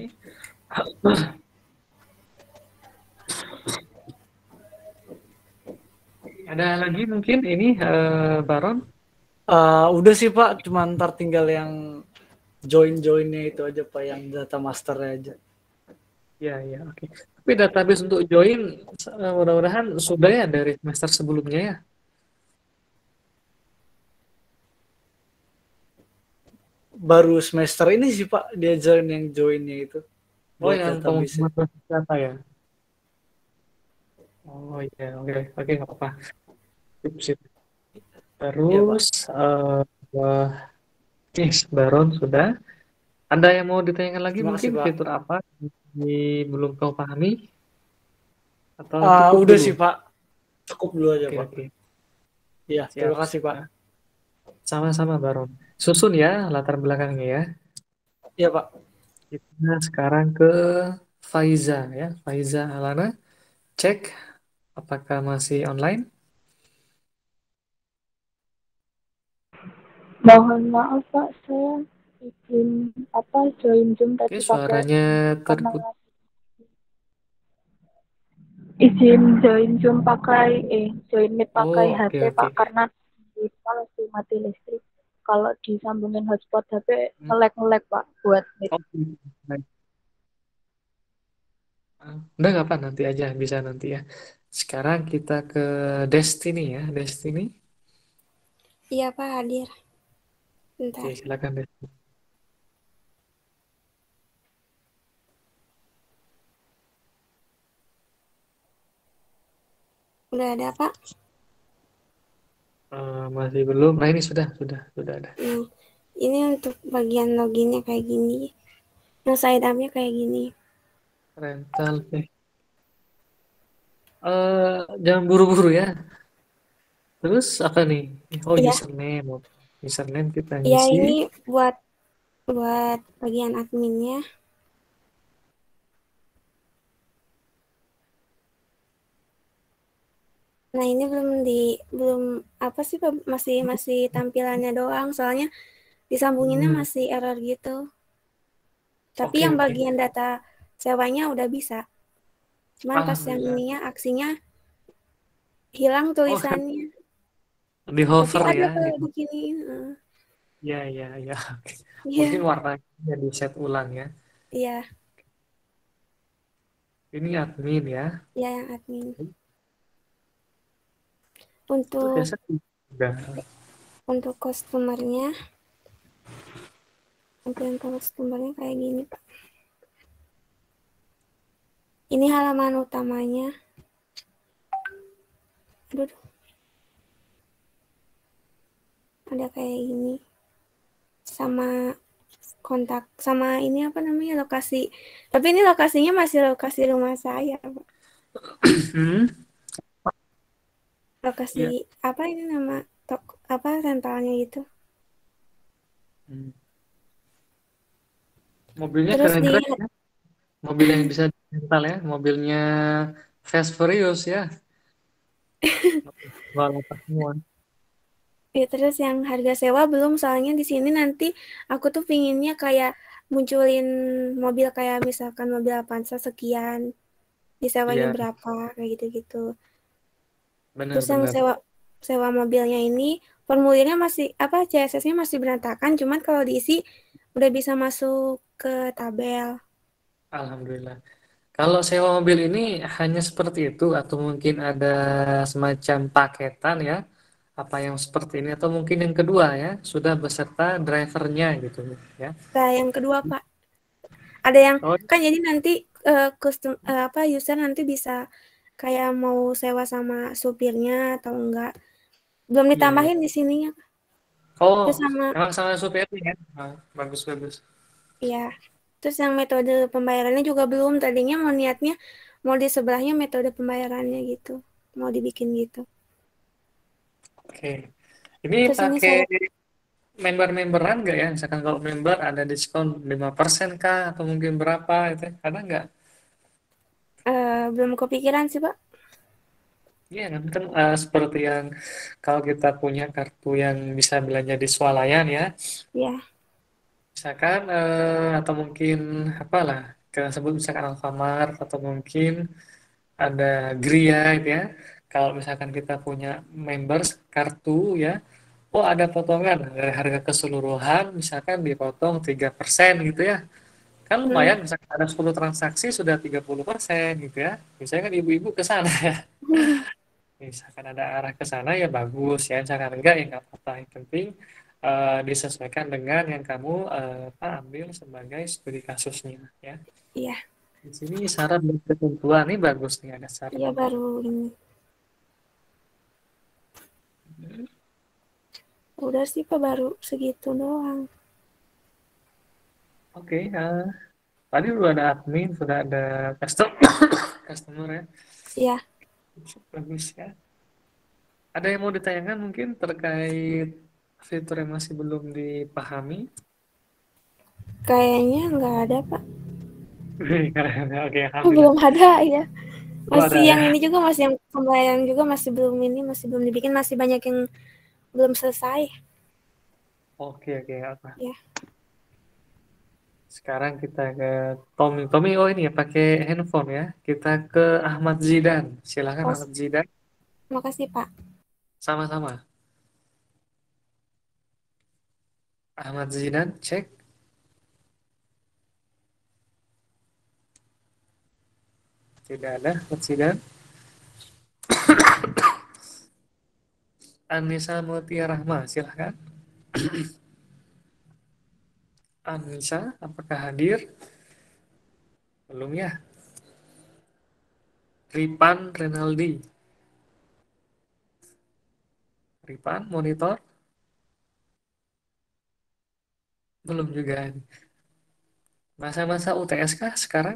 Speaker 1: Ada lagi mungkin ini eh, Baron?
Speaker 7: Uh, udah sih Pak, cuma ntar tinggal yang join-joinnya itu aja Pak, yang data masternya aja.
Speaker 1: Ya, ya, oke. Tapi database untuk join eh, mudah-mudahan sudah ya dari semester sebelumnya ya.
Speaker 7: Baru semester ini sih Pak dia join yang joinnya itu.
Speaker 1: Oh,
Speaker 7: Buat
Speaker 1: yang
Speaker 7: database.
Speaker 1: pengumuman data ya. Oh iya, oke, oke, nggak apa-apa. Sip, sip.
Speaker 7: Iya, Pak.
Speaker 1: Terus, eh eh, nih, Baron sudah. Ada yang mau ditanyakan lagi
Speaker 7: Terima
Speaker 1: mungkin
Speaker 7: kasih, Pak.
Speaker 1: fitur apa yang belum kau pahami atau
Speaker 7: Ah,
Speaker 1: cukup
Speaker 7: udah
Speaker 1: dulu?
Speaker 7: sih, Pak. Cukup dulu aja,
Speaker 1: Oke,
Speaker 7: Pak.
Speaker 1: oke.
Speaker 7: Iya, terima
Speaker 1: Siap,
Speaker 7: kasih, Pak.
Speaker 1: siap. Sama-sama, Baron. Susun ya latar belakangnya ya.
Speaker 7: Iya, Pak.
Speaker 1: Kita sekarang ke Faiza ya. Faiza Alana, cek apakah masih online?
Speaker 5: Mohon maaf Pak, saya izin apa join Zoom
Speaker 1: Oke,
Speaker 5: tadi pakai
Speaker 1: suaranya
Speaker 5: karena
Speaker 1: terput.
Speaker 5: izin join Zoom pakai eh join Meet pakai
Speaker 1: Oh, oke,
Speaker 5: H P
Speaker 1: oke.
Speaker 5: Pak karena di rumah lagi mati listrik. Kalau disambungin hotspot H P
Speaker 1: Hmm,
Speaker 5: ngelek-ngelek Pak buat Meet.
Speaker 1: oke. Baik. Udah nggak apa nanti aja bisa nanti ya. Sekarang kita ke Destiny ya, Destiny.
Speaker 3: Iya Pak, hadir.
Speaker 1: Oke,
Speaker 3: Bentar.
Speaker 1: silakan Destiny.
Speaker 3: Udah ada Pak?
Speaker 1: Eh, masih belum. Nah ini sudah, sudah, sudah ada.
Speaker 3: Nah, ini untuk bagian loginnya kayak gini. Nah, side up-nya kayak gini.
Speaker 1: Rental teh. Eh, jangan buru-buru ya. Terus apa nih? Oh,
Speaker 3: Iya,
Speaker 1: username. Username kita
Speaker 3: iya
Speaker 1: ngisi.
Speaker 3: ini buat buat bagian adminnya. Nah, ini belum di belum apa sih Pak? Masih masih tampilannya doang. Soalnya disambunginnya
Speaker 1: Hmm,
Speaker 3: masih error gitu. Tapi
Speaker 1: oke,
Speaker 3: yang
Speaker 1: oke.
Speaker 3: bagian data sewanya udah bisa. Cuman pas yang
Speaker 1: Alhamdulillah.
Speaker 3: ininya aksinya hilang
Speaker 1: Oh, kan
Speaker 3: tulisannya.
Speaker 1: di
Speaker 3: Tapi
Speaker 1: hover
Speaker 3: ada
Speaker 1: ya. Di,
Speaker 3: kalau di sini. Uh,
Speaker 1: ya, ya, ya. Oke. Mungkin
Speaker 3: iya,
Speaker 1: warnanya di set ulang ya.
Speaker 3: iya,
Speaker 1: Ini admin ya.
Speaker 3: iya yang admin.
Speaker 1: Itu
Speaker 3: Untuk
Speaker 1: biasa udah.
Speaker 3: untuk customernya, tampilan customernya kayak gini Pak. Ini halaman utamanya. Aduh, ada kayak gini. Sama kontak, sama ini apa namanya lokasi. Tapi ini lokasinya masih lokasi rumah saya, Pak.
Speaker 1: Hmm,
Speaker 3: Lokasi
Speaker 1: ya.
Speaker 3: apa ini nama tok apa rentalnya gitu.
Speaker 1: Hmm. Mobilnya
Speaker 3: Terus di
Speaker 1: keren-keren ya. Mobil yang bisa rental ya. Mobilnya Fast Furious ya. Balapan semua.
Speaker 3: ya, terus yang harga sewa belum soalnya di sini nanti aku tuh pinginnya kayak munculin mobil kayak misalkan mobil Avanza sekian, disewanya
Speaker 1: Iya,
Speaker 3: berapa kayak gitu-gitu. Terus yang
Speaker 1: benar-benar.
Speaker 3: sewa sewa mobilnya ini formulirnya masih apa C S S-nya masih berantakan, cuman kalau diisi udah bisa masuk ke tabel.
Speaker 1: Alhamdulillah. Kalau sewa mobil ini hanya seperti itu atau mungkin ada semacam paketan ya, apa yang seperti ini atau mungkin yang kedua ya, sudah beserta drivernya gitu ya.
Speaker 3: Nah, yang kedua Pak, ada yang
Speaker 1: Oh
Speaker 3: kan jadi nanti uh, custom uh, apa user nanti bisa kayak mau sewa sama supirnya atau enggak. Belum
Speaker 1: iya iya.
Speaker 3: ditambahin di sininya.
Speaker 1: Oh,
Speaker 3: Terus sama
Speaker 1: emang sama supirnya ya? Ah, bagus bagus.
Speaker 3: ya. Terus yang metode pembayarannya juga belum. Tadinya mau niatnya mau di sebelahnya metode pembayarannya gitu. Mau dibikin gitu.
Speaker 1: Oke. Ini
Speaker 3: Terus ini
Speaker 1: pakai
Speaker 3: saya
Speaker 1: member-memberan nggak ya? Misalkan kalau member ada diskon lima persen kah atau mungkin berapa itu? Ada nggak?
Speaker 3: uh, belum kepikiran sih Pak.
Speaker 1: Iya kan, kan eh, seperti yang kalau kita punya kartu yang bisa belanja di swalayan ya,
Speaker 3: Ya.
Speaker 1: misalkan eh, atau mungkin apalah kita sebut misalkan Alfamart atau mungkin ada Gria gitu ya. Kalau misalkan kita punya members kartu ya, oh ada potongan dari harga keseluruhan misalkan dipotong tiga persen gitu ya. Kan
Speaker 3: Hmm.
Speaker 1: lumayan misalkan ada sepuluh transaksi sudah tiga puluh persen gitu ya. Misalnya kan ibu-ibu ke sana ya. Misalkan ada arah ke sana ya bagus ya, misalkan enggak ya nggak apa-apa. Yang penting eh, disesuaikan dengan yang kamu eh, apa, ambil sebagai studi kasusnya ya.
Speaker 3: Iya.
Speaker 1: Di sini syarat dan ketentuan ini bagus nih ada syarat
Speaker 3: Iya
Speaker 1: dan
Speaker 3: baru ini. Udah sih Pak, baru segitu doang.
Speaker 1: Oke, eh, tadi udah ada admin, sudah ada customer, customer ya.
Speaker 3: Iya,
Speaker 1: Bagus ya. Ada yang mau ditanyakan mungkin terkait fitur yang masih belum dipahami?
Speaker 3: kayaknya nggak ada Pak.
Speaker 1: Oke,
Speaker 3: Oh,
Speaker 1: alhamdulillah.
Speaker 3: belum ada ya.
Speaker 1: Oh, ada
Speaker 3: Masih yang
Speaker 1: ya.
Speaker 3: ini juga, masih yang pembayaran juga masih belum ini, masih belum dibikin, masih banyak yang belum selesai.
Speaker 1: Oke, oke, apa?
Speaker 3: Ya.
Speaker 1: Sekarang kita ke Tommy. Tommy, oh ini ya pakai handphone ya. Kita ke Ahmad Zidan. Silakan
Speaker 3: Oh,
Speaker 1: Ahmad Zidan.
Speaker 3: makasih Pak.
Speaker 1: Sama-sama. Ahmad Zidan, cek. Tidak ada Ahmad Zidan. Anissa Mutia Rahma, silakan. Anissa, apakah hadir? Belum ya. Ripan Renaldi. Ripan, monitor. Belum juga. Masa-masa U T S kah sekarang?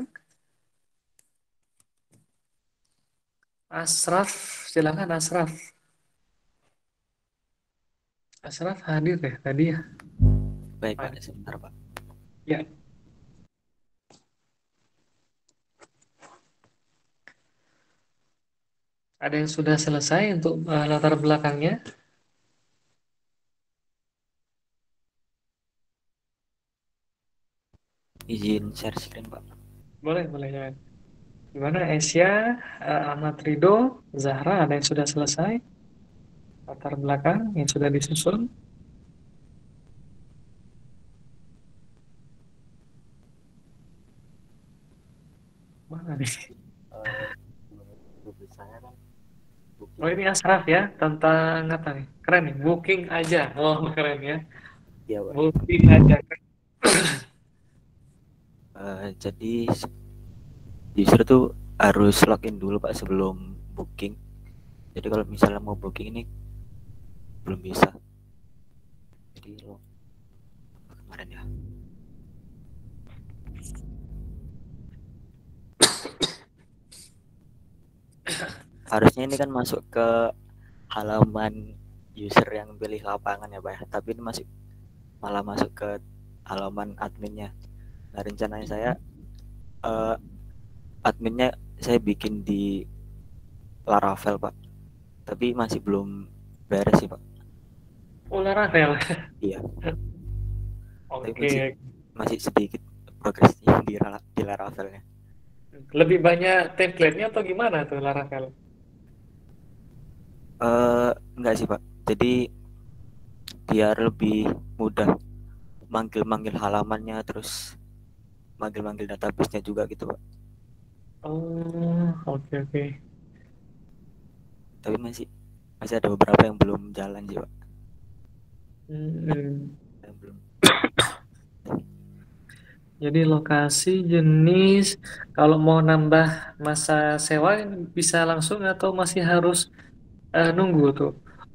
Speaker 1: Asraf, silakan Asraf. Asraf hadir ya tadi ya.
Speaker 8: Baik Pak, sebentar Pak.
Speaker 1: Ya. Ada yang sudah selesai untuk uh, latar belakangnya?
Speaker 8: Izin share screen Pak.
Speaker 1: Boleh, boleh ya. Gimana Asia, uh, Ahmad Ridho, Zahra, ada yang sudah selesai? Latar belakang yang sudah disusun? Mana nih?
Speaker 8: Saya kan
Speaker 1: Oh ini Asraf ya, tentang apa nih? Keren nih, booking aja. Oh keren ya.
Speaker 8: Iya Pak.
Speaker 1: Booking aja.
Speaker 8: Uh, jadi user tuh harus login dulu Pak sebelum booking. Jadi kalau misalnya mau booking ini belum bisa. Jadi lo kemarin ya. Harusnya ini kan masuk ke halaman user yang pilih lapangan ya Pak ya. Tapi ini masih malah masuk ke halaman adminnya. Nah rencananya saya uh, adminnya saya bikin di Laravel Pak. Tapi masih belum beres sih Pak.
Speaker 1: Oh Laravel.
Speaker 8: Iya.
Speaker 1: Oke.
Speaker 8: Masih, masih sedikit progresnya di, di Laravelnya.
Speaker 1: Lebih banyak template-nya atau gimana tuh Laravel?
Speaker 8: Uh, enggak sih Pak. Jadi biar lebih mudah manggil-manggil halamannya, terus manggil-manggil database-nya juga gitu Pak.
Speaker 1: Oh oke okay, oke. Okay.
Speaker 8: Tapi masih masih ada beberapa yang belum jalan sih Pak.
Speaker 1: Hmm.
Speaker 8: Yang belum.
Speaker 1: Jadi lokasi, jenis, kalau mau nambah masa sewa bisa langsung atau masih harus uh, nunggu tuh?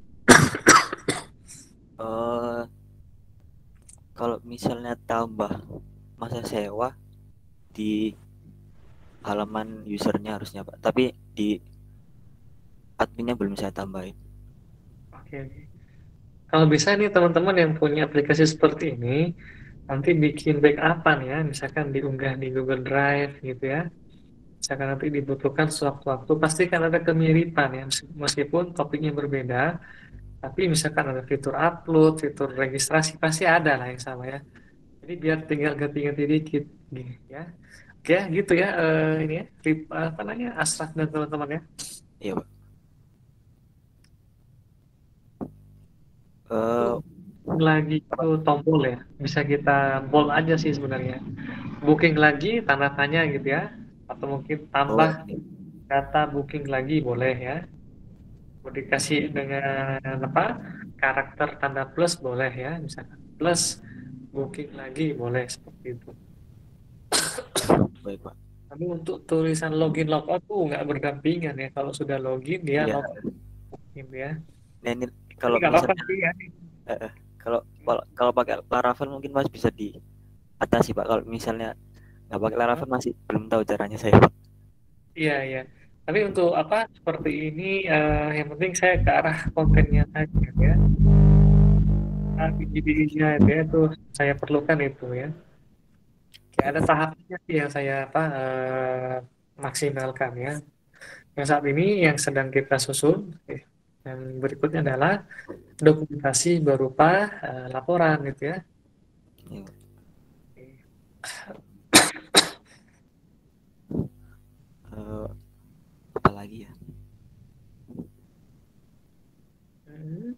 Speaker 8: Uh, kalau misalnya tambah masa sewa di halaman usernya harusnya Pak, tapi di adminnya belum saya tambahin.
Speaker 1: Oke. Okay. Kalau bisa nih teman-teman yang punya aplikasi seperti ini, nanti bikin backup-an ya, misalkan diunggah di Google Drive gitu ya. Misalkan nanti dibutuhkan sewaktu-waktu, pasti kan ada kemiripan ya, meskipun topiknya berbeda, tapi misalkan ada fitur upload, fitur registrasi, pasti ada lah yang sama ya. Jadi biar tinggal ganti-ganti dikit gini ya. Oke, gitu ya, uh, ini ya, Rip, apa namanya, Asraf dan teman-teman ya.
Speaker 8: Iya Pak. Uh,
Speaker 1: lagi itu tombol ya, bisa kita bold aja sih sebenarnya. Booking lagi tanda tanya gitu ya, atau mungkin tambah
Speaker 8: oh,
Speaker 1: kata booking lagi boleh ya. Mau dikasih dengan apa karakter tanda plus boleh ya, misalkan plus booking lagi boleh seperti itu.
Speaker 8: Baik Pak.
Speaker 1: Tapi untuk tulisan login logout tuh nggak berdampingan ya, kalau sudah login dia
Speaker 8: iya.
Speaker 1: login ya.
Speaker 8: Nah, ini kalau
Speaker 1: misalnya
Speaker 8: apa-apa sih, ya. Eh, eh. Kalau kalau kalau pakai Laravel mungkin Mas bisa diatasi Pak. Kalau misalnya nggak pakai Laravel masih belum tahu caranya saya Pak.
Speaker 1: Iya, iya. Tapi untuk apa seperti ini, eh, yang penting saya ke arah kontennya saja ya. Nah, B G B-nya itu ya, itu saya perlukan itu ya. Oke, ada tahapnya sih yang saya apa eh, maksimalkan ya. Yang saat ini yang sedang kita susun, oke. Yang berikutnya adalah dokumentasi berupa eh, laporan gitu ya.
Speaker 8: Iya. Eh, apa lagi ya?
Speaker 1: Hmm.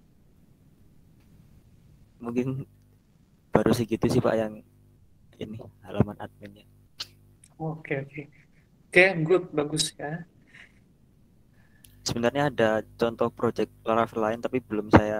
Speaker 8: Mungkin baru segitu sih Pak yang ini halaman adminnya.
Speaker 1: Oke, oke. Oke, good, bagus ya.
Speaker 8: Sebenarnya ada contoh project Laravel lain tapi belum saya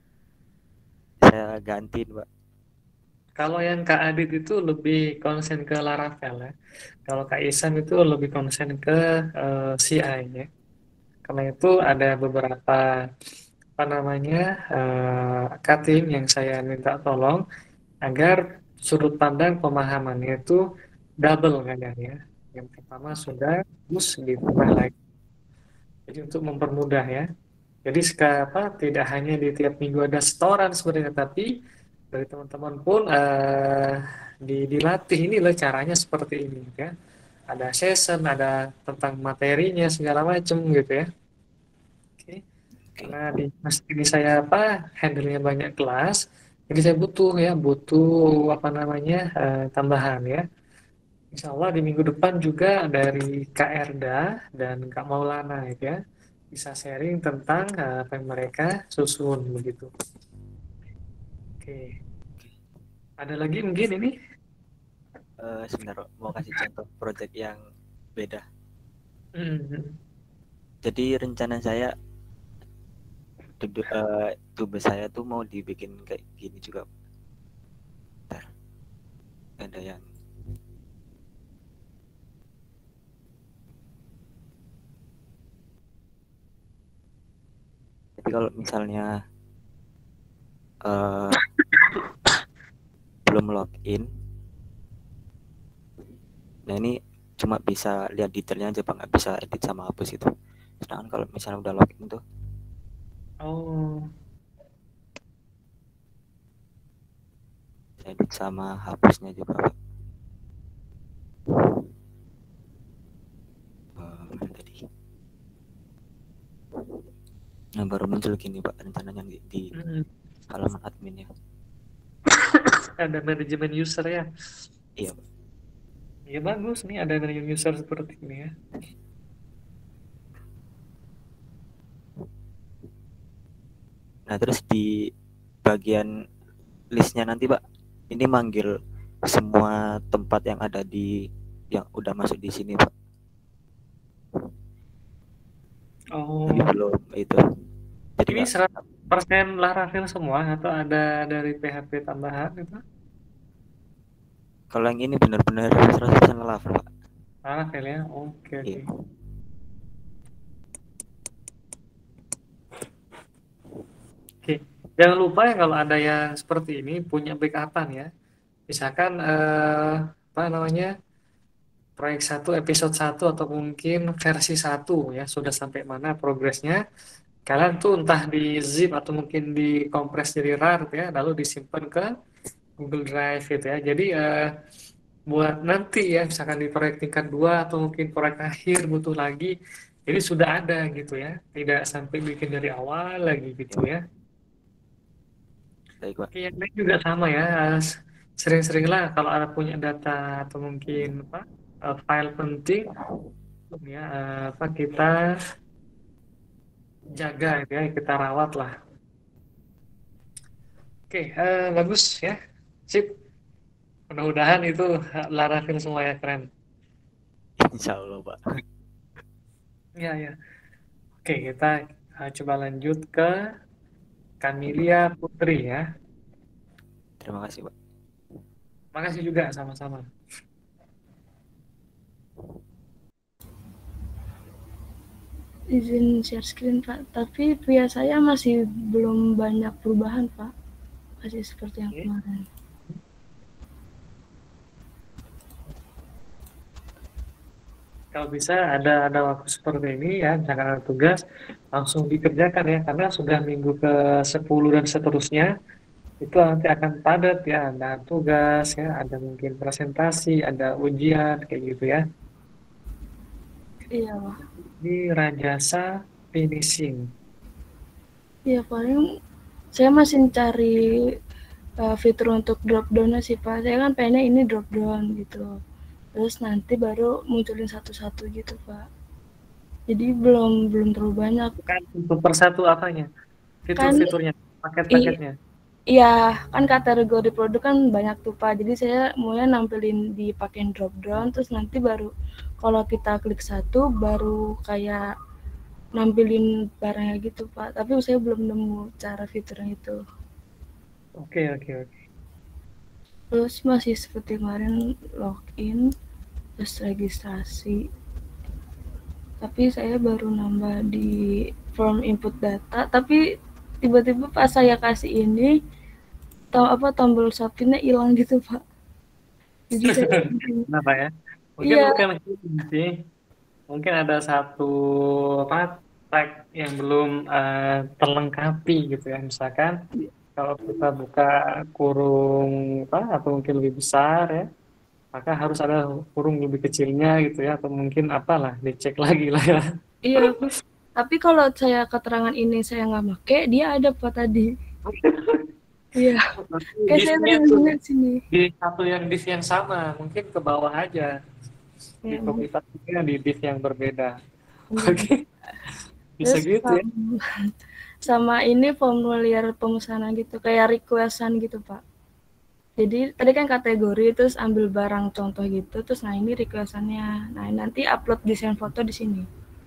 Speaker 8: saya gantiin Pak.
Speaker 1: Kalau yang Kak Adit itu lebih konsen ke Laravel ya. Kalau Kak Isan itu lebih konsen ke eh, C I ya. Karena itu ada beberapa apa namanya eh, cutting yang saya minta tolong agar sudut pandang pemahamannya itu double kadang ya. Yang pertama sudah, terus ditambah lagi. Jadi untuk mempermudah ya. Jadi apa tidak hanya di tiap minggu ada setoran sebenarnya, tapi dari teman-teman pun eh, di, dilatih ini loh caranya seperti ini ya. Ada session, ada tentang materinya segala macam gitu ya. Oke. Karena di mas ini saya apa handle-nya banyak kelas, jadi saya butuh ya butuh apa namanya eh, tambahan ya. Insya Allah di minggu depan juga dari Kak Erda dan Kak Maulana gitu ya bisa sharing tentang eh, apa yang mereka susun begitu. Oke. Ada lagi mungkin ini?
Speaker 8: Uh, sebentar mau kasih contoh project yang beda.
Speaker 1: Mm-hmm.
Speaker 8: Jadi rencana saya tube, uh, tube saya tuh mau dibikin kayak gini juga. Bentar. Ada yang jadi kalau misalnya uh, belum login, nah ini cuma bisa lihat detailnya aja Pak, nggak bisa edit sama hapus itu. Sedangkan kalau misalnya udah login tuh
Speaker 1: oh
Speaker 8: edit sama hapusnya juga Pak. Uh, tadi. Nah baru muncul gini Pak rencananya di, di mm-hmm. halaman adminnya.
Speaker 1: Ada manajemen user ya?
Speaker 8: Iya Pak.
Speaker 1: Ya bagus nih ada manajemen user seperti ini ya.
Speaker 8: Nah terus di bagian listnya nanti Pak, ini manggil semua tempat yang ada di yang udah masuk di sini Pak.
Speaker 1: Oh.
Speaker 8: Tapi belum itu. Jadi
Speaker 1: ini seratus persen Laravel semua atau ada dari P H P tambahan itu?
Speaker 8: Kalau yang ini benar-benar seratus persen Laravel Pak.
Speaker 1: Laravel ya, oke oke.
Speaker 8: Iya.
Speaker 1: Oke, jangan lupa ya kalau ada yang seperti ini punya backupan ya. Misalkan eh, apa namanya proyek satu episode satu atau mungkin versi satu ya sudah sampai mana progresnya. Kalian tuh entah di zip atau mungkin di kompres jadi rar ya, lalu disimpan ke Google Drive gitu ya. Jadi eh, buat nanti ya misalkan di proyek tingkat dua atau mungkin proyek akhir butuh lagi, jadi sudah ada gitu ya. Tidak sampai bikin dari awal lagi gitu ya.
Speaker 8: Baik Pak.
Speaker 1: Oke, yang lain juga sama ya. Sering-seringlah kalau ada punya data atau mungkin apa file penting ya apa kita jaga ya, kita rawat lah. Oke, uh, bagus ya. Sip. Mudah-mudahan itu Laravel semua ya keren.
Speaker 8: Insya Allah Pak.
Speaker 1: Ya, ya. Oke, kita uh, coba lanjut ke Kamilia Putri ya.
Speaker 8: Terima kasih Pak.
Speaker 1: Makasih juga sama-sama.
Speaker 5: Izin share screen Pak, tapi via saya masih belum banyak perubahan Pak. Masih seperti yang
Speaker 1: Oke.
Speaker 5: kemarin.
Speaker 1: Kalau bisa ada ada waktu seperti ini ya, misalkan ada tugas langsung dikerjakan ya, karena sudah minggu ke sepuluh dan seterusnya itu nanti akan padat ya, ada tugas ya, ada mungkin presentasi, ada ujian kayak gitu ya.
Speaker 5: Iya, Pak.
Speaker 1: Di Rajasa finishing.
Speaker 5: Iya, paling saya masih cari uh, fitur untuk drop down sih, Pak. Saya kan pengennya ini drop down gitu. Terus nanti baru munculin satu-satu gitu, Pak. Jadi belum belum terlalu banyak.
Speaker 1: Kan untuk persatu apanya?
Speaker 5: Kan
Speaker 1: Fitur-fiturnya, paket-paketnya.
Speaker 5: Iya, kan kategori produk kan banyak tuh, Pak. Jadi saya maunya nampilin di pakein drop down, terus nanti baru kalau kita klik satu, baru kayak nampilin barangnya gitu, Pak. Tapi saya belum nemu cara fiturnya itu.
Speaker 1: Oke, oke, oke.
Speaker 5: Terus masih seperti kemarin login, terus registrasi. Tapi saya baru nambah di form input data, tapi tiba-tiba pas saya kasih ini, tau apa tombol submitnya hilang gitu, Pak. Jadi saya
Speaker 1: Kenapa ya? Mungkin
Speaker 5: iya,
Speaker 1: bukan ini sih. Mungkin ada satu apa tag yang belum eh, terlengkapi gitu ya. Misalkan kalau kita buka kurung apa atau mungkin lebih besar ya, maka harus ada kurung lebih kecilnya gitu ya, atau mungkin apalah dicek lagi lah ya.
Speaker 5: iya. Tapi kalau saya keterangan ini saya nggak make, dia ada Pak tadi. Iya,
Speaker 1: Berarti
Speaker 5: kayak saya
Speaker 1: disknya
Speaker 5: tadi
Speaker 1: tuh
Speaker 5: lihat sini.
Speaker 1: di satu yang disk yang sama, mungkin ke bawah aja. Di
Speaker 5: Ya,
Speaker 1: komunitasnya di disk yang berbeda.
Speaker 5: mungkin.
Speaker 1: Oke, bisa
Speaker 5: Terus
Speaker 1: gitu ya.
Speaker 5: sama, sama ini formulir pemesanan gitu, kayak requestan gitu, Pak. Jadi tadi kan kategori, terus ambil barang contoh gitu, terus nah ini requestannya. Nah nanti upload desain foto di sini.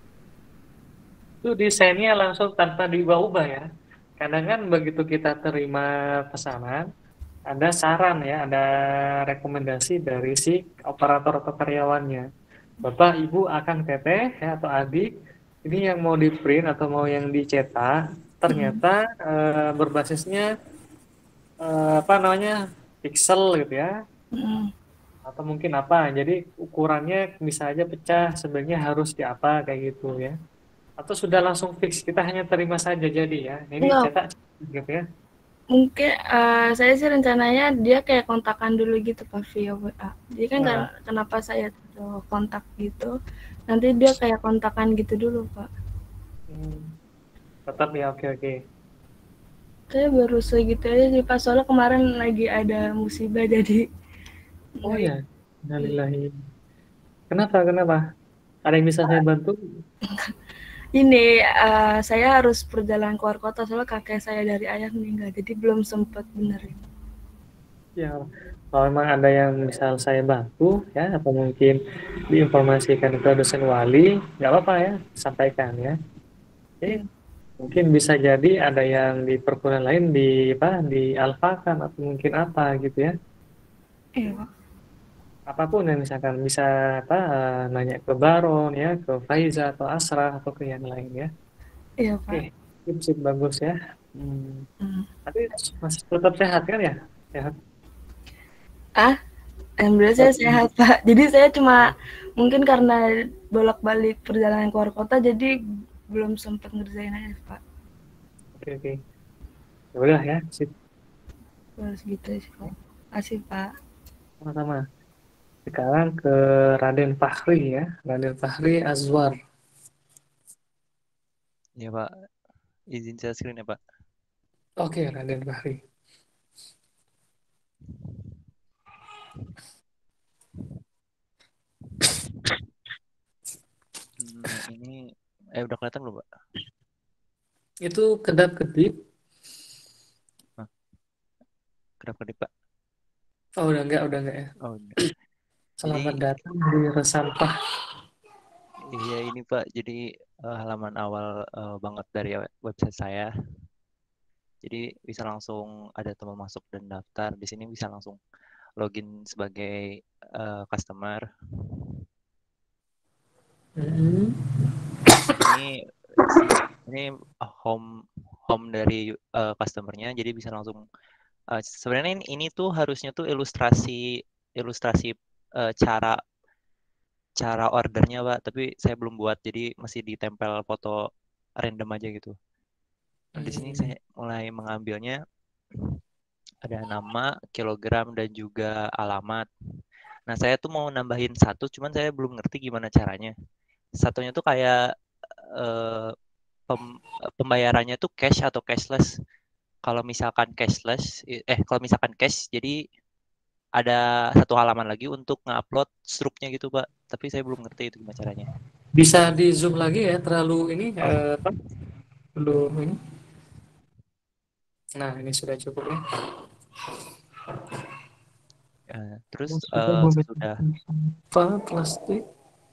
Speaker 1: Itu desainnya langsung tanpa diubah-ubah ya. Kadang kan begitu kita terima pesanan, ada saran ya, ada rekomendasi dari si operator atau karyawannya. Bapak, Ibu, Akang, Teteh ya, atau Adik, ini yang mau di print atau mau yang dicetak, ternyata eh, berbasisnya eh, apa namanya pixel gitu ya,
Speaker 5: Mm.
Speaker 1: atau mungkin apa. Jadi ukurannya bisa aja pecah, sebenarnya harus di apa kayak gitu ya. Atau sudah langsung fix, kita hanya terima saja jadi ya. Ini
Speaker 5: Enggak,
Speaker 1: cetak gitu ya.
Speaker 5: mungkin uh, saya sih rencananya dia kayak kontakan dulu gitu Pak via W A. Jadi kan
Speaker 1: Nah,
Speaker 5: kenapa saya taruh kontak gitu, nanti dia kayak kontakan gitu dulu Pak.
Speaker 1: hmm, tetap ya, oke oke.
Speaker 5: Saya baru segitu aja sih Pak, soalnya kemarin lagi ada musibah jadi
Speaker 1: Oh
Speaker 5: nggak
Speaker 1: ya, innalillahi. Kenapa kenapa? Ada yang bisa saya bantu?
Speaker 5: ini uh, saya harus perjalanan keluar kota soalnya kakek saya dari ayah meninggal, jadi belum sempat benerin.
Speaker 1: Ya, kalau memang ada yang misal saya bantu ya, atau mungkin diinformasikan ke dosen wali, nggak apa-apa ya, sampaikan ya. Oke,
Speaker 5: Ya,
Speaker 1: mungkin bisa jadi ada yang di perguruan lain di apa, di alfakan atau mungkin apa gitu ya.
Speaker 5: iya Pak.
Speaker 1: Apapun yang misalkan bisa apa eh, nanya ke Baron ya, ke Faiza atau Asrah atau ke yang lain ya.
Speaker 5: Iya
Speaker 1: Oke,
Speaker 5: Pak.
Speaker 1: sip, sip, bagus ya. Hmm.
Speaker 5: Hmm.
Speaker 1: Tapi masih tetap sehat kan ya? Sehat.
Speaker 5: Ah, alhamdulillah saya sehat Pak. Jadi saya cuma mungkin karena bolak-balik perjalanan keluar kota jadi belum sempat ngerjain aja Pak.
Speaker 1: Oke, oke. Ya udah ya, sip.
Speaker 5: Terus gitu sih Pak. Makasih Pak.
Speaker 1: Sama-sama. Sekarang ke Raden Fahri ya, Raden Fahri Azwar.
Speaker 8: Ya Pak, izin share screen ya Pak.
Speaker 1: Oke, Raden Fahri.
Speaker 8: Hmm, ini eh udah kelihatan belum Pak?
Speaker 1: Itu kedap-kedip.
Speaker 8: Hah, kedap-kedip Pak.
Speaker 1: Oh, udah enggak, udah enggak ya.
Speaker 8: Oh enggak.
Speaker 1: Selamat
Speaker 8: Jadi
Speaker 1: datang di Resampah.
Speaker 8: iya ini Pak, jadi uh, halaman awal uh, banget dari website saya. Jadi bisa langsung ada tombol masuk dan daftar. Di sini bisa langsung login sebagai uh, customer.
Speaker 1: Mm-hmm.
Speaker 8: Ini si ini home home dari uh, customernya, jadi bisa langsung
Speaker 9: Uh, sebenarnya ini, ini tuh harusnya tuh ilustrasi ilustrasi uh, cara cara ordernya Pak, tapi saya belum buat jadi masih ditempel foto random aja gitu. Nah, di sini
Speaker 1: Hmm.
Speaker 9: saya mulai mengambilnya ada nama, kilogram dan juga alamat. Nah, saya tuh mau nambahin satu, cuman saya belum ngerti gimana caranya. Satunya tuh kayak eh, pem- pembayarannya tuh cash atau cashless. Kalau misalkan cashless, eh kalau misalkan cash, jadi ada satu halaman lagi untuk ngupload struknya gitu, Pak. Tapi saya belum ngerti itu gimana caranya.
Speaker 1: Bisa di zoom lagi ya, terlalu ini
Speaker 9: Oh,
Speaker 1: eh, apa? Belum ini. Nah, ini sudah cukup ya.
Speaker 9: eh, terus
Speaker 1: Sudah
Speaker 9: eh, sesudah
Speaker 1: memecahkan sampah plastik.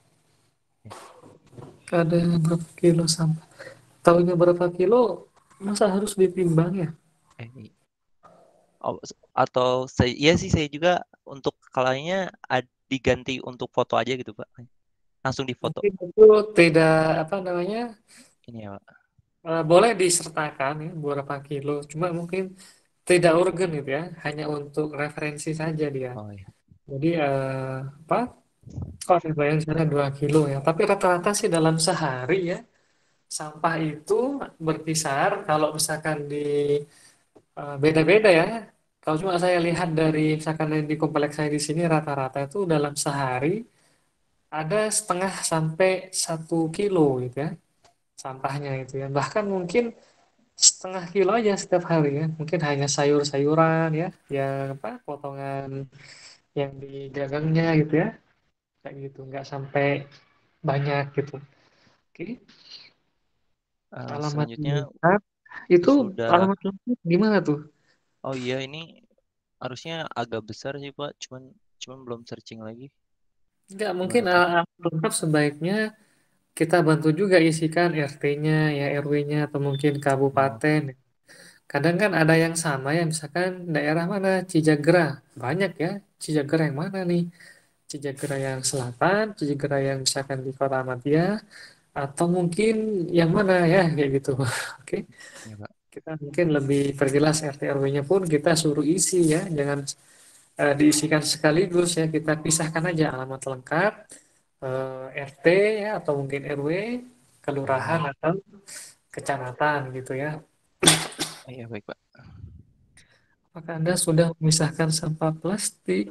Speaker 1: Ada berapa kilo sampah? Tahunya berapa kilo? Masa harus ditimbang ya?
Speaker 9: eh, oh, atau saya iya sih saya juga untuk kalanya ad- diganti untuk foto aja gitu, Pak. Langsung difoto.
Speaker 1: Mungkin itu tidak apa namanya
Speaker 9: Ini ya, Pak.
Speaker 1: eh, boleh disertakan ya berapa kilo. Cuma mungkin tidak urgen gitu ya, hanya untuk referensi saja dia.
Speaker 9: Oh iya.
Speaker 1: Jadi eh, apa? Kok ada bayang sana dua kilo ya. Tapi rata-rata sih dalam sehari ya sampah itu berkisar kalau misalkan di eh, beda-beda ya. Kalau cuma saya lihat dari misalkan yang di kompleks saya di sini rata-rata itu dalam sehari ada setengah sampai satu kilo gitu ya sampahnya itu ya. Bahkan mungkin setengah kilo aja setiap hari ya. Mungkin hanya sayur-sayuran ya, yang apa potongan yang digagangnya gitu ya, kayak gitu. Nggak sampai banyak gitu. Oke.
Speaker 9: Eh,
Speaker 1: Alamat
Speaker 9: selanjutnya
Speaker 1: lengkap itu
Speaker 9: sesudah
Speaker 1: alamat lengkap gimana tuh?
Speaker 9: oh iya ini harusnya agak besar sih Pak, cuman cuman belum searching lagi
Speaker 1: Nggak mungkin
Speaker 9: gimana cara.
Speaker 1: alamat lengkap sebaiknya kita bantu juga isikan R T-nya ya R W-nya atau mungkin
Speaker 9: Oh,
Speaker 1: kabupaten. Kadang kan ada yang sama ya, misalkan daerah mana Cijagra, banyak ya. Cijagra yang mana nih? Cijagra yang selatan, Cijagra yang misalkan di Kota Madia, atau mungkin yang mana ya, kayak gitu. Oke,
Speaker 9: iya Pak.
Speaker 1: kita mungkin lebih perjelas R T R W-nya pun kita suruh isi ya, jangan eh, diisikan sekaligus ya. Kita pisahkan aja alamat lengkap, eh, R T ya, atau mungkin R W, kelurahan
Speaker 9: Oh,
Speaker 1: atau kecamatan gitu ya.
Speaker 9: oh iya baik Pak.
Speaker 1: Apakah Anda sudah memisahkan sampah plastik?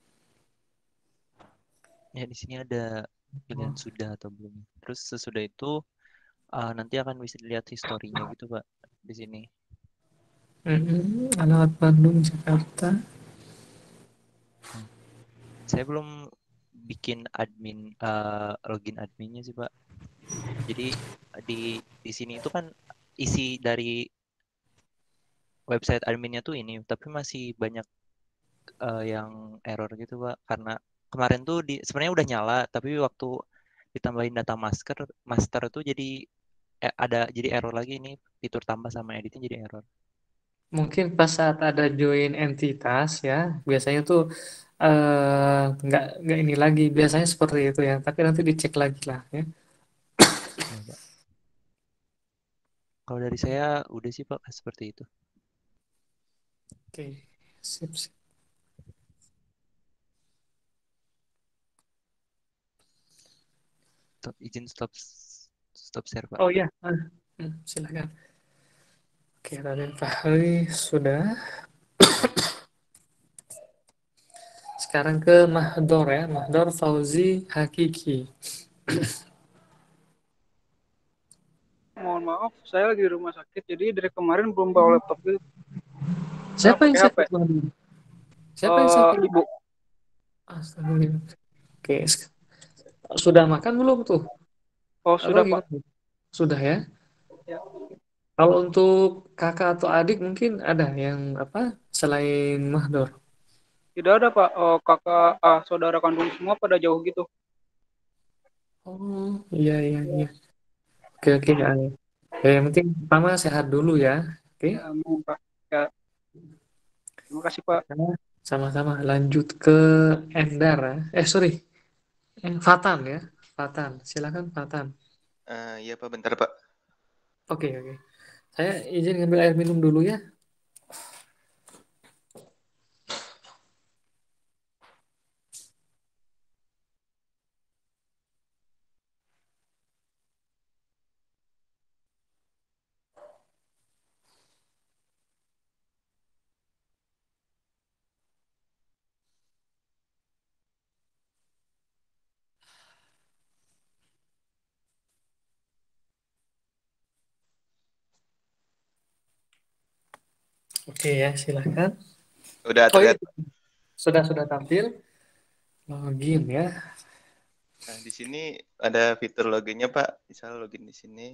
Speaker 9: Ya di sini ada pilihan sudah atau belum. Terus sesudah itu eh, nanti akan bisa dilihat historinya gitu Pak di sini.
Speaker 1: Mm-mm, alamat Bandung, Jakarta.
Speaker 9: Hmm. Saya belum bikin admin eh, login adminnya sih Pak. Jadi di di sini itu kan isi dari website adminnya tuh ini, tapi masih banyak eh, yang error gitu Pak. Karena kemarin tuh di sebenarnya udah nyala, tapi waktu ditambahin data master master tuh jadi eh, ada jadi error lagi ini fitur tambah sama editing jadi error.
Speaker 1: Mungkin pas saat ada join entitas ya, biasanya tuh eh, nggak nggak ini lagi, biasanya seperti itu ya. Tapi nanti dicek lagi lah ya.
Speaker 9: Ya, Pak. Kalau dari saya udah sih Pak seperti itu.
Speaker 1: Oke, sip, sip.
Speaker 9: Stop, izin stop stop share Pak.
Speaker 1: Oh ya, ah, hmm, silakan. Oke, Raden Fahri sudah. Sekarang ke Mahdor ya, Mahdor Fauzi Hakiki.
Speaker 10: Mohon maaf, saya lagi di rumah sakit, jadi dari kemarin belum bawa laptop gitu. Karena
Speaker 1: Siapa yang
Speaker 10: pakai H P.
Speaker 1: sakit, Mahdur? Siapa yang
Speaker 10: Eh,
Speaker 1: sakit?
Speaker 10: ibu,
Speaker 1: Astagfirullah. Oke, sek- sudah makan belum tuh?
Speaker 10: oh
Speaker 1: Atau
Speaker 10: sudah Pak.
Speaker 1: gimana? Sudah ya?
Speaker 10: Ya,
Speaker 1: Kalau untuk kakak atau adik mungkin ada yang apa selain Mahdor?
Speaker 10: tidak ada Pak. Oh, kakak, ah, saudara kandung semua pada jauh gitu.
Speaker 1: Oh iya iya iya. Oke oke ya. Ya, yang penting pertama sehat dulu ya. Oke.
Speaker 10: Ya, amin Pak. Ya, terima kasih Pak.
Speaker 1: Nah, sama-sama. Lanjut ke Endar ya. Eh sorry, Eh, Fatan ya. Fatan. Silakan Fatan.
Speaker 11: Eh, iya Pak, bentar Pak.
Speaker 1: Oke oke. Saya izin ngambil air minum dulu ya. Oke ya, silahkan.
Speaker 11: Udah
Speaker 1: Oh iya,
Speaker 11: terlihat.
Speaker 1: sudah sudah tampil. Login ya.
Speaker 11: Nah, di sini ada fitur loginnya, Pak. Misal login di sini.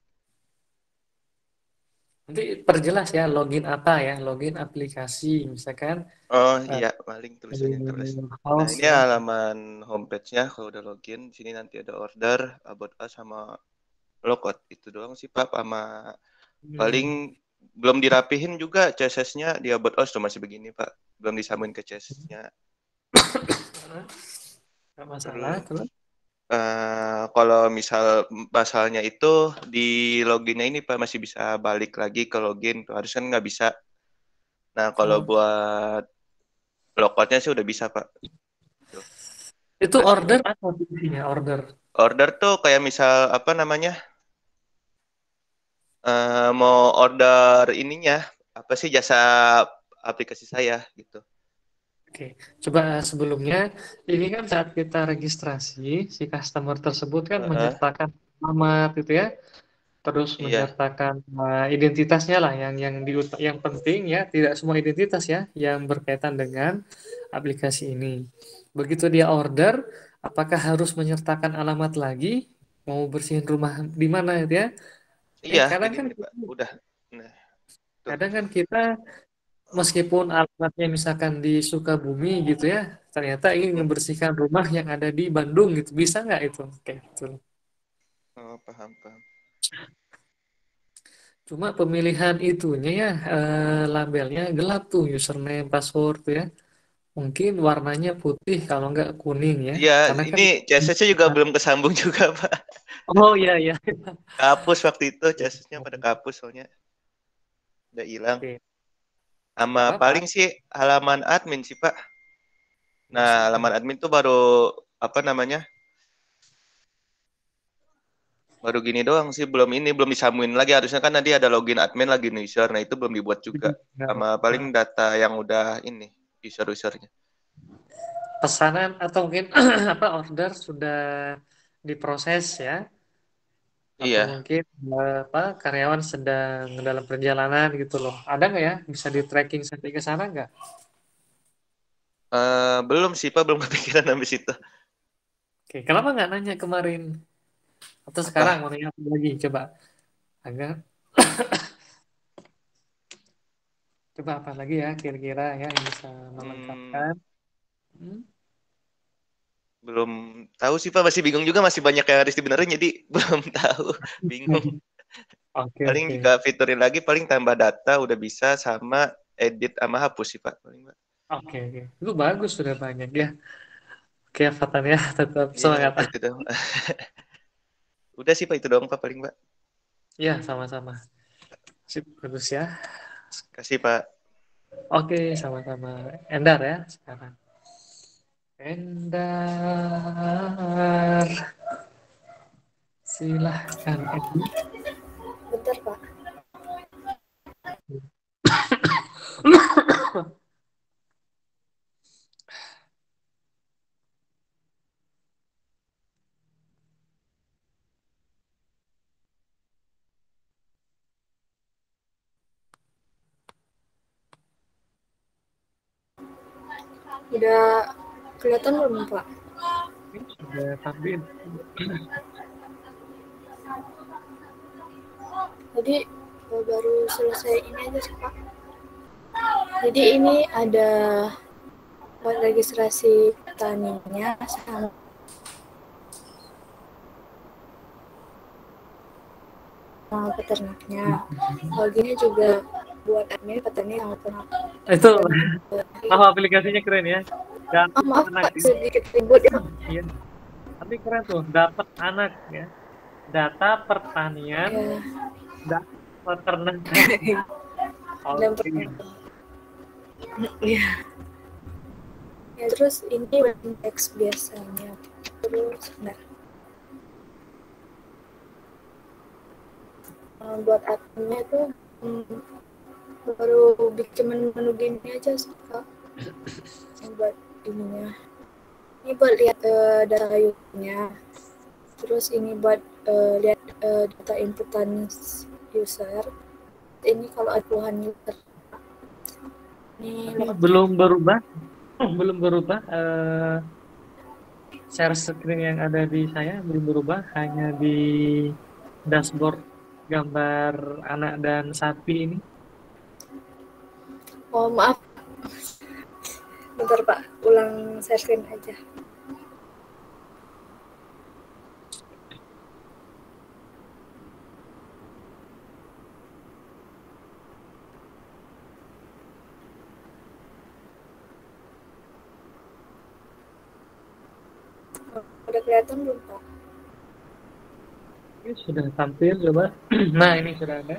Speaker 1: Nanti perjelas ya, login apa ya, login aplikasi, misalkan
Speaker 11: Oh
Speaker 1: uh,
Speaker 11: iya, paling tulisannya terus. Nah,
Speaker 1: house
Speaker 11: ini
Speaker 1: ya.
Speaker 11: halaman homepage-nya kalau udah login. Di sini nanti ada order, about us sama logout. Itu doang sih, Pak. Sama
Speaker 1: Hmm.
Speaker 11: paling belum dirapihin juga C S S-nya di about us tuh masih begini, Pak. Belum disambungin ke C S S-nya.
Speaker 1: Nggak masalah, terus.
Speaker 11: Uh, kalau misal masalahnya itu di loginnya ini Pak masih bisa balik lagi ke login tuh harusnya nggak bisa. Nah kalau
Speaker 1: Oh.
Speaker 11: buat logoutnya sih udah bisa Pak. Tuh.
Speaker 1: Itu
Speaker 11: Terus
Speaker 1: order apa fungsinya order?
Speaker 11: Order tuh kayak misal apa namanya uh, mau order ininya apa sih jasa aplikasi saya gitu.
Speaker 1: Oke, coba sebelumnya ini kan saat kita registrasi si customer tersebut kan
Speaker 11: Uh-uh.
Speaker 1: menyertakan alamat gitu ya, terus
Speaker 11: Iya.
Speaker 1: menyertakan uh, identitasnya lah yang yang di yang penting ya, tidak semua identitas ya yang berkaitan dengan aplikasi ini. Begitu dia order, apakah harus menyertakan alamat lagi? Mau bersihin rumah di mana gitu ya? Eh
Speaker 11: Iya
Speaker 1: kadang
Speaker 11: kayak
Speaker 1: kan
Speaker 11: gini Pak. Udah. Nah, tuh.
Speaker 1: kadang kan kita meskipun alamatnya misalkan di Sukabumi gitu ya, ternyata ingin membersihkan rumah yang ada di Bandung gitu, bisa nggak itu? Oke, betul.
Speaker 11: Oh, paham, paham.
Speaker 1: Cuma pemilihan itunya ya, eh, labelnya gelap tuh, username, password tuh ya. Mungkin warnanya putih kalau nggak kuning ya.
Speaker 11: Iya,
Speaker 1: Karena kan
Speaker 11: ini C S S-nya juga belum kesambung juga Pak.
Speaker 1: Oh iya iya.
Speaker 11: Kapus waktu itu C S S-nya pada kapus soalnya. Udah hilang.
Speaker 1: Oke.
Speaker 11: Sama
Speaker 1: Apa-apa.
Speaker 11: paling sih halaman admin sih Pak. Nah, halaman admin tuh baru apa namanya? Baru gini doang sih, belum ini belum disambungin lagi. Harusnya kan nanti ada login admin lagi user. Nah, itu belum dibuat juga. Sama paling data yang udah ini user-usernya.
Speaker 1: Pesanan atau mungkin apa order sudah diproses ya. Atau
Speaker 11: Iya.
Speaker 1: mungkin apa karyawan sedang dalam perjalanan gitu loh. Ada nggak ya? Bisa di tracking sampai ke sana nggak?
Speaker 11: Uh, belum sih Pak, belum kepikiran sampai situ.
Speaker 1: Oke, kenapa nggak nanya kemarin? Atau sekarang mau nanya apa lagi? Coba. Agar coba apa lagi ya kira-kira ya yang bisa melengkapkan? Hmm. Hmm?
Speaker 11: Belum tahu sih Pak, masih bingung juga, masih banyak yang harus dibenerin jadi belum tahu, bingung.
Speaker 1: Okay,
Speaker 11: paling
Speaker 1: okay.
Speaker 11: jika fiturin lagi paling tambah data udah bisa sama edit sama hapus sih Pak paling Pak.
Speaker 1: Oke, okay, oke. Okay. Itu bagus sudah banyak ya. Oke, okay, Fatan ya, tetap
Speaker 11: Iya,
Speaker 1: semangat.
Speaker 11: itu dong. Udah sih Pak, itu doang Pak paling Pak.
Speaker 1: Iya, sama-sama. Sip, bagus ya.
Speaker 11: Kasih Pak.
Speaker 1: Oke, okay, sama-sama. Endar ya sekarang. Endar. Silahkan.
Speaker 3: Bentar, Pak. Udah kelihatan belum, Pak?
Speaker 1: Sudah tampil.
Speaker 3: Jadi baru selesai ini aja sih Pak. Jadi ini ada buat registrasi petaninya sama peternaknya. Loginnya juga buat admin petani sama peternak.
Speaker 1: Itu oh, aplikasinya keren ya. Dan
Speaker 3: oh, maaf
Speaker 1: anak
Speaker 3: Pak, sedikit ribut ya.
Speaker 1: Iya. Tapi keren tuh, dapat anak ya. Data pertanian,
Speaker 3: ya.
Speaker 1: Data peternakan.
Speaker 3: Oh, dan peternakan. Iya. Ya, terus ini web teks biasanya. Terus nah. Buat adminnya tuh hmm, baru bikin menu gini aja sih Kak. Buat ininya. Ini buat lihat uh, data usernya. Terus ini buat uh, lihat uh, data inputan user. Ini kalau ada keluhan user Ini
Speaker 1: Tapi
Speaker 3: login.
Speaker 1: belum berubah, belum berubah. eh, share screen yang ada di saya belum berubah, hanya di dashboard gambar anak dan sapi ini.
Speaker 3: Oh maaf, bentar Pak, ulang share screen aja. Udah kelihatan belum Pak?
Speaker 1: Ini sudah tampil coba. Nah, ini sudah ada.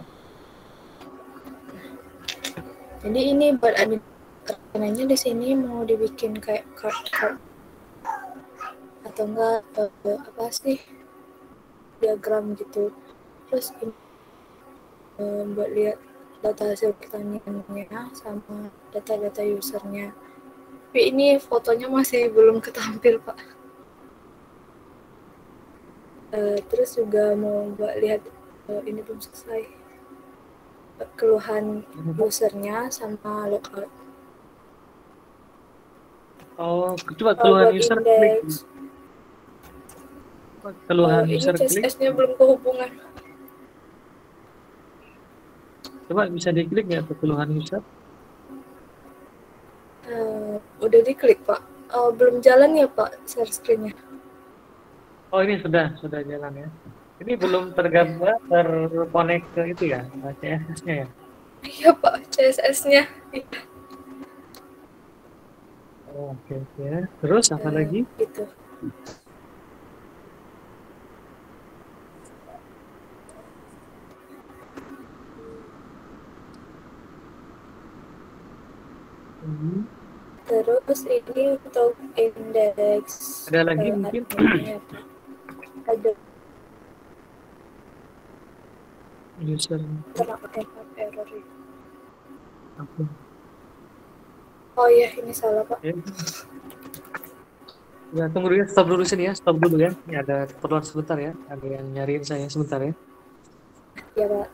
Speaker 3: Jadi ini buat adminnya di sini mau dibikin kayak card-card atau enggak eh, apa sih diagram gitu. Terus ini eh, buat lihat data hasil pertaniannya sama data-data usernya. Tapi ini fotonya masih belum ketampil Pak. Uh, terus juga mau buat lihat uh, ini belum selesai keluhan usernya sama logout.
Speaker 1: Oh, coba
Speaker 3: Uh,
Speaker 1: keluhan
Speaker 3: buat
Speaker 1: user klik.
Speaker 3: indeks,
Speaker 1: Keluhan
Speaker 3: uh, ini
Speaker 1: user klik.
Speaker 3: C S S-nya belum kehubungan.
Speaker 1: Coba bisa diklik nggak tuh keluhan user?
Speaker 3: Uh, udah diklik Pak. Uh, belum jalan ya Pak share screen-nya.
Speaker 1: Oh, ini sudah sudah jalan ya. Ini belum tergabung terkonek ke itu ya, C S S-nya ya.
Speaker 3: Iya Pak, C S S-nya.
Speaker 1: Oh, oke oke. Terus apa
Speaker 3: Uh,
Speaker 1: lagi?
Speaker 3: gitu.
Speaker 1: Hmm.
Speaker 3: Terus ini untuk indeks
Speaker 1: Ada lagi
Speaker 3: uh,
Speaker 1: mungkin?
Speaker 3: adminnya Pak. Ada
Speaker 1: User.
Speaker 3: terlalu error.
Speaker 1: Apa?
Speaker 3: Oh iya, ini salah Pak.
Speaker 1: Ya. Ya, tunggu dulu ya, stop dulu sini ya, stop dulu ya. Ini ada keperluan sebentar ya, ada yang nyariin saya sebentar ya.
Speaker 3: Ya Pak.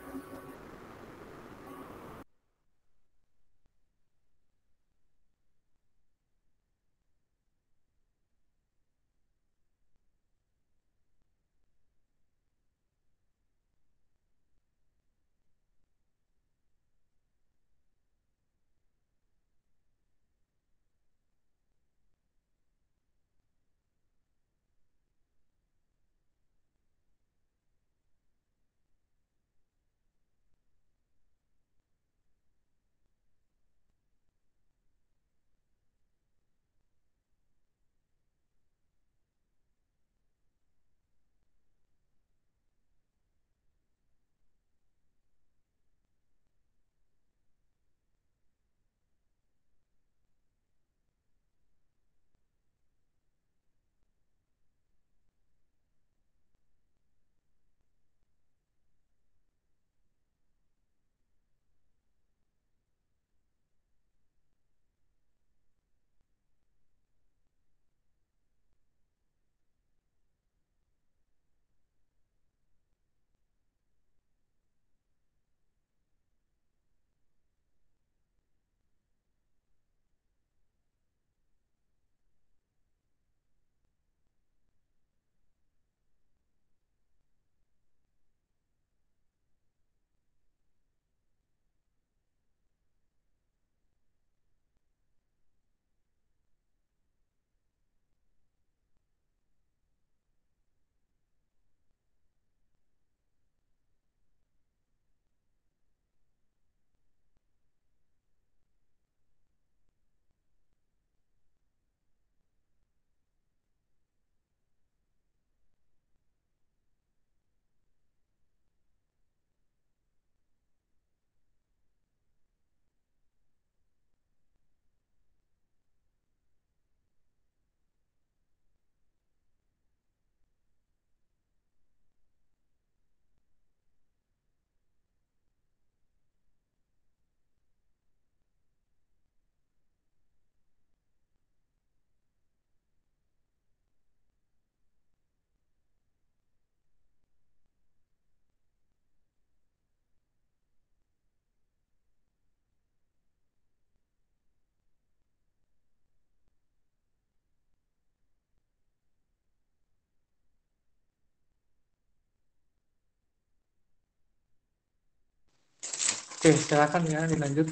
Speaker 1: Oke, silakan ya dilanjut.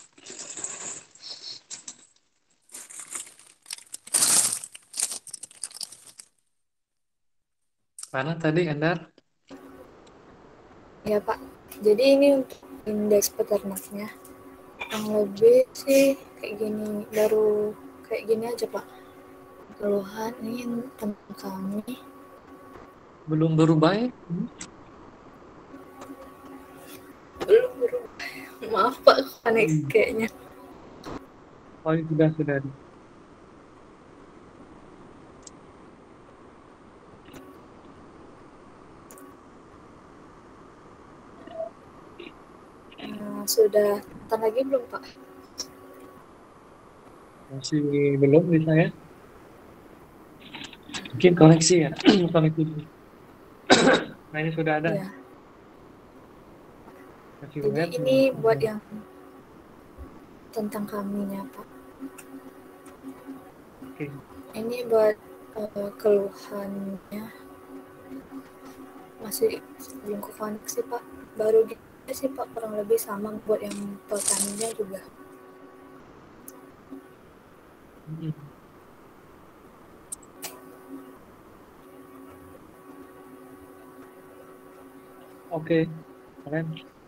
Speaker 1: Mana tadi Endar?
Speaker 3: Ya Pak, jadi ini untuk indeks peternaknya yang lebih sih kayak gini, baru kayak gini aja Pak. Keluhan ini tentang kami.
Speaker 1: Belum berubah ya?
Speaker 3: Belum berubah. Maaf Pak, aneh
Speaker 1: Hmm.
Speaker 3: kayaknya.
Speaker 1: Oh, ini sudah sudah.
Speaker 3: Nah, sudah nonton lagi belum Pak?
Speaker 1: Masih belum bisa ya? Mungkin koneksi ya, koneksi dulu. Nah ini sudah ada.
Speaker 3: Ya.
Speaker 1: Masih
Speaker 3: Jadi
Speaker 1: web.
Speaker 3: ini buat yang tentang kaminya Pak.
Speaker 1: Oke.
Speaker 3: Ini buat uh, keluhannya masih belum ke koneksi Pak. Baru gitu sih Pak, kurang lebih sama buat yang petaninya juga.
Speaker 1: Hmm. Oke, keren.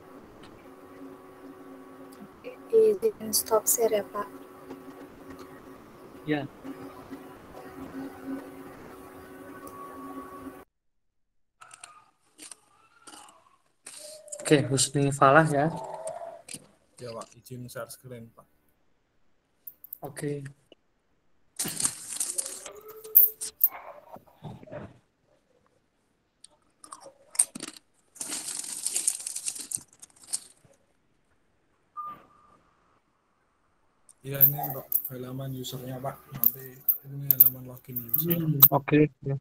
Speaker 3: Izin stop share ya Pak.
Speaker 1: Ya. Oke, Husni Falah ya.
Speaker 12: Ya Pak, izin share screen Pak.
Speaker 1: Oke.
Speaker 12: Iya ini untuk halaman usernya Pak. Nanti ini halaman login user.
Speaker 1: Hmm, Oke. Ya.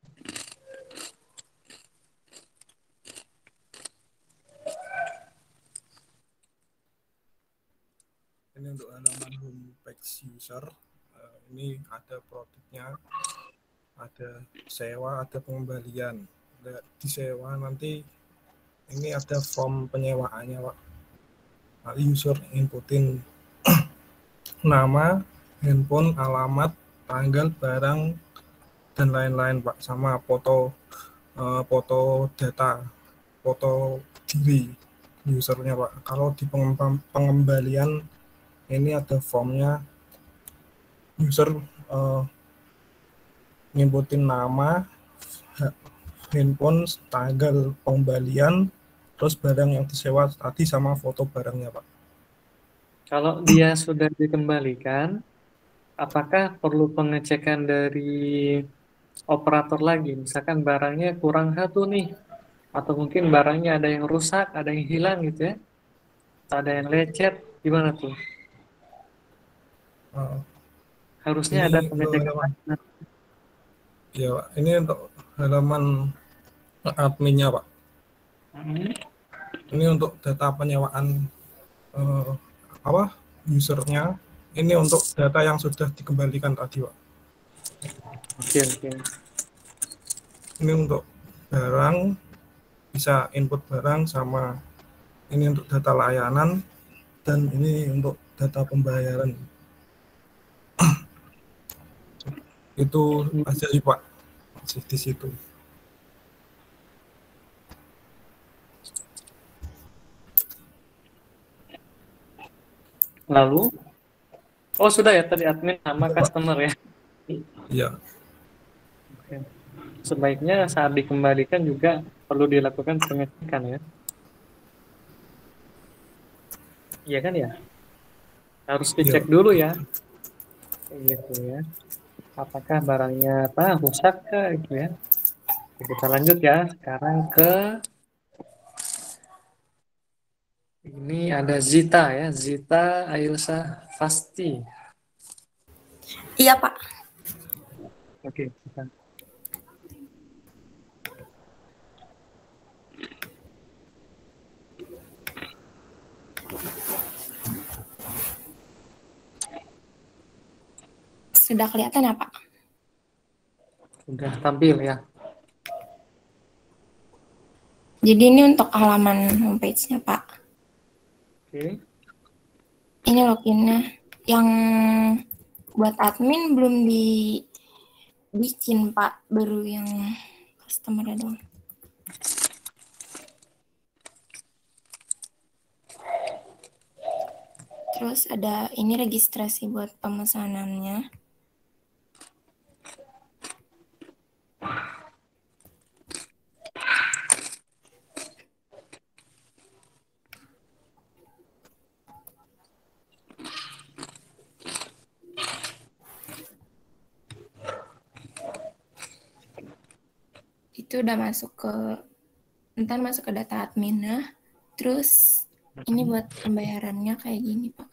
Speaker 12: Ini untuk halaman homepage user. Uh, ini ada produknya, ada sewa, ada pengembalian. Ada di sewa nanti ini ada form penyewaannya Pak. Nah, user inputin nama, handphone, alamat, tanggal, barang, dan lain-lain Pak, sama foto uh, foto data, foto diri usernya Pak. Kalau di pengembalian ini ada formnya, user uh, ngimputin nama, handphone, tanggal pengembalian, terus barang yang disewa tadi sama foto barangnya Pak.
Speaker 1: Kalau dia sudah dikembalikan, apakah perlu pengecekan dari operator lagi? Misalkan barangnya kurang satu nih, atau mungkin barangnya ada yang rusak, ada yang hilang gitu ya, atau ada yang lecet, gimana tuh?
Speaker 12: Uh,
Speaker 1: Harusnya
Speaker 12: ini
Speaker 1: ada
Speaker 12: untuk
Speaker 1: pengecekan
Speaker 12: halaman,
Speaker 1: lagi.
Speaker 12: ya Pak, ini untuk halaman adminnya Pak.
Speaker 1: Hmm.
Speaker 12: Ini untuk data penyewaan uh, apa usernya. Ini untuk data yang sudah dikembalikan tadi Pak.
Speaker 1: Oke oke.
Speaker 12: Ini untuk barang, bisa input barang, sama ini untuk data layanan, dan ini untuk data pembayaran. Itu aja sih Pak, masih di situ.
Speaker 1: Lalu, oh sudah ya tadi admin sama customer ya.
Speaker 12: Iya.
Speaker 1: Oke. Sebaiknya saat dikembalikan juga perlu dilakukan pengecekan ya. Iya kan ya? Harus dicek
Speaker 12: Iya.
Speaker 1: dulu ya. Gitu ya. Apakah barangnya apa rusak ke gitu ya. Kita lanjut ya. Sekarang ke ini ada Zita ya. Zita Ailsa Fasti.
Speaker 13: Iya Pak.
Speaker 1: Oke. Kita.
Speaker 13: Sudah kelihatan ya Pak?
Speaker 1: Sudah tampil ya.
Speaker 13: Jadi ini untuk halaman homepage-nya Pak.
Speaker 1: Oke.
Speaker 13: Ini loginnya. Yang buat admin belum dibikin, Pak. Baru yang customer doang. Terus ada ini registrasi buat pemesanannya. Itu udah masuk ke, ntar masuk ke data admin. Nah, terus ini buat pembayarannya kayak gini, Pak.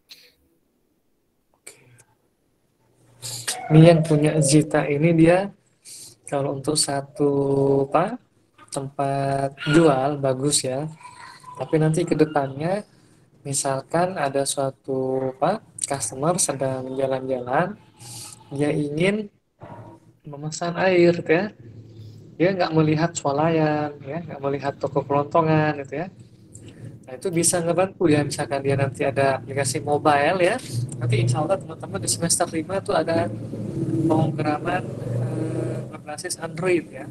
Speaker 1: Ini yang punya Zita ini dia kalau untuk satu apa tempat jual bagus ya. Tapi nanti ke depannya misalkan ada suatu apa customer sedang jalan-jalan, dia ingin memesan air gitu ya. Dia nggak melihat swalayan ya, nggak melihat toko kelontongan gitu ya. Nah, itu bisa ngebantu ya, misalkan dia nanti ada aplikasi mobile ya. Nanti insya Allah teman-teman di semester lima tuh ada pemrograman eh, berbasis Android ya.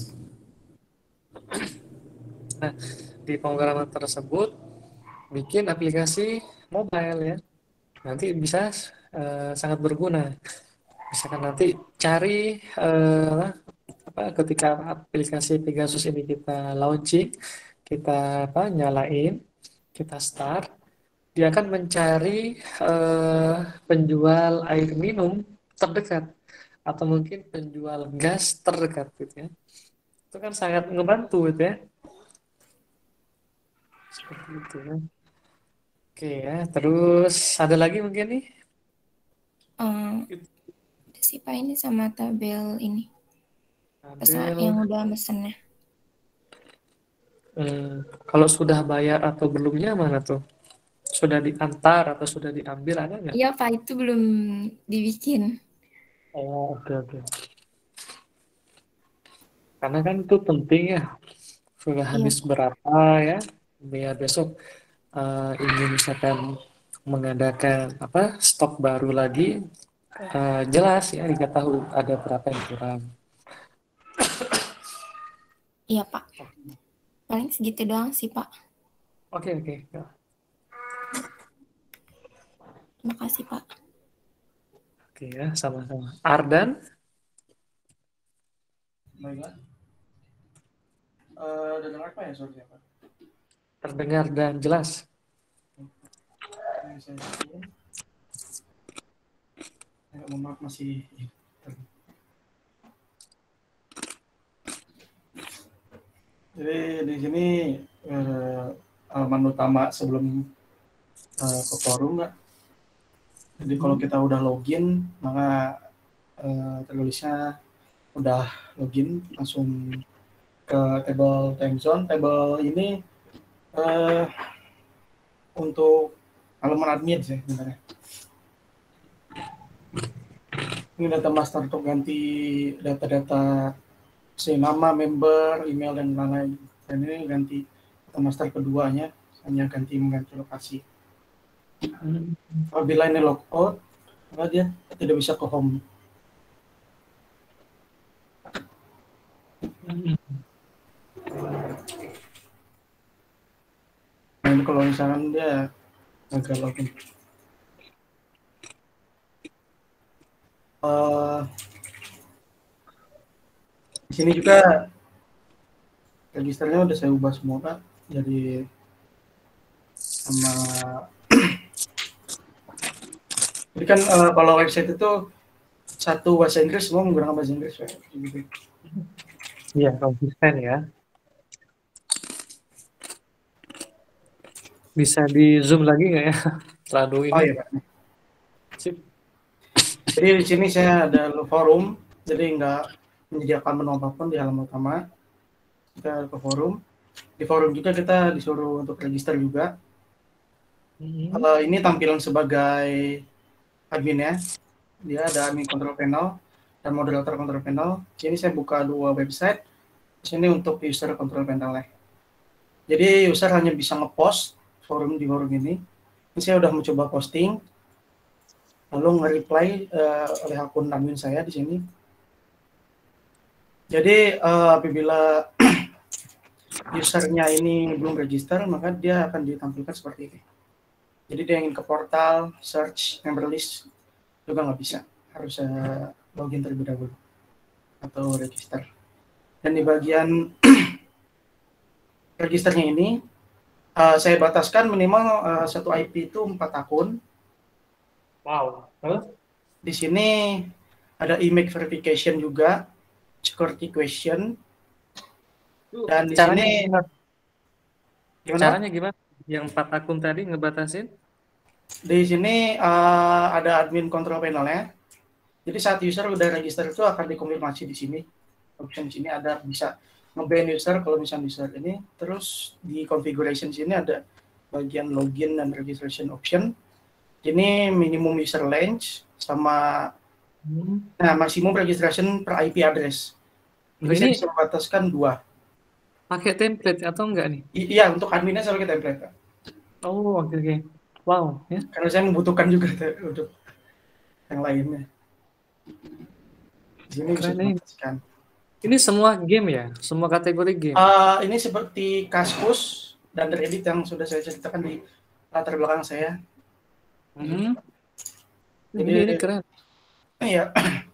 Speaker 1: Nah, di pemrograman tersebut bikin aplikasi mobile ya. Nanti bisa eh, sangat berguna. Misalkan nanti cari eh, apa ketika aplikasi Pegasus ini kita launching, kita apa nyalain, kita start, dia akan mencari eh, penjual air minum terdekat atau mungkin penjual gas terdekat gitu ya. Itu kan sangat ngebantu gitu ya. Seperti itu ya. Oke ya, terus ada lagi mungkin nih?
Speaker 13: Um, si Pak ini sama tabel ini. Pesan
Speaker 1: Tabel.
Speaker 13: yang udah mesennya.
Speaker 1: Hmm, kalau sudah bayar atau belumnya mana tuh? Sudah diantar atau sudah diambil ada nggak?
Speaker 13: Iya, Pak, itu belum dibikin.
Speaker 1: Oh, oke oke. Karena kan itu penting ya. Sudah habis
Speaker 13: Iya.
Speaker 1: berapa ya? Biar besok uh, ingin misalkan mengadakan apa stok baru lagi, uh, jelas ya diketahui ada berapa yang kurang.
Speaker 13: Iya, Pak. Paling segitu doang sih, Pak.
Speaker 1: Oke oke.
Speaker 13: Terima kasih, Pak.
Speaker 1: Oke ya, sama-sama. Ardan?
Speaker 12: Baiklah. Uh, dengar apa ya suaranya, Pak?
Speaker 1: Terdengar dan jelas.
Speaker 12: Ini saya bikin. Agak mohon maaf masih. Jadi di sini uh, halaman utama sebelum uh, ke forum, Pak. Jadi kalau kita udah login, maka uh, tertulisnya udah login, langsung ke table time zone. Table ini uh, untuk halaman admin sih sebenarnya. Ini data master untuk ganti data-data si nama, member, email, dan lain-lain. Dan ini ganti data master keduanya, hanya ganti mengganti lokasi. Apabila ini logout, maka dia tidak bisa ke home. Nah, ini kalau misalkan dia agak login. Uh, di sini juga registernya udah saya ubah semua, Pak. Jadi sama jadi kan uh, kalau website itu satu bahasa Inggris, semua menggunakan bahasa Inggris, Pak. Gitu.
Speaker 1: Iya, konsisten ya. Bisa di zoom lagi nggak ya? Terlalu ini.
Speaker 12: Oh iya, Pak.
Speaker 1: Sip.
Speaker 12: Jadi di sini saya ada forum, jadi nggak menyediakan menu apapun di halaman utama. Kita ke forum. Di forum juga kita disuruh untuk register juga. Mm-hmm. Uh, ini tampilan sebagai admin ya. Dia ada admin control panel dan moderator control panel. Sini saya buka dua website. Sini untuk user control panel. Jadi user hanya bisa ngepost forum di forum ini. Ini saya udah mencoba posting, lalu nge-reply uh, oleh akun admin saya di sini. Jadi uh, apabila usernya ini belum register, maka dia akan ditampilkan seperti ini. Jadi dia ingin ke portal, search, member list, juga nggak bisa. Harus uh, login terlebih dahulu atau register. Dan di bagian registernya ini, uh, saya bataskan minimal uh, satu I P itu empat akun.
Speaker 1: Wow. Huh?
Speaker 12: Di sini ada email verification juga, security question, dan di
Speaker 1: Caranya
Speaker 12: sini
Speaker 1: gimana?
Speaker 12: gimana?
Speaker 1: Caranya gimana? Yang empat akun tadi ngebatasin?
Speaker 12: Di sini uh, ada admin control panelnya. Jadi saat user udah register itu akan dikonfirmasi di sini. Option di sini ada bisa nge-ban user kalau misalnya user ini. Terus di configuration sini ada bagian login dan registration option. Ini minimum user length sama hmm. nah maksimum registration per I P address. Jadi ini saya bisa membataskan dua.
Speaker 1: Pakai template atau enggak nih?
Speaker 12: I iya, untuk adminnya saya pakai template. Pak.
Speaker 1: Oh, oke okay, oke. Okay. Wow, ya.
Speaker 12: Karena saya membutuhkan juga untuk yang lainnya. Di sini bisa dibataskan.
Speaker 1: Ini semua game ya? Semua kategori game?
Speaker 12: Uh, ini seperti Kaskus dan Reddit yang sudah saya ceritakan di latar belakang saya.
Speaker 1: Hmm.
Speaker 12: Jadi
Speaker 1: ini, ini keren.
Speaker 12: Iya.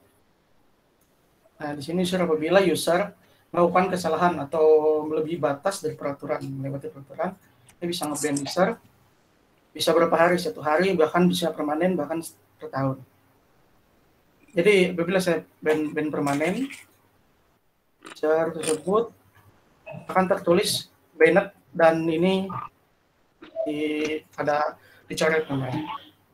Speaker 12: Nah, di sini user apabila user melakukan kesalahan atau melebihi batas dari peraturan, melewati peraturan, dia bisa nge-ban user, bisa berapa hari, satu hari, bahkan bisa permanen, bahkan per tahun. Jadi apabila saya ban, ban permanen, user tersebut akan tertulis banned dan ini di, ada dicoret namanya.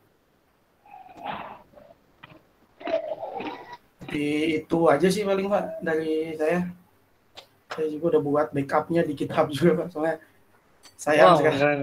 Speaker 12: Jadi itu aja sih paling Pak dari saya. Saya juga udah buat backupnya di GitHub juga Pak, soalnya sayang
Speaker 1: wow,
Speaker 12: sekali.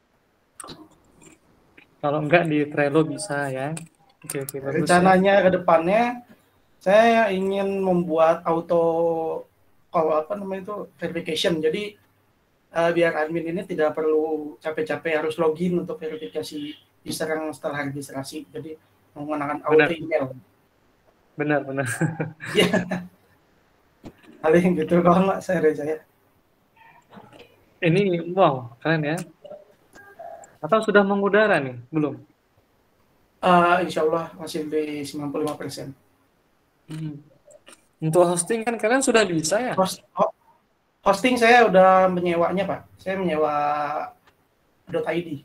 Speaker 1: Kalau enggak di Trello bisa ya. Oke, oke, bagus,
Speaker 12: rencananya
Speaker 1: ya.
Speaker 12: ke depannya saya ingin membuat auto kalau apa namanya itu verification. Jadi uh, biar admin ini tidak perlu capek-capek harus login untuk verifikasi user yang setelah registrasi. Jadi menggunakan auto email.
Speaker 1: Benar, benar.
Speaker 12: Iya. Paling gitu doang Pak saya saya.
Speaker 1: Ini wow, keren ya. Atau sudah mengudara nih? Belum?
Speaker 12: Uh, insya Allah masih di sembilan puluh lima persen.
Speaker 1: Hmm. Untuk hosting kan kalian sudah bisa ya?
Speaker 12: Host, ho, hosting saya udah menyewanya Pak. Saya menyewa .id.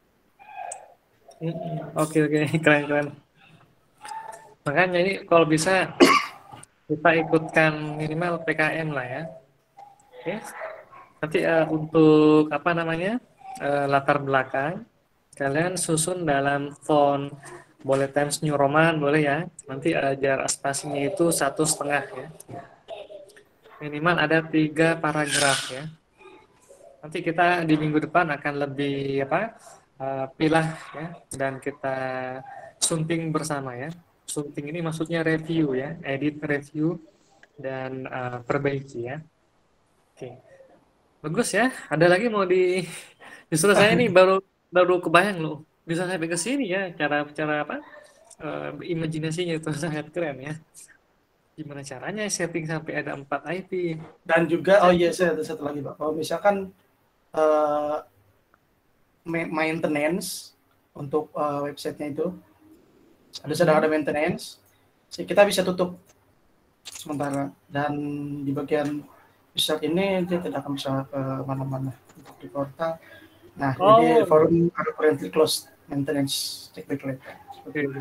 Speaker 1: Oke oke keren keren. Makanya ini kalau bisa kita ikutkan minimal P K M lah ya. Oke. Nanti uh, untuk apa namanya uh, latar belakang kalian susun dalam font boleh Times New Roman boleh ya. Nanti uh, jarak spasinya itu satu setengah ya. Minimal ada tiga paragraf ya. Nanti kita di minggu depan akan lebih apa uh, pilah ya dan kita sunting bersama ya. Sunting ini maksudnya review ya, edit review dan uh, perbaiki ya. Oke, bagus ya. Ada lagi mau di justru saya ini baru baru kebayang loh bisa sampai ke sini ya cara cara apa uh, imajinasinya itu sangat keren ya. Gimana caranya setting sampai ada empat I P
Speaker 12: dan juga oh iya saya ada satu lagi Pak. Kalau misalkan Uh, maintenance untuk uh, websitenya itu ada sedang ada maintenance, kita bisa tutup sementara dan di bagian user ini dia tidak akan bisa ke mana-mana untuk di portal. Nah, oh. jadi forum are currently closed maintenance check back later.
Speaker 1: Oke. Okay.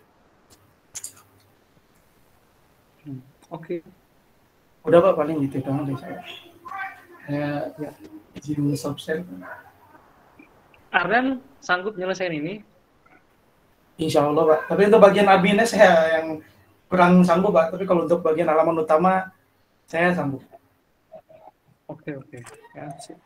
Speaker 1: Hmm. Oke. Okay.
Speaker 12: Udah Pak paling gitu doang dari saya. Ya, ya. Izin subshare.
Speaker 1: Ardan sanggup nyelesain ini?
Speaker 12: Insya Allah Pak. Tapi untuk bagian adminnya saya yang kurang sanggup Pak. Tapi kalau untuk bagian halaman utama saya sanggup.
Speaker 1: Oke oke. Ya sih.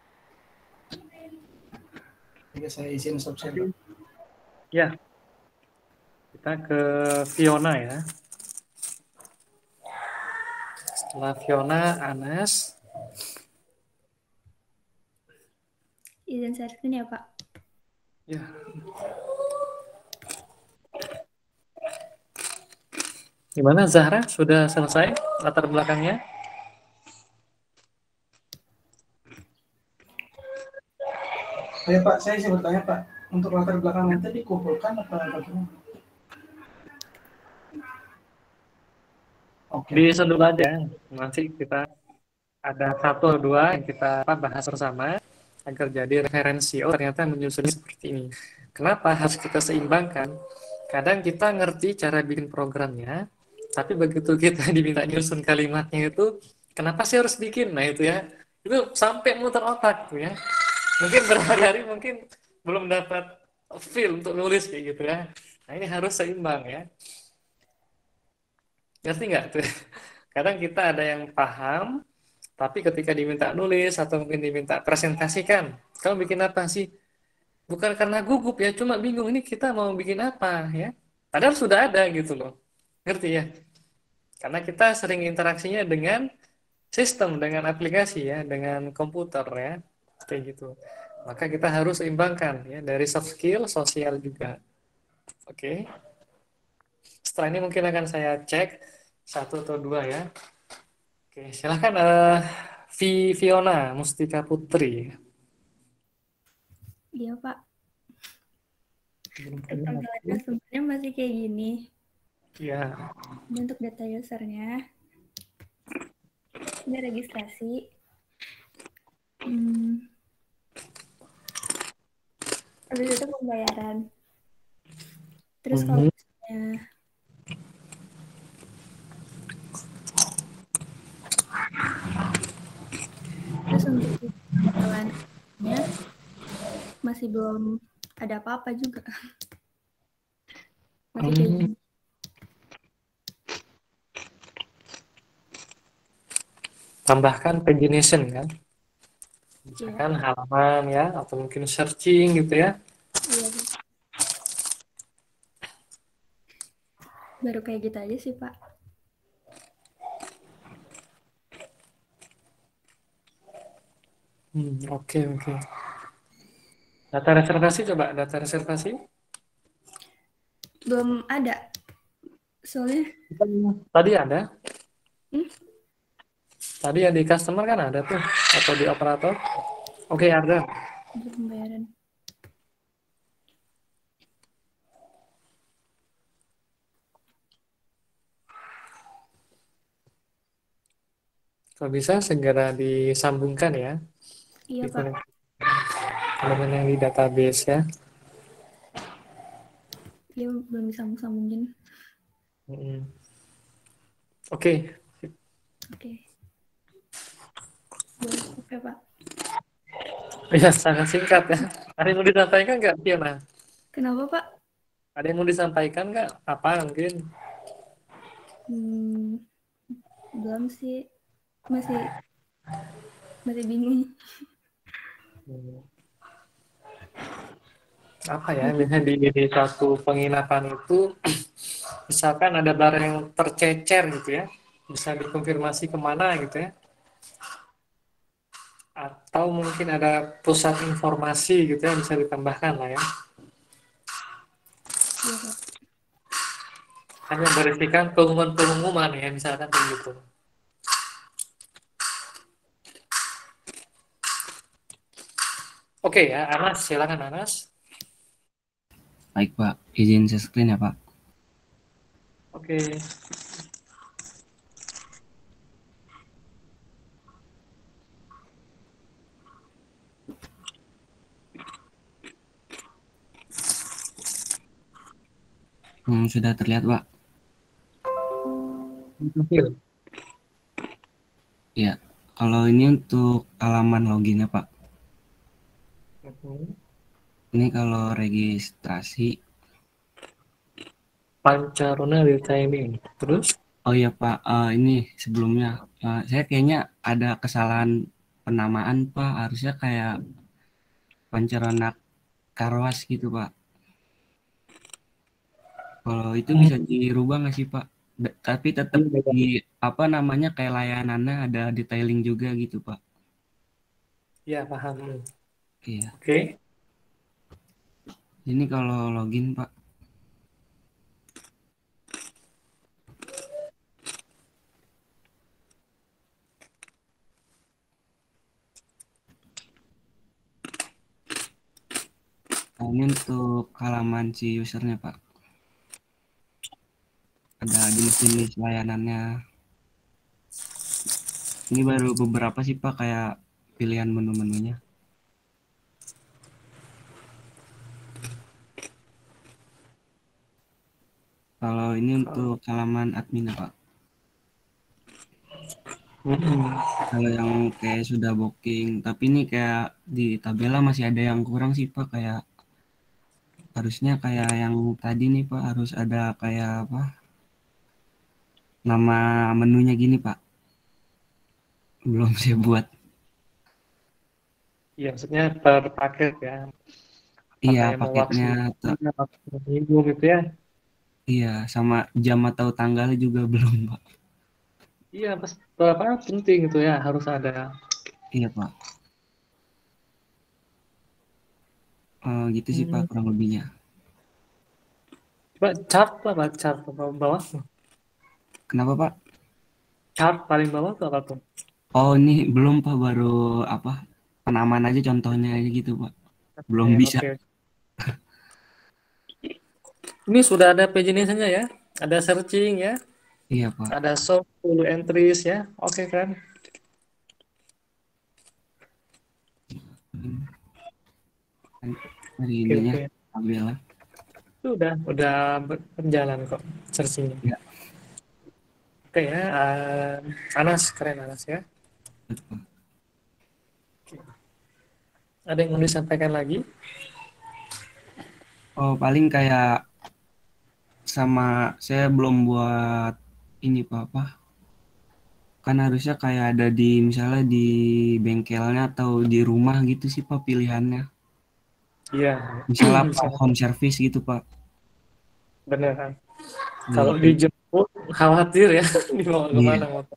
Speaker 12: Jadi saya izin subshare Pak.
Speaker 1: Ya. Kita ke Fiona ya. Setelah Fiona, Anas.
Speaker 13: Izin share screen ya Pak.
Speaker 1: Ya. Gimana Zahra? Sudah selesai latar belakangnya?
Speaker 12: Oh ya Pak, saya bisa bertanya Pak, untuk latar belakang nanti dikumpulkan apa bagaimana? Oke.
Speaker 1: Disusun dulu aja. Nanti kita ada satu atau dua yang kita bahas bersama agar jadi referensi. Oh ternyata menyusunnya seperti ini. Kenapa harus kita seimbangkan? Kadang kita ngerti cara bikin programnya, tapi begitu kita diminta nyusun kalimatnya itu, kenapa sih harus bikin? Nah itu ya, itu sampai muter otak tuh ya. Mungkin berhari-hari mungkin belum dapat feel untuk nulis kayak gitu ya. Nah ini harus seimbang ya. Ngerti nggak tuh? Kadang kita ada yang paham, tapi ketika diminta nulis atau mungkin diminta presentasikan, kamu bikin apa sih? Bukan karena gugup ya, cuma bingung ini kita mau bikin apa ya. Padahal sudah ada gitu loh. Ngerti ya? Karena kita sering interaksinya dengan sistem, dengan aplikasi ya, dengan komputer ya. Kayak gitu. Maka kita harus seimbangkan ya dari soft skill, sosial juga. Oke. Setelah ini mungkin akan saya cek satu atau dua ya. Oke, silakan uh, Vi Fiona Mustika Putri.
Speaker 13: Iya Pak. Tampilannya sebenarnya masih kayak gini.
Speaker 1: Iya.
Speaker 13: Ini untuk data usernya. Ini registrasi. Hmm. Habis itu pembayaran. Terus kalau misalnya terus untuk jalannya masih belum ada apa-apa juga. Masih kayak gini.
Speaker 1: Tambahkan pagination kan, misalkan yeah. halaman ya, atau mungkin searching gitu ya.
Speaker 13: Iya. Baru kayak gitu aja sih Pak.
Speaker 1: Hmm, oke okay, oke. Okay. Data reservasi coba, data reservasi.
Speaker 13: Belum ada. Soalnya
Speaker 1: tadi ada.
Speaker 13: Hmm?
Speaker 1: Tadi ya di customer kan ada tuh, atau di operator. Oke, okay, ada.
Speaker 13: Untuk pembayaran.
Speaker 1: Kalau bisa segera disambungkan ya.
Speaker 13: Iya Pak.
Speaker 1: Elemen yang di database ya.
Speaker 13: Iya belum disambung-sambungin.
Speaker 1: Hmm. Oke. Okay.
Speaker 13: Oke. Boleh oke Pak.
Speaker 1: Iya sangat singkat ya. Ada yang mau disampaikan nggak Fiona?
Speaker 13: Kenapa Pak?
Speaker 1: Ada yang mau disampaikan nggak? Apa mungkin?
Speaker 13: Hmm, belum sih. Masih masih bingung.
Speaker 1: Hmm. Apa ya, misalnya di, di satu penginapan itu misalkan ada barang yang tercecer gitu ya, bisa dikonfirmasi kemana gitu ya, atau mungkin ada pusat informasi gitu ya, bisa ditambahkan lah ya.
Speaker 13: Iya Pak.
Speaker 1: Hanya berisikan pengumuman-pengumuman ya, misalkan begitu. Oke ya, Anas, silakan Anas.
Speaker 14: Baik Pak, izin share screen ya Pak.
Speaker 1: Oke.
Speaker 14: Hmm, sudah terlihat Pak. Ya, kalau ini untuk halaman loginnya Pak. Ini kalau registrasi.
Speaker 1: Pancaruna real timing. Terus?
Speaker 14: Oh iya Pak, uh, ini sebelumnya uh, saya kayaknya ada kesalahan penamaan Pak. Harusnya kayak Pancaruna Karwas gitu Pak. Kalau itu bisa dirubah nggak sih Pak? D- tapi tetap di apa namanya kayak layanannya ada detailing juga gitu Pak.
Speaker 1: Ya paham.
Speaker 14: Iya.
Speaker 1: Oke. Okay.
Speaker 14: Ini kalau login, Pak. Nah, ini untuk halaman si usernya, Pak. Ada jenis-jenis layanannya. Ini baru beberapa sih, Pak, kayak pilihan menu-menunya. Kalau ini untuk halaman admin, Pak.
Speaker 1: Mm-mm.
Speaker 14: Kalau yang kayak sudah booking, tapi ini kayak di tabela masih ada yang kurang sih, Pak. Kayak harusnya kayak yang tadi nih, Pak, harus ada kayak apa? Nama menunya gini, Pak. Belum saya buat.
Speaker 1: Iya, maksudnya per paket ya.
Speaker 14: Iya,
Speaker 1: Apakah yang mau waktu
Speaker 14: paketnya tuh.
Speaker 1: minggu gitu ya?
Speaker 14: Iya, sama jam atau tanggalnya juga belum, Pak.
Speaker 1: Iya, pas berapa penting itu ya, harus ada.
Speaker 14: Iya, Pak. Eh, gitu sih, Pak,
Speaker 1: Hmm.
Speaker 14: kurang lebihnya.
Speaker 1: Coba chart apa chart apa bawah?
Speaker 14: Kenapa, Pak?
Speaker 1: Chart paling bawah tuh apa tuh?
Speaker 14: Oh, ini belum, Pak, baru apa? Penamaan aja contohnya aja gitu, Pak. Belum
Speaker 1: Oke,
Speaker 14: bisa.
Speaker 1: oke. Ini sudah ada pagination-nya ya, ada searching ya,
Speaker 14: Iya, Pak.
Speaker 1: ada source full entries ya, oke kan?
Speaker 14: Hari
Speaker 1: Oke,
Speaker 14: ininya
Speaker 1: oke.
Speaker 14: tabela.
Speaker 1: Itu udah udah ber- berjalan kok searching-nya.
Speaker 14: Ya.
Speaker 1: Oke ya, eh, Anas keren Anas ya. Oke. Ada yang mau disampaikan lagi?
Speaker 14: Oh, paling kayak sama saya belum buat ini, Pak, apa? Kan harusnya kayak ada di misalnya di bengkelnya atau di rumah gitu sih, Pak, pilihannya.
Speaker 1: Iya.
Speaker 14: Misalnya
Speaker 1: Bisa.
Speaker 14: apa, home service gitu, Pak.
Speaker 1: Bener kan?
Speaker 14: Iya,
Speaker 1: Kalau
Speaker 14: itu.
Speaker 1: dijemput khawatir ya dibawa
Speaker 14: Iya.
Speaker 1: kemana motor.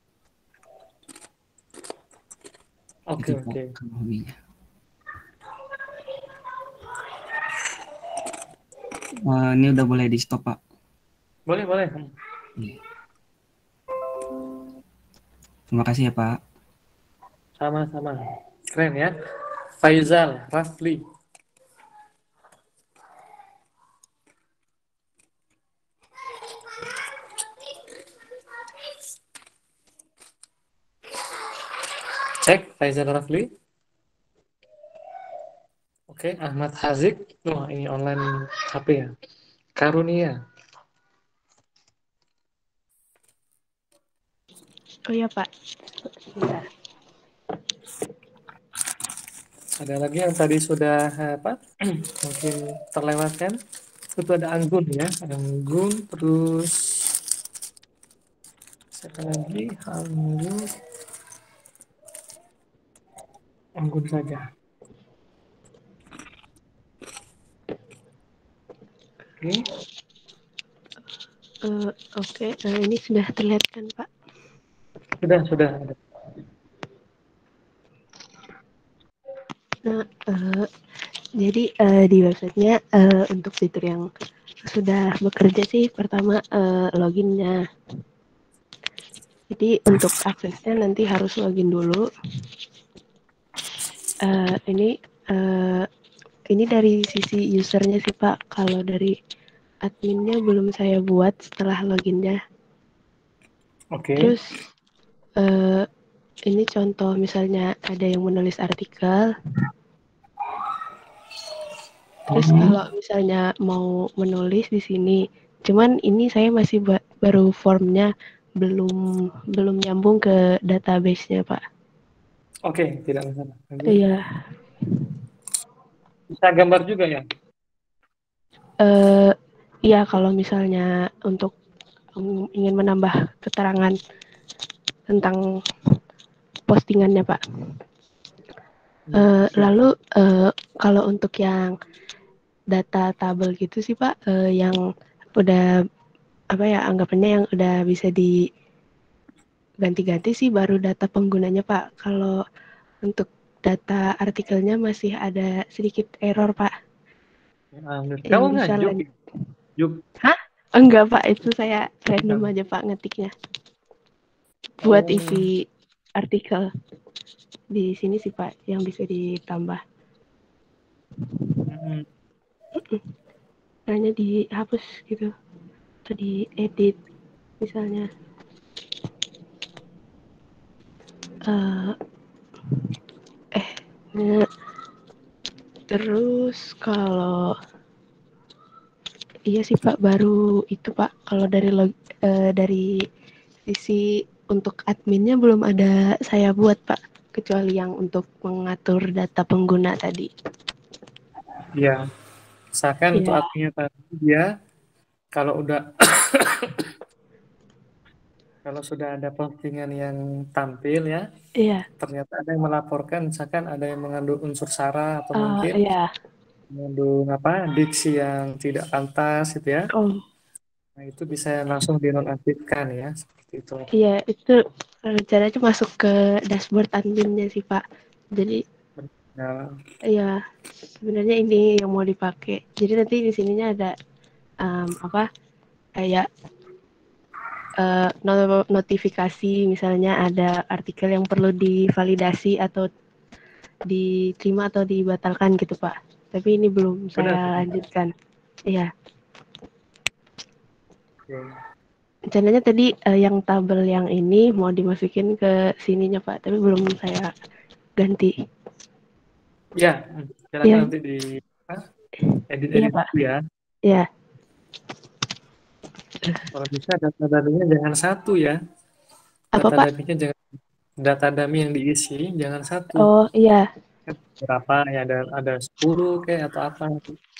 Speaker 1: Oke,
Speaker 14: Itu, Pak,
Speaker 1: oke.
Speaker 14: kurang lebihnya. Wah, ini udah boleh di stop, Pak.
Speaker 1: Boleh, boleh.
Speaker 14: Iya. Terima kasih ya, Pak.
Speaker 1: Sama-sama. Keren ya. Faizal, Rafli. Cek Faizal Rafli. Oke, Ahmad Hazik. Wah, ini online H P ya. Karunia.
Speaker 15: Oh iya, Pak. Bentar.
Speaker 1: Ada lagi yang tadi sudah apa? Mungkin terlewatkan. Itu ada Anggun ya. Anggun terus siapa lagi? Anggun. Anggun saja. Oke.
Speaker 15: Eh, Oke, eh, ini sudah terlihat kan, Pak?
Speaker 1: Sudah, sudah.
Speaker 15: Nah, eh, jadi eh, di websitenya eh, untuk fitur yang sudah bekerja sih, pertama eh, loginnya. Jadi untuk aksesnya nanti harus login dulu. Eh, ini eh, ini dari sisi usernya sih, Pak. Kalau dari adminnya belum saya buat setelah loginnya.
Speaker 1: Oke.
Speaker 15: Terus eh, ini contoh misalnya ada yang menulis artikel. Terus
Speaker 1: Hmm.
Speaker 15: kalau misalnya mau menulis di sini, cuman ini saya masih ba- baru formnya belum belum nyambung ke database-nya, Pak.
Speaker 1: Oke, tidak masalah. Lanjut.
Speaker 15: Iya.
Speaker 1: Bisa gambar juga ya?
Speaker 15: Eh, iya kalau misalnya untuk mm, ingin menambah keterangan tentang postingannya, Pak. Eh, lalu eh, kalau untuk yang data tabel gitu sih, Pak, eh, yang udah apa ya anggapannya yang udah bisa diganti-ganti sih baru data penggunanya, Pak. Kalau untuk data artikelnya masih ada sedikit error, Pak.
Speaker 1: Alhamdulillah.
Speaker 15: yang
Speaker 1: Kamu
Speaker 15: bisa
Speaker 1: ngajuk?
Speaker 15: lanjut.
Speaker 1: Juk.
Speaker 15: Hah? Enggak Pak, itu saya random
Speaker 1: Enggak.
Speaker 15: aja Pak ngetiknya. Buat
Speaker 1: Oh.
Speaker 15: isi artikel. Di sini sih Pak yang bisa ditambah.
Speaker 1: Hmm.
Speaker 15: Hanya dihapus gitu. Atau diedit misalnya. Uh, eh, nah, terus kalau iya sih Pak, baru itu Pak, kalau dari log, uh, dari sisi untuk adminnya belum ada saya buat Pak, kecuali yang untuk mengatur data pengguna tadi.
Speaker 1: Iya. Misalkan untuk
Speaker 15: Iya.
Speaker 1: adminnya tadi dia kalau udah kalau sudah ada postingan yang tampil ya,
Speaker 15: Iya.
Speaker 1: ternyata ada yang melaporkan, misalkan ada yang mengandung unsur sara atau
Speaker 15: Uh,
Speaker 1: mungkin
Speaker 15: iya.
Speaker 1: mengandung apa diksi yang tidak pantas gitu ya.
Speaker 15: Oh.
Speaker 1: Nah itu bisa langsung dinonaktifkan ya, seperti itu.
Speaker 15: Iya, itu rencananya masuk ke dashboard adminnya sih Pak. Jadi
Speaker 1: Nah.
Speaker 15: Iya, sebenarnya ini yang mau dipakai. Jadi nanti di sininya ada um, apa kayak uh, notifikasi, misalnya ada artikel yang perlu divalidasi atau diterima atau dibatalkan gitu Pak. Tapi ini belum
Speaker 1: Benar.
Speaker 15: saya lanjutkan. Iya.
Speaker 1: Okay.
Speaker 15: Rencananya tadi uh, yang tabel yang ini mau dimasukin ke sininya Pak, tapi belum saya ganti.
Speaker 1: Ya, silakan
Speaker 15: ya.
Speaker 1: nanti di edit-edit
Speaker 15: iya, Pak.
Speaker 1: ya.
Speaker 15: Iya.
Speaker 1: Kalau bisa data dummy-nya jangan satu ya.
Speaker 15: Apa,
Speaker 1: data
Speaker 15: Pak?
Speaker 1: dummy-nya jangan data dummy yang diisi jangan satu.
Speaker 15: Oh, iya.
Speaker 1: Berapa ya, ada ada sepuluh kayak atau apa.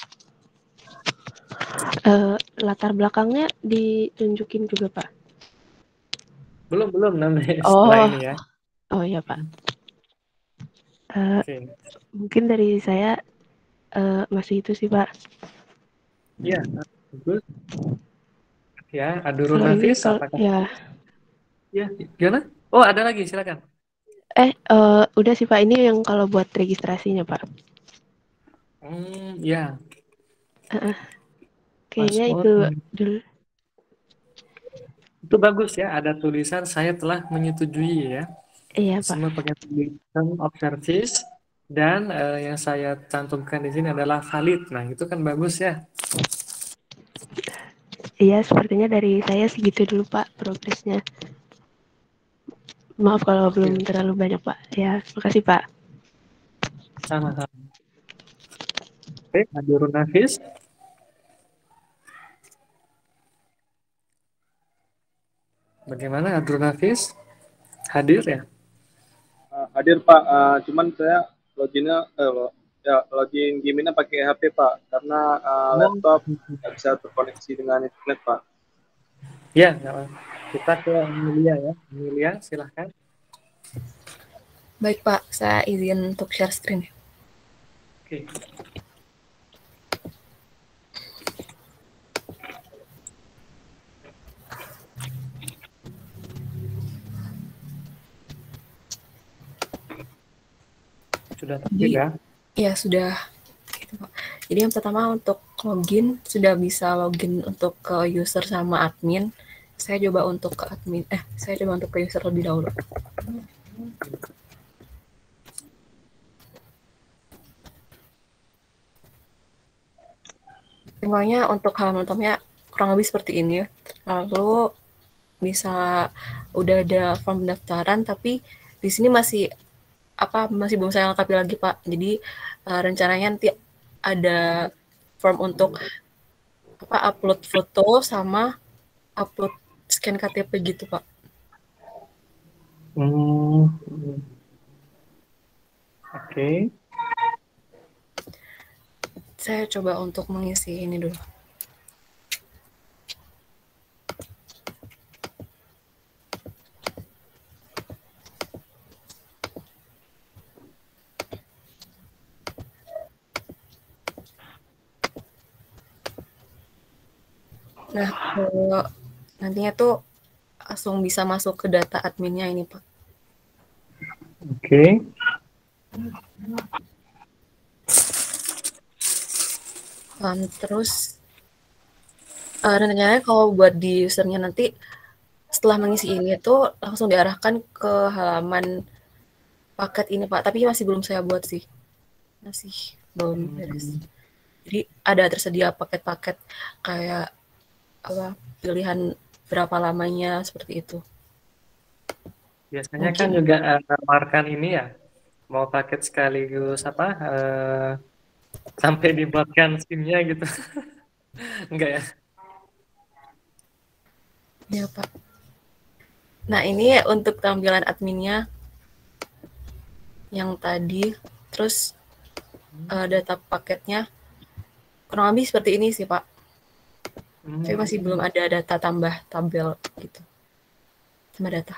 Speaker 15: Uh, latar belakangnya ditunjukin juga, Pak?
Speaker 1: Belum, belum namanya
Speaker 15: Oh.
Speaker 1: setelah ini ya.
Speaker 15: Oh iya, Pak. Uh,
Speaker 1: Oke.
Speaker 15: Mungkin dari saya uh, masih itu sih, Pak.
Speaker 1: Iya, bagus. Ya, Adurun
Speaker 15: Kalau ini
Speaker 1: Hafiz,
Speaker 15: kalau
Speaker 1: apakah?
Speaker 15: ya.
Speaker 1: Ya, gimana? Oh, ada lagi, silakan.
Speaker 15: Eh, uh, udah sih Pak, ini yang kalau buat registrasinya, Pak.
Speaker 1: Hmm, ya.
Speaker 15: Uh, kayaknya
Speaker 1: Password.
Speaker 15: itu dulu.
Speaker 1: Itu bagus ya, ada tulisan saya telah menyetujui ya.
Speaker 15: Iya, Pak.
Speaker 1: Semua pakai tulisan of service dan uh, yang saya cantumkan di sini adalah valid. Nah, itu kan bagus ya.
Speaker 15: Iya, sepertinya dari saya segitu dulu Pak progresnya. Maaf kalau
Speaker 1: Oke.
Speaker 15: belum terlalu banyak Pak. Ya, makasih Pak.
Speaker 1: Sama-sama. Oke, Adurun Hafiz. Bagaimana Adurun Hafiz? Hadir ya?
Speaker 16: Uh, hadir Pak, uh, cuman saya loginnya, eh, lo, ya login game-nya pakai H P Pak, karena uh, laptop nggak bisa terkoneksi dengan internet Pak.
Speaker 1: Ya, kita ke Amelia ya. Amelia, silahkan.
Speaker 17: Baik Pak, saya izin untuk share screen.
Speaker 1: Oke. Sudah tampil ya?
Speaker 17: Iya, sudah. Gitu, Pak. Jadi yang pertama untuk login, sudah bisa login untuk ke user sama admin. Saya coba untuk ke admin, eh saya coba untuk ke user lebih dahulu. Simpelnya untuk halaman utamanya kurang lebih seperti ini ya. Lalu bisa udah ada form pendaftaran, tapi di sini masih apa masih belum saya lengkapi lagi Pak. Jadi uh, rencananya nanti ada form untuk apa upload foto sama upload scan K T P gitu Pak.
Speaker 1: Hmm. Oke. Okay.
Speaker 17: Saya coba untuk mengisi ini dulu. Nah, kalau nantinya tuh langsung bisa masuk ke data adminnya ini, Pak.
Speaker 1: Oke. Okay.
Speaker 17: Um, terus uh, rencananya kalau buat di usernya nanti setelah mengisi ini tuh langsung diarahkan ke halaman paket ini Pak, tapi masih belum saya buat sih, masih belum beres. Jadi ada tersedia paket-paket kayak apa pilihan berapa lamanya seperti itu.
Speaker 1: Biasanya kan
Speaker 17: Mungkin
Speaker 1: juga uh, menawarkan ini ya, mau paket sekaligus apa uh, sampai dibuatkan SIM-nya gitu. Enggak ya?
Speaker 17: ya Pak. Nah ini untuk tampilan adminnya yang tadi, terus uh, data paketnya kurang lebih seperti ini sih Pak.
Speaker 1: Hmm.
Speaker 17: Tapi masih belum ada data tambah tabel gitu sama data.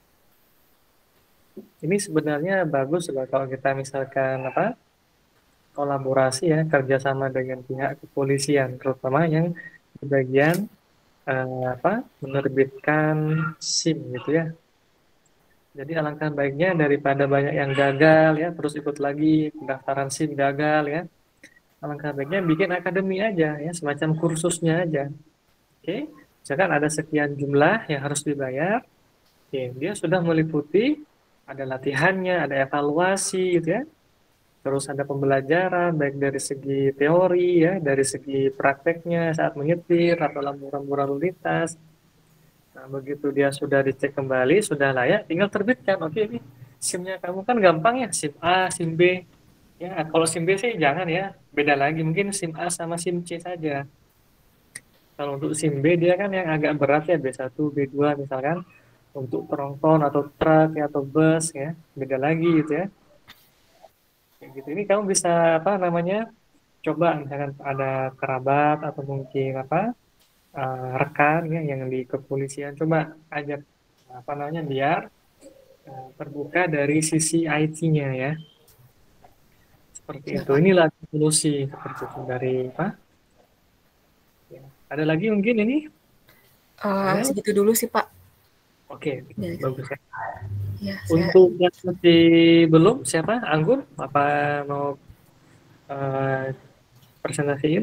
Speaker 1: Ini sebenarnya bagus loh kalau kita misalkan apa kolaborasi ya kerjasama dengan pihak kepolisian, terutama yang di bagian eh, apa menerbitkan SIM gitu ya. Jadi alangkah baiknya daripada banyak yang gagal ya, terus ikut lagi pendaftaran SIM gagal ya. Alangkah baiknya bikin akademi aja ya, semacam kursusnya aja. Oke, misalkan ada sekian jumlah yang harus dibayar. Oke, dia sudah meliputi ada latihannya, ada evaluasi gitu ya. Terus ada pembelajaran baik dari segi teori ya, dari segi prakteknya saat menyetir atau lampu-lampu lalu lintas. Nah, begitu dia sudah dicek kembali, sudah layak, tinggal terbitkan. Oke, ini SIM-nya kamu kan gampang ya, SIM A, SIM B. Ya, kalau SIM B sih jangan ya, beda lagi. Mungkin SIM A sama SIM C saja. Kalau untuk SIM B dia kan yang agak berat ya, B satu, B dua misalkan. Untuk tronton atau truk ya, atau bus ya, beda lagi gitu ya. Kayak gitu. Ini kamu bisa apa namanya? Coba misalkan ada kerabat atau mungkin apa eh, rekan ya yang di kepolisian coba ajak apa namanya biar eh, terbuka dari sisi I T-nya ya seperti
Speaker 17: Ya,
Speaker 1: itu.
Speaker 17: Pak.
Speaker 1: Inilah solusi seperti itu dari apa? Ya. Ada lagi mungkin ini?
Speaker 17: Uh,
Speaker 1: Ada?
Speaker 17: segitu dulu sih Pak.
Speaker 1: Oke,
Speaker 17: Ya,
Speaker 1: bagus ya.
Speaker 17: ya saya
Speaker 1: Untuk yang masih belum siapa? Anggun? Apa mau eh, presentasiin?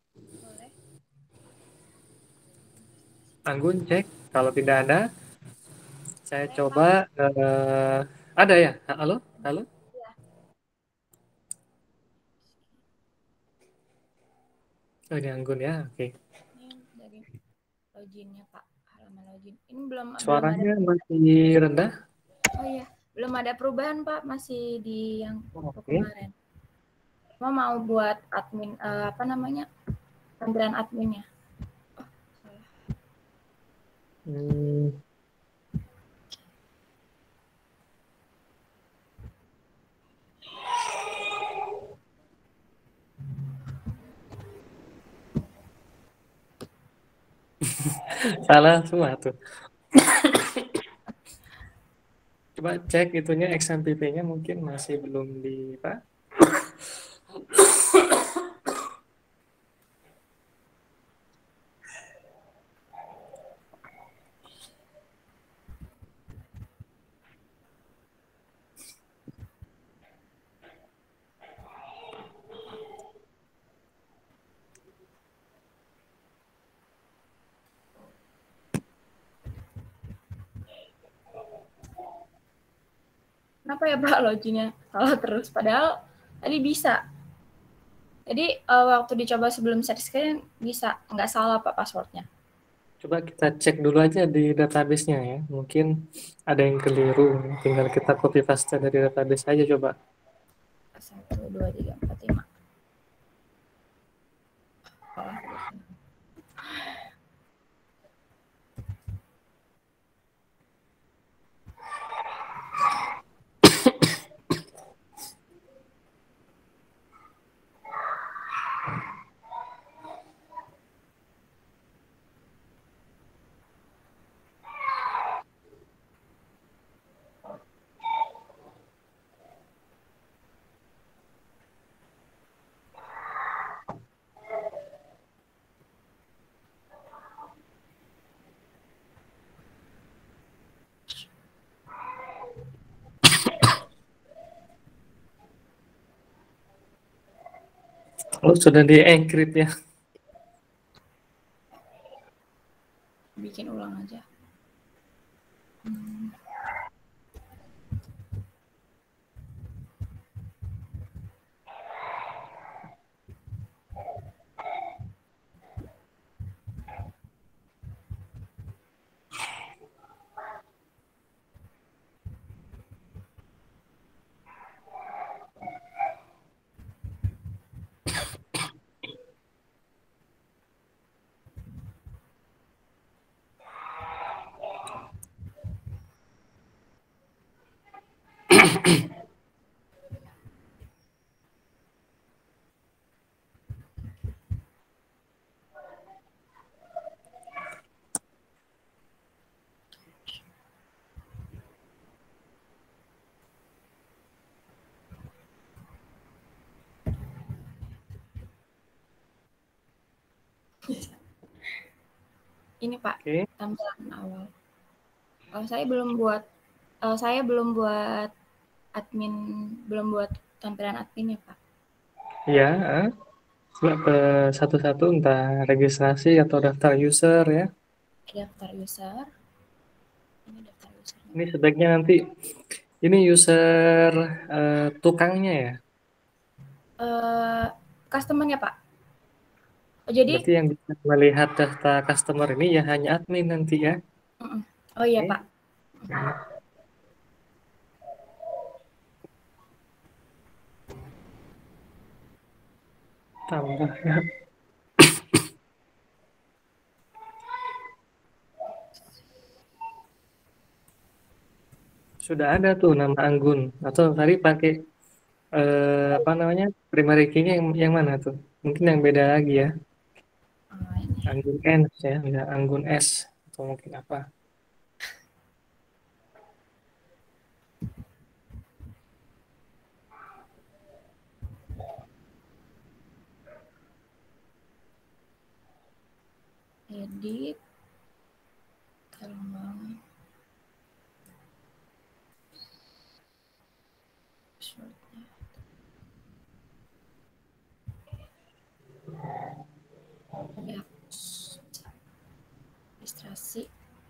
Speaker 1: Anggun cek. Kalau tidak ada, saya coba. eh, ada ya? Halo? Halo? Oh, ini Anggun ya. Oke.
Speaker 4: Ini dari loginnya Pak, halaman login. Ini belum belum ada.
Speaker 1: Suaranya masih rendah.
Speaker 4: Oh iya, belum ada perubahan Pak, masih di yang
Speaker 1: Oke.
Speaker 4: kemarin. Cuma mau buat admin eh, apa namanya tampilan adminnya.
Speaker 1: Hmm. Salah semua tuh. Coba cek itunya X M P P-nya mungkin masih belum di Pak.
Speaker 4: Kenapa ya Pak loginnya salah terus? Padahal tadi bisa. Jadi uh, waktu dicoba sebelum set screen bisa nggak salah Pak passwordnya.
Speaker 1: Coba kita cek dulu aja di database-nya ya. Mungkin ada yang keliru. Tinggal kita copy paste dari database aja coba.
Speaker 4: Satu, dua, tiga, empat, lima. Salah.
Speaker 1: Oh, sudah di-encrypt ya?
Speaker 13: Bikin ulang aja. Hmm. Ini Pak,
Speaker 1: Oke.
Speaker 13: tampilan awal. Uh, saya belum buat, uh, saya belum buat admin, belum buat tampilan admin ya Pak.
Speaker 1: Ya, eh. Coba ke satu-satu, entah registrasi atau daftar user ya.
Speaker 13: Daftar user. Ini daftar user.
Speaker 1: Ini sebaiknya nanti, ini user uh, tukangnya ya?
Speaker 13: Uh, customer-nya Pak. Oh, jadi
Speaker 1: Berarti yang bisa melihat data customer ini ya hanya admin nanti ya?
Speaker 13: uh-uh. Oh iya
Speaker 1: Oke.
Speaker 13: Pak.
Speaker 1: Tambah ya. Sudah ada tuh nama Anggun, atau tadi pakai eh, apa namanya primary key-nya yang, yang mana tuh? Mungkin yang beda lagi ya. Anggun N ya, bisa Anggun S atau mungkin apa?
Speaker 13: Edit. Kalau ya, registrasi.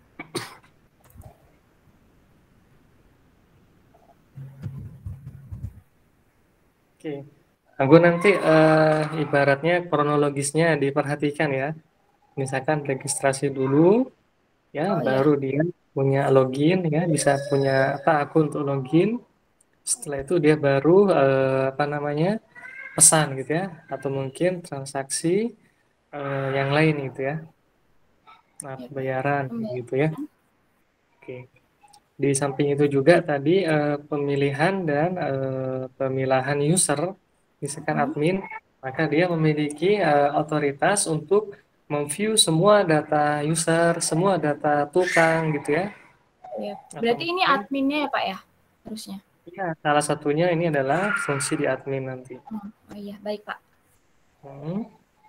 Speaker 1: Oke, Anggun nanti eh, ibaratnya kronologisnya diperhatikan ya. Misalkan registrasi dulu, ya,
Speaker 13: Oh, iya.
Speaker 1: baru dia punya login ya, bisa punya apa akun untuk login. Setelah itu dia baru eh, apa namanya pesan gitu ya, atau mungkin transaksi eh, yang lain gitu ya. Nah,
Speaker 13: Ya,
Speaker 1: pembayaran
Speaker 13: pembayaran.
Speaker 1: gitu ya. Oke. Di samping itu juga tadi eh, pemilihan dan eh, pemilahan user, misalkan
Speaker 13: Hmm.
Speaker 1: admin, maka dia memiliki eh, otoritas untuk memview semua data user, semua data tukang gitu ya.
Speaker 13: Ya.
Speaker 1: Atau
Speaker 13: Berarti ini
Speaker 1: mungkin,
Speaker 13: adminnya ya Pak ya, harusnya.
Speaker 1: ya, salah satunya ini adalah fungsi di admin nanti.
Speaker 13: Hmm. Oh iya, baik Pak.
Speaker 1: Hmm.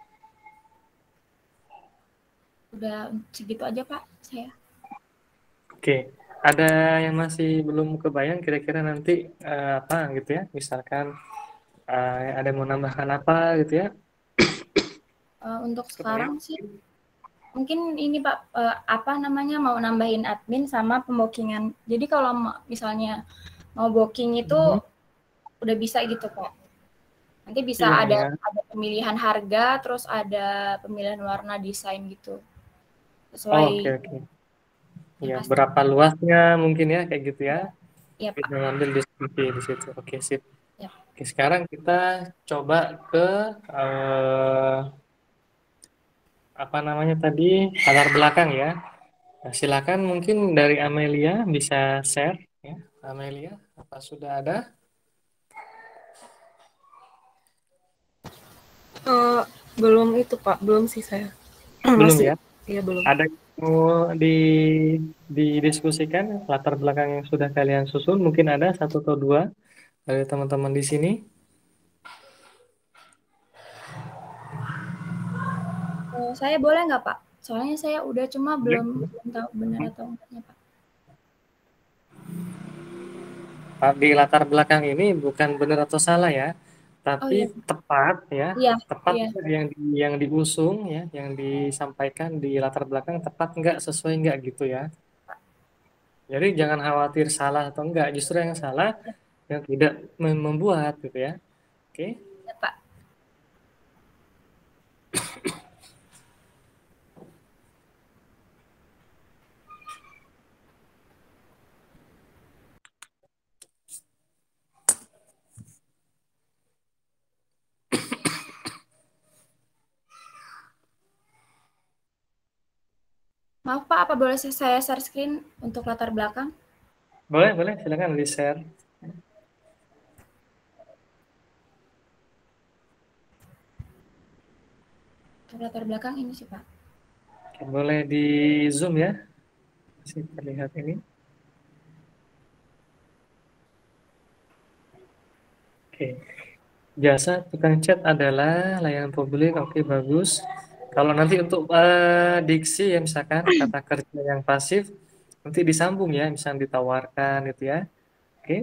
Speaker 13: Udah segitu aja Pak, saya.
Speaker 1: Oke, ada yang masih belum kebayang kira-kira nanti eh, apa gitu ya? Misalkan eh, ada yang mau nambahkan apa gitu ya?
Speaker 13: Uh, untuk
Speaker 1: Kebayang?
Speaker 13: sekarang sih mungkin ini Pak, uh, apa namanya mau nambahin admin sama pembookingan. Jadi kalau ma- misalnya mau booking itu
Speaker 1: Mhm.
Speaker 13: udah bisa gitu Pak. Nanti bisa
Speaker 1: Iya,
Speaker 13: ada
Speaker 1: ya.
Speaker 13: ada pemilihan harga, terus ada pemilihan warna desain gitu.
Speaker 1: Oh, oke,
Speaker 13: Sesuai
Speaker 1: oke.
Speaker 13: yang
Speaker 1: Ya,
Speaker 13: pasti.
Speaker 1: berapa luasnya mungkin ya kayak gitu ya?
Speaker 13: Iya Pak.
Speaker 1: Kita ngambil diskusi di situ. Oke, sip.
Speaker 13: Ya.
Speaker 1: Oke, sekarang kita coba ke eh, apa namanya tadi latar belakang ya. Nah, silakan mungkin dari Amelia bisa share ya. Amelia, apa sudah ada?
Speaker 17: Uh, belum itu Pak, belum sih saya.
Speaker 1: Belum
Speaker 17: Masih,
Speaker 1: ya?
Speaker 17: iya belum.
Speaker 1: Ada yang mau di didiskusikan latar belakang yang sudah kalian susun? Mungkin ada satu atau dua dari teman-teman di sini.
Speaker 13: Uh, saya boleh nggak Pak? Soalnya saya udah cuma
Speaker 1: Boleh.
Speaker 13: belum belum tahu benar atau enggaknya Pak.
Speaker 1: Pak, di latar belakang ini bukan benar atau salah ya, tapi
Speaker 4: iya.
Speaker 1: tepat ya,
Speaker 4: Iya,
Speaker 1: tepat
Speaker 4: iya.
Speaker 1: yang di, yang diusung ya, yang disampaikan di latar belakang tepat nggak, sesuai nggak gitu ya. Jadi jangan khawatir salah atau enggak, justru yang salah yang tidak mem- membuat gitu ya. Oke.
Speaker 4: Ya, Pak. Maaf Pak, apa boleh saya share screen untuk latar belakang?
Speaker 1: Boleh, boleh, silakan di-share.
Speaker 4: Untuk latar belakang ini sih Pak.
Speaker 1: Oke, boleh di zoom ya. Masih terlihat ini. Oke. Jasa tukang cat adalah layanan publik, oke bagus. Kalau nanti untuk uh, diksi ya misalkan kata kerja yang pasif nanti disambung ya, misalnya ditawarkan gitu ya. Oke.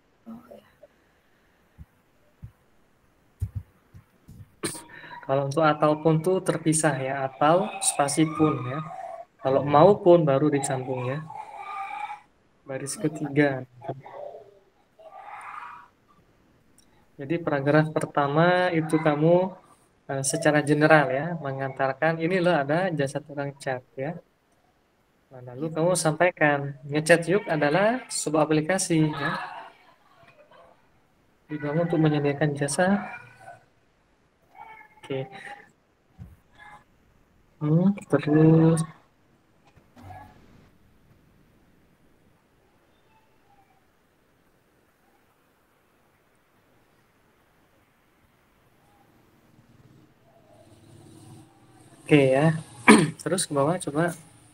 Speaker 1: Kalau untuk ataupun tuh terpisah ya, atau spasi pun ya. Kalau maupun baru disambung ya. Baris ketiga. Jadi paragraf pertama itu kamu uh, secara general ya mengantarkan ini loh ada jasa tukang cat ya. Nah, lalu kamu sampaikan ngechat yuk adalah sebuah aplikasi ya. Dibangun untuk menyediakan jasa. Oke. Hmm, terus oke ya. Terus ke bawah coba.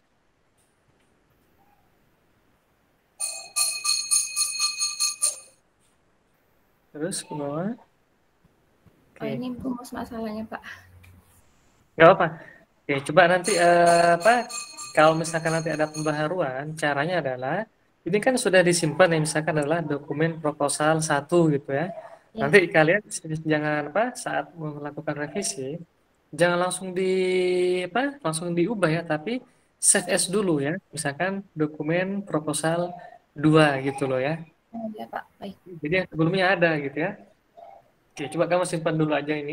Speaker 1: Terus ke bawah.
Speaker 4: Oh, ini rumus masalahnya Pak.
Speaker 1: Gak apa-apa. Oke, coba nanti eh, apa? Kalau misalkan nanti ada pembaharuan, caranya adalah ini kan sudah disimpan ya, misalkan adalah dokumen proposal satu gitu ya.
Speaker 4: Ya.
Speaker 1: Nanti kalian jangan apa saat melakukan revisi, jangan langsung di apa? Langsung diubah ya, tapi save as dulu ya. Misalkan dokumen proposal dua gitu loh ya.
Speaker 4: Oh, ya Pak, baik.
Speaker 1: Jadi yang sebelumnya ada gitu ya. Oke, coba kamu simpan dulu aja ini.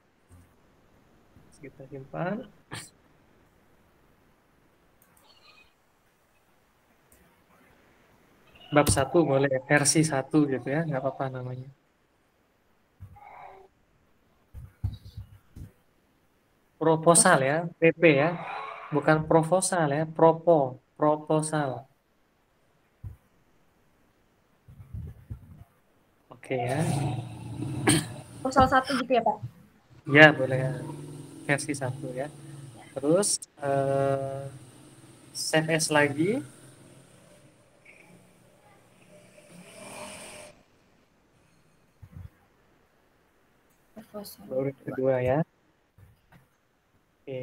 Speaker 1: Kita simpan. Bab satu boleh, versi satu gitu ya, nggak apa-apa namanya. Proposal ya, P P ya, bukan proposal ya, propo, proposal. Oke ya.
Speaker 4: Proposal satu gitu ya Pak?
Speaker 1: Ya boleh, versi satu ya. Terus eh, save as lagi.
Speaker 4: Proposal
Speaker 1: Baru kedua ya. Oke.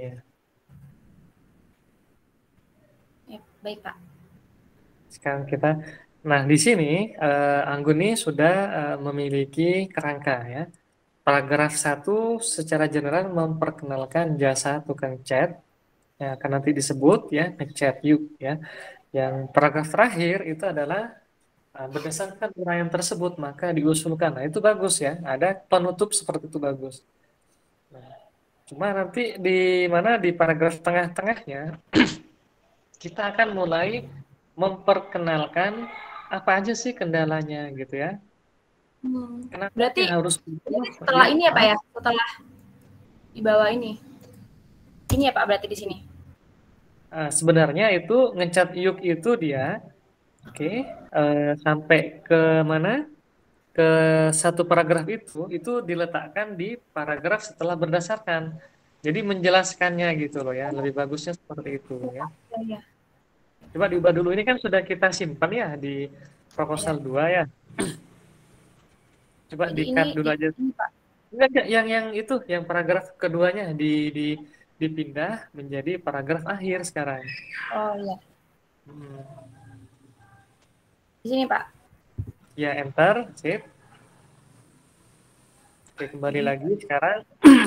Speaker 4: Ya, baik Pak.
Speaker 1: Sekarang kita, nah di sini eh, Anggun ini sudah eh, memiliki kerangka ya. Paragraf satu secara general memperkenalkan jasa tukang cat yang akan nanti disebut ya, ngechat yuk ya. Yang paragraf terakhir itu adalah uh, berdasarkan uraian tersebut maka diusulkan. Nah, itu bagus ya. Ada penutup seperti itu bagus. Nah, cuma nanti di mana di paragraf tengah-tengahnya kita akan mulai memperkenalkan apa aja sih kendalanya gitu ya.
Speaker 4: Hmm.
Speaker 1: Kenapa
Speaker 4: Berarti
Speaker 1: harus
Speaker 4: setelah
Speaker 1: ya?
Speaker 4: ini ya Pak ya, setelah di bawah ini. Ini ya Pak berarti di sini.
Speaker 1: Nah, sebenarnya itu ngecat yuk itu dia, oke, okay, uh, sampai ke mana? Ke satu paragraf itu, itu diletakkan di paragraf setelah berdasarkan. Jadi menjelaskannya gitu loh ya, lebih bagusnya seperti itu ya.
Speaker 4: Ya.
Speaker 1: Coba diubah dulu, ini kan sudah kita simpan ya di proposal
Speaker 4: ya.
Speaker 1: dua ya. Coba di-cut dulu aja.
Speaker 4: Ini, Pak.
Speaker 1: Enggak, enggak, yang yang itu, yang paragraf keduanya di di dipindah menjadi paragraf akhir sekarang.
Speaker 4: Oh iya.
Speaker 1: Hmm.
Speaker 4: Di sini Pak.
Speaker 1: Ya, enter, sip. Oke, kembali lagi sekarang.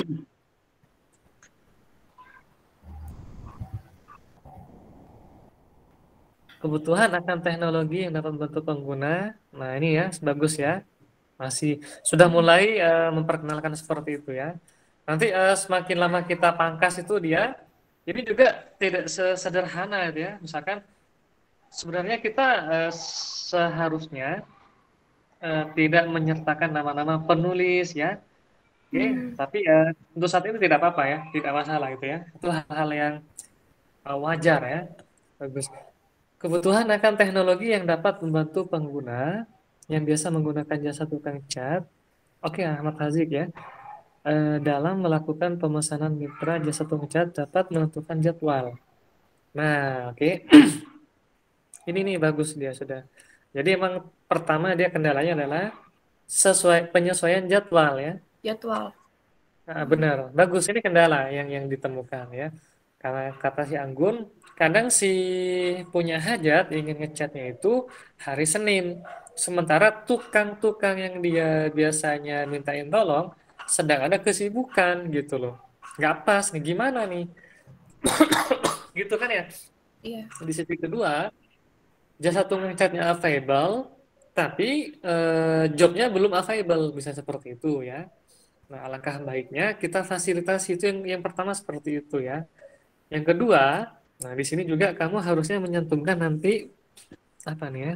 Speaker 1: Kebutuhan akan teknologi yang dapat membantu pengguna. Nah, ini ya, bagus ya. Masih sudah mulai uh, memperkenalkan seperti itu ya. Nanti uh, semakin lama kita pangkas itu dia, ini juga tidak sesederhana gitu ya. Misalkan sebenarnya kita uh, seharusnya uh, tidak menyertakan nama-nama penulis ya. Oke, okay, hmm. tapi ya uh, untuk saat ini tidak apa-apa ya, tidak masalah gitu ya. Itu hal-hal yang uh, wajar ya. Bagus. Kebutuhan akan teknologi yang dapat membantu pengguna yang biasa menggunakan jasa tukang cat. Oke, okay, Ahmad Hazik ya. E, dalam melakukan pemesanan mitra jasa tukang cat dapat menentukan jadwal. Nah, oke. Okay. Ini nih bagus dia sudah. Jadi emang pertama dia kendalanya adalah sesuai penyesuaian jadwal ya.
Speaker 13: Jadwal.
Speaker 1: Nah, benar, bagus ini kendala yang yang ditemukan ya. Karena kata si Anggun, kadang si punya hajat ingin ngecatnya itu hari Senin, sementara tukang-tukang yang dia biasanya mintain tolong sedang ada kesibukan gitu loh, nggak pas nih gimana nih, gitu kan ya?
Speaker 13: Iya.
Speaker 1: Di sisi kedua, jasa tukang catnya available, tapi eh, jobnya belum available, bisa seperti itu ya. Nah, alangkah baiknya kita fasilitasi itu yang yang pertama seperti itu ya. Yang kedua, nah di sini juga kamu harusnya menyantumkan nanti apa nih ya?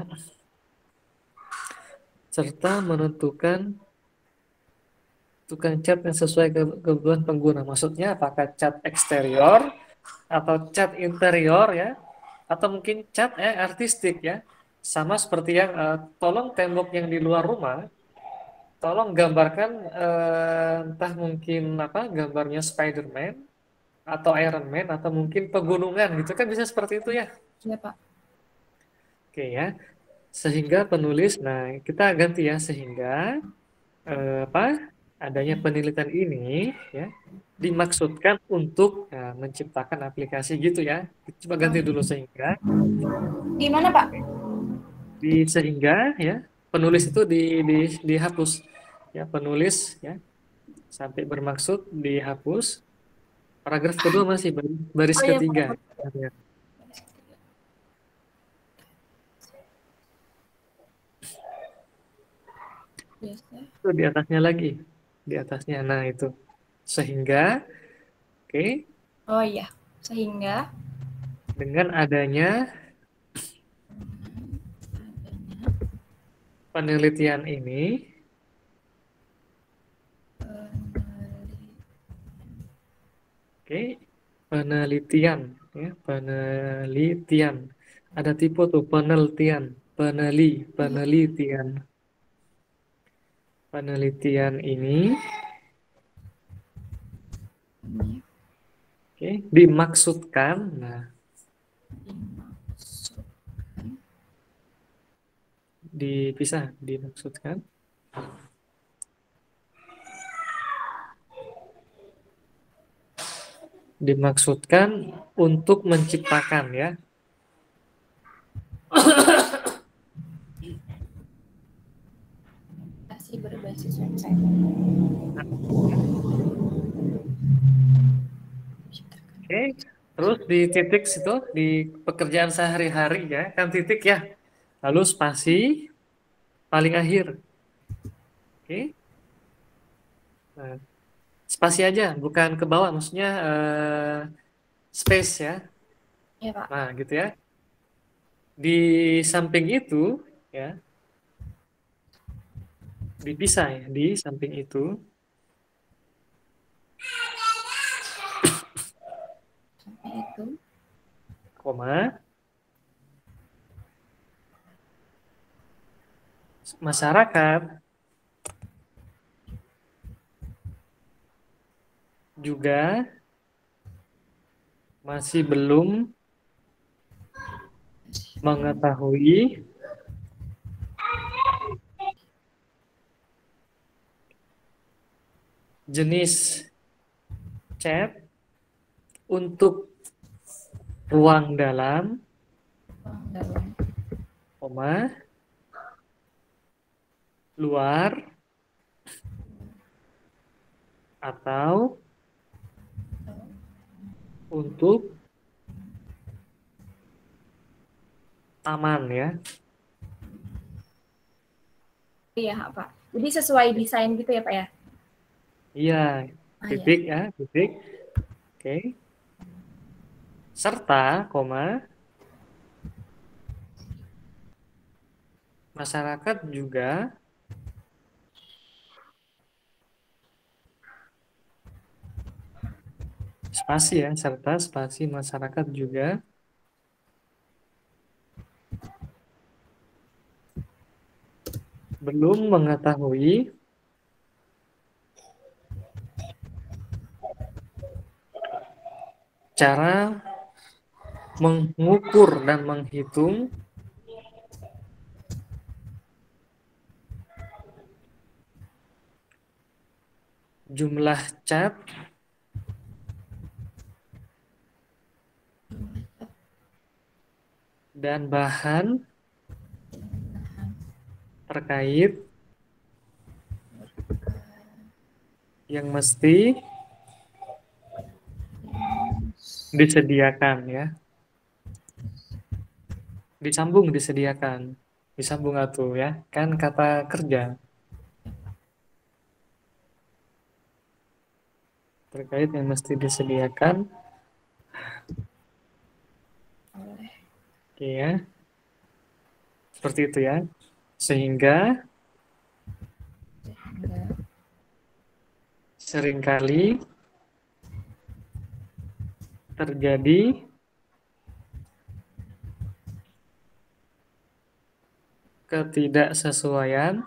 Speaker 1: Serta menentukan tukang cat yang sesuai kebutuhan pengguna. Maksudnya apakah cat eksterior atau cat interior ya? Atau mungkin cat eh, artistik ya? Sama seperti yang uh, tolong tembok yang di luar rumah, tolong gambarkan uh, entah mungkin apa gambarnya Spider-Man atau Iron Man atau mungkin pegunungan gitu kan bisa seperti itu ya.
Speaker 13: Iya Pak.
Speaker 1: Oke ya. Sehingga penulis, nah kita ganti ya sehingga eh, apa adanya penelitian ini ya dimaksudkan untuk ya, menciptakan aplikasi gitu ya. Coba ganti dulu sehingga.
Speaker 13: Gimana Pak?
Speaker 1: Di sehingga ya penulis itu di, di dihapus ya penulis ya sampai bermaksud dihapus. Paragraf kedua masih baris
Speaker 13: Oh, iya,
Speaker 1: ketiga.
Speaker 13: Pak.
Speaker 1: Itu di atasnya lagi. Di atasnya. Nah, itu. Sehingga oke. Okay,
Speaker 13: oh iya, sehingga
Speaker 1: dengan adanya penelitian ini Oke, penelitian ya, penelitian. Ada tipe tuh penelitian, peneli, penelitian. Penelitian ini oke, dimaksudkan nah dipisah, dimaksudkan dimaksudkan untuk menciptakan ya.
Speaker 13: aplikasi berbasis website.
Speaker 1: Oke, terus di titik situ di pekerjaan sehari-hari ya, kan titik ya. Lalu spasi paling akhir. Oke. Nah, spasi aja, bukan ke bawah, maksudnya uh, space ya.
Speaker 13: Iya, Pak.
Speaker 1: Nah, gitu ya. Di samping itu ya, dipisah ya, di samping itu.
Speaker 13: Samping itu.
Speaker 1: Koma. Masyarakat juga masih belum mengetahui jenis cat untuk ruang dalam, koma, luar, atau untuk taman ya.
Speaker 18: Iya, Pak. Jadi sesuai desain gitu ya, Pak ya?
Speaker 1: Iya,
Speaker 18: Ah,
Speaker 1: titik ya, titik. Oke. Serta, koma, masyarakat juga spasi ya, serta spasi masyarakat juga belum mengetahui cara mengukur dan menghitung jumlah cat dan bahan terkait yang mesti disediakan ya. Disambung disediakan. Disambung atuh ya. Kan kata kerja. Terkait yang mesti disediakan. Oke ya. Seperti itu ya. Sehingga seringkali terjadi ketidaksesuaian,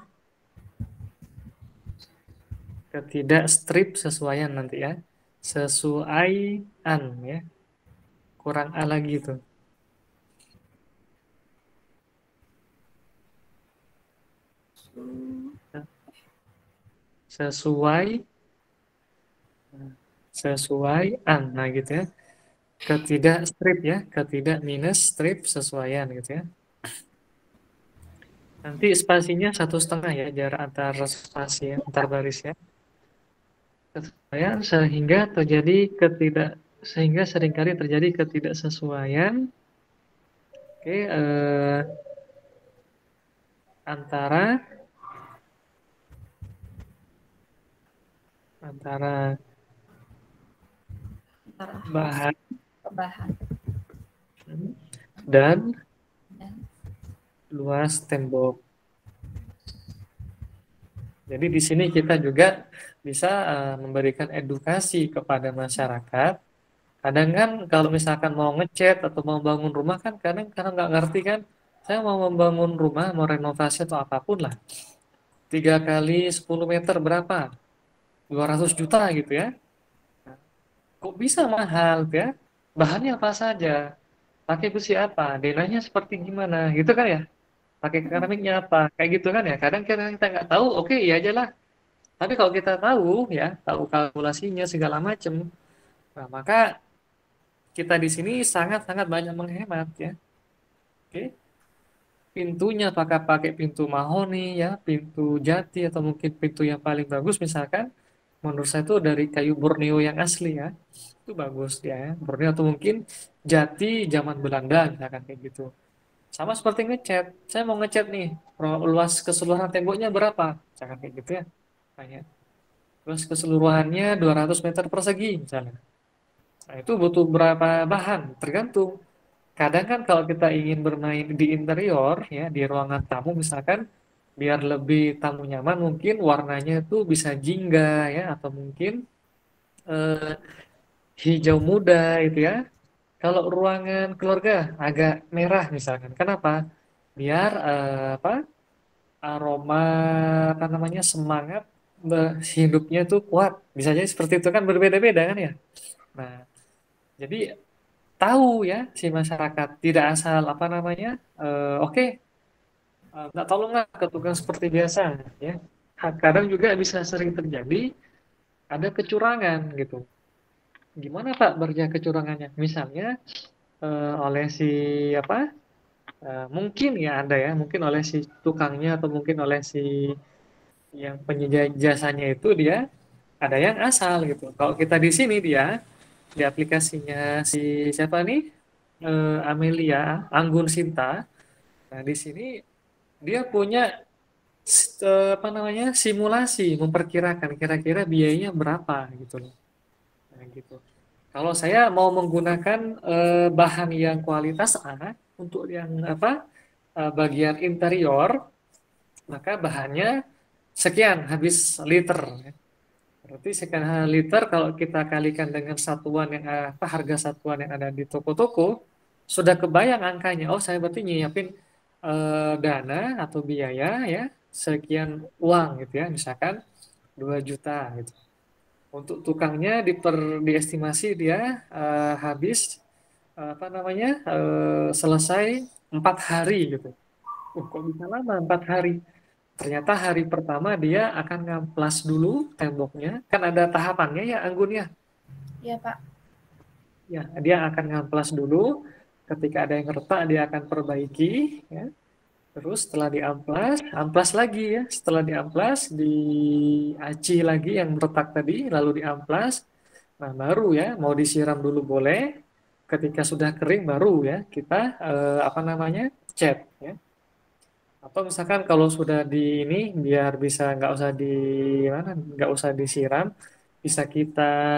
Speaker 1: ketidak strip sesuaian nanti ya, sesuaian ya, kurang A lagi itu. Sesuai, sesuaian, nah gitu ya, ketidak strip ya, ketidak minus strip sesuaian gitu ya. Nanti spasinya satu setengah ya, jarak antar spasi ya, antar baris ya. Kesesuaian sehingga terjadi ketidak, sehingga seringkali terjadi ketidaksesuaian. Oke, eh, antara antara bahan
Speaker 18: bahan
Speaker 1: dan luas tembok. Jadi di sini kita juga bisa uh, memberikan edukasi kepada masyarakat. Kadang kan kalau misalkan mau ngecat atau mau bangun rumah kan kadang kadang nggak ngerti kan. Saya mau membangun rumah, mau renovasi atau apapun lah. tiga kali sepuluh meter berapa? dua ratus juta gitu ya. Kok bisa mahal ya? Bahannya apa saja? Pakai besi apa? Denahnya seperti gimana? Gitu kan ya? Pakai keramiknya apa? Kayak gitu kan ya? Kadang kita kita nggak tahu, oke iya aja lah. Tapi kalau kita tahu ya, tahu kalkulasinya segala macam, nah maka kita di sini sangat-sangat banyak menghemat ya. Oke. Pintunya apakah pakai pintu mahoni ya, pintu jati atau mungkin pintu yang paling bagus misalkan, menurut saya itu dari kayu Borneo yang asli ya. Itu bagus ya, Borneo atau mungkin jati zaman Belanda misalkan kayak gitu. Sama seperti ngecat, saya mau ngecat nih, luas keseluruhan temboknya berapa? Misalkan kayak gitu ya. Tanya. Luas keseluruhannya dua ratus meter persegi misalnya. Nah, itu butuh berapa bahan? Tergantung. Kadang kan kalau kita ingin bermain di interior ya, di ruangan tamu misalkan, biar lebih tamu nyaman mungkin warnanya itu bisa jingga ya, atau mungkin eh, hijau muda itu ya. Kalau ruangan keluarga agak merah misalkan. Kenapa? Biar eh, apa? Aroma apa namanya semangat hidupnya itu kuat. Bisa jadi seperti itu kan berbeda-beda kan ya. Nah, jadi tahu ya si masyarakat tidak asal apa namanya. eh, Oke, okay, nggak tolonglah ke tukang seperti biasa ya. Kadang juga bisa sering terjadi ada kecurangan gitu. Gimana Pak berja kecurangannya? Misalnya eh, oleh si apa? eh, mungkin ya ada ya, mungkin oleh si tukangnya atau mungkin oleh si yang penyedia jasanya itu dia ada yang asal gitu. Kalau kita di sini dia di aplikasinya si siapa nih eh, Amelia Anggun Sinta. Nah di sini dia punya s- eh, apa namanya simulasi memperkirakan kira-kira biayanya berapa gitu loh. Nah, gitu. Kalau saya mau menggunakan eh, bahan yang kualitas A untuk yang apa eh, bagian interior, maka bahannya sekian habis liter. Berarti sekian liter kalau kita kalikan dengan satuan yang eh, apa harga satuan yang ada di toko-toko, sudah kebayang angkanya. Oh, saya berarti nyiapin eh, dana atau biaya ya sekian uang gitu ya, misalkan dua juta gitu. Untuk tukangnya diper diestimasi dia eh, habis eh, apa namanya eh, selesai empat hari gitu. Uh, kok bisa lama empat hari? Ternyata hari pertama dia akan ngamplas dulu temboknya. Kan ada tahapannya ya Anggun ya.
Speaker 18: Iya, Pak.
Speaker 1: Ya, dia akan ngamplas dulu. Ketika ada yang retak dia akan perbaiki ya. Terus setelah diamplas, amplas lagi ya. Setelah diamplas, diaci lagi yang retak tadi, lalu diamplas. Nah, baru ya, mau disiram dulu boleh. Ketika sudah kering baru ya kita eh, apa namanya cat ya. Atau misalkan kalau sudah di ini biar bisa nggak usah di mana nggak usah disiram, bisa kita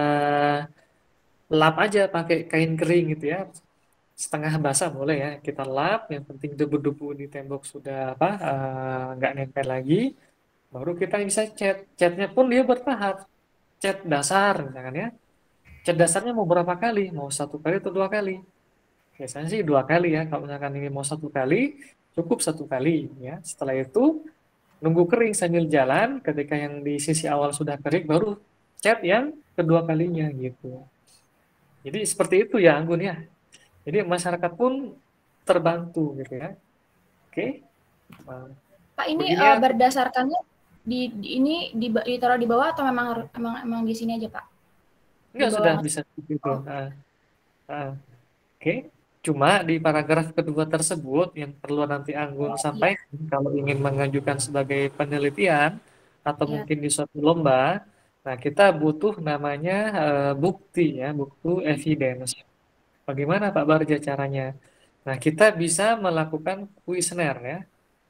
Speaker 1: lap aja pakai kain kering gitu ya. Setengah basah boleh ya. Kita lap, yang penting debu-debu di tembok sudah apa eh, nggak nempel lagi. Baru kita bisa cat. Catnya pun dia bertahap. Cat dasar misalkan ya. Cat dasarnya mau berapa kali? Mau satu kali atau dua kali? Biasanya sih dua kali ya. Kalau misalkan ini mau satu kali, cukup satu kali ya. Setelah itu nunggu kering sambil jalan. Ketika yang di sisi awal sudah kering, baru cat yang kedua kalinya gitu. Jadi seperti itu ya Anggun ya. Jadi masyarakat pun terbantu gitu ya. Oke. Nah,
Speaker 18: Pak, ini
Speaker 1: begini
Speaker 18: eh,
Speaker 1: ya.
Speaker 18: berdasarkannya di, di ini di, ditaruh di bawah atau memang harus- emang emang di sini aja, Pak? Di
Speaker 1: Enggak
Speaker 18: bawah
Speaker 1: sudah
Speaker 18: yang-
Speaker 1: bisa begitu.
Speaker 18: Oh.
Speaker 1: Nah, nah, Oke. Cuma di paragraf kedua tersebut yang perlu nanti Anggun
Speaker 18: Oh, iya.
Speaker 1: sampaikan kalau ingin mengajukan sebagai penelitian atau
Speaker 18: Iya.
Speaker 1: mungkin di suatu lomba, nah kita butuh namanya eh, bukti ya, bukti evidence. Bagaimana Pak Barja caranya? Nah, kita bisa melakukan kuesioner ya.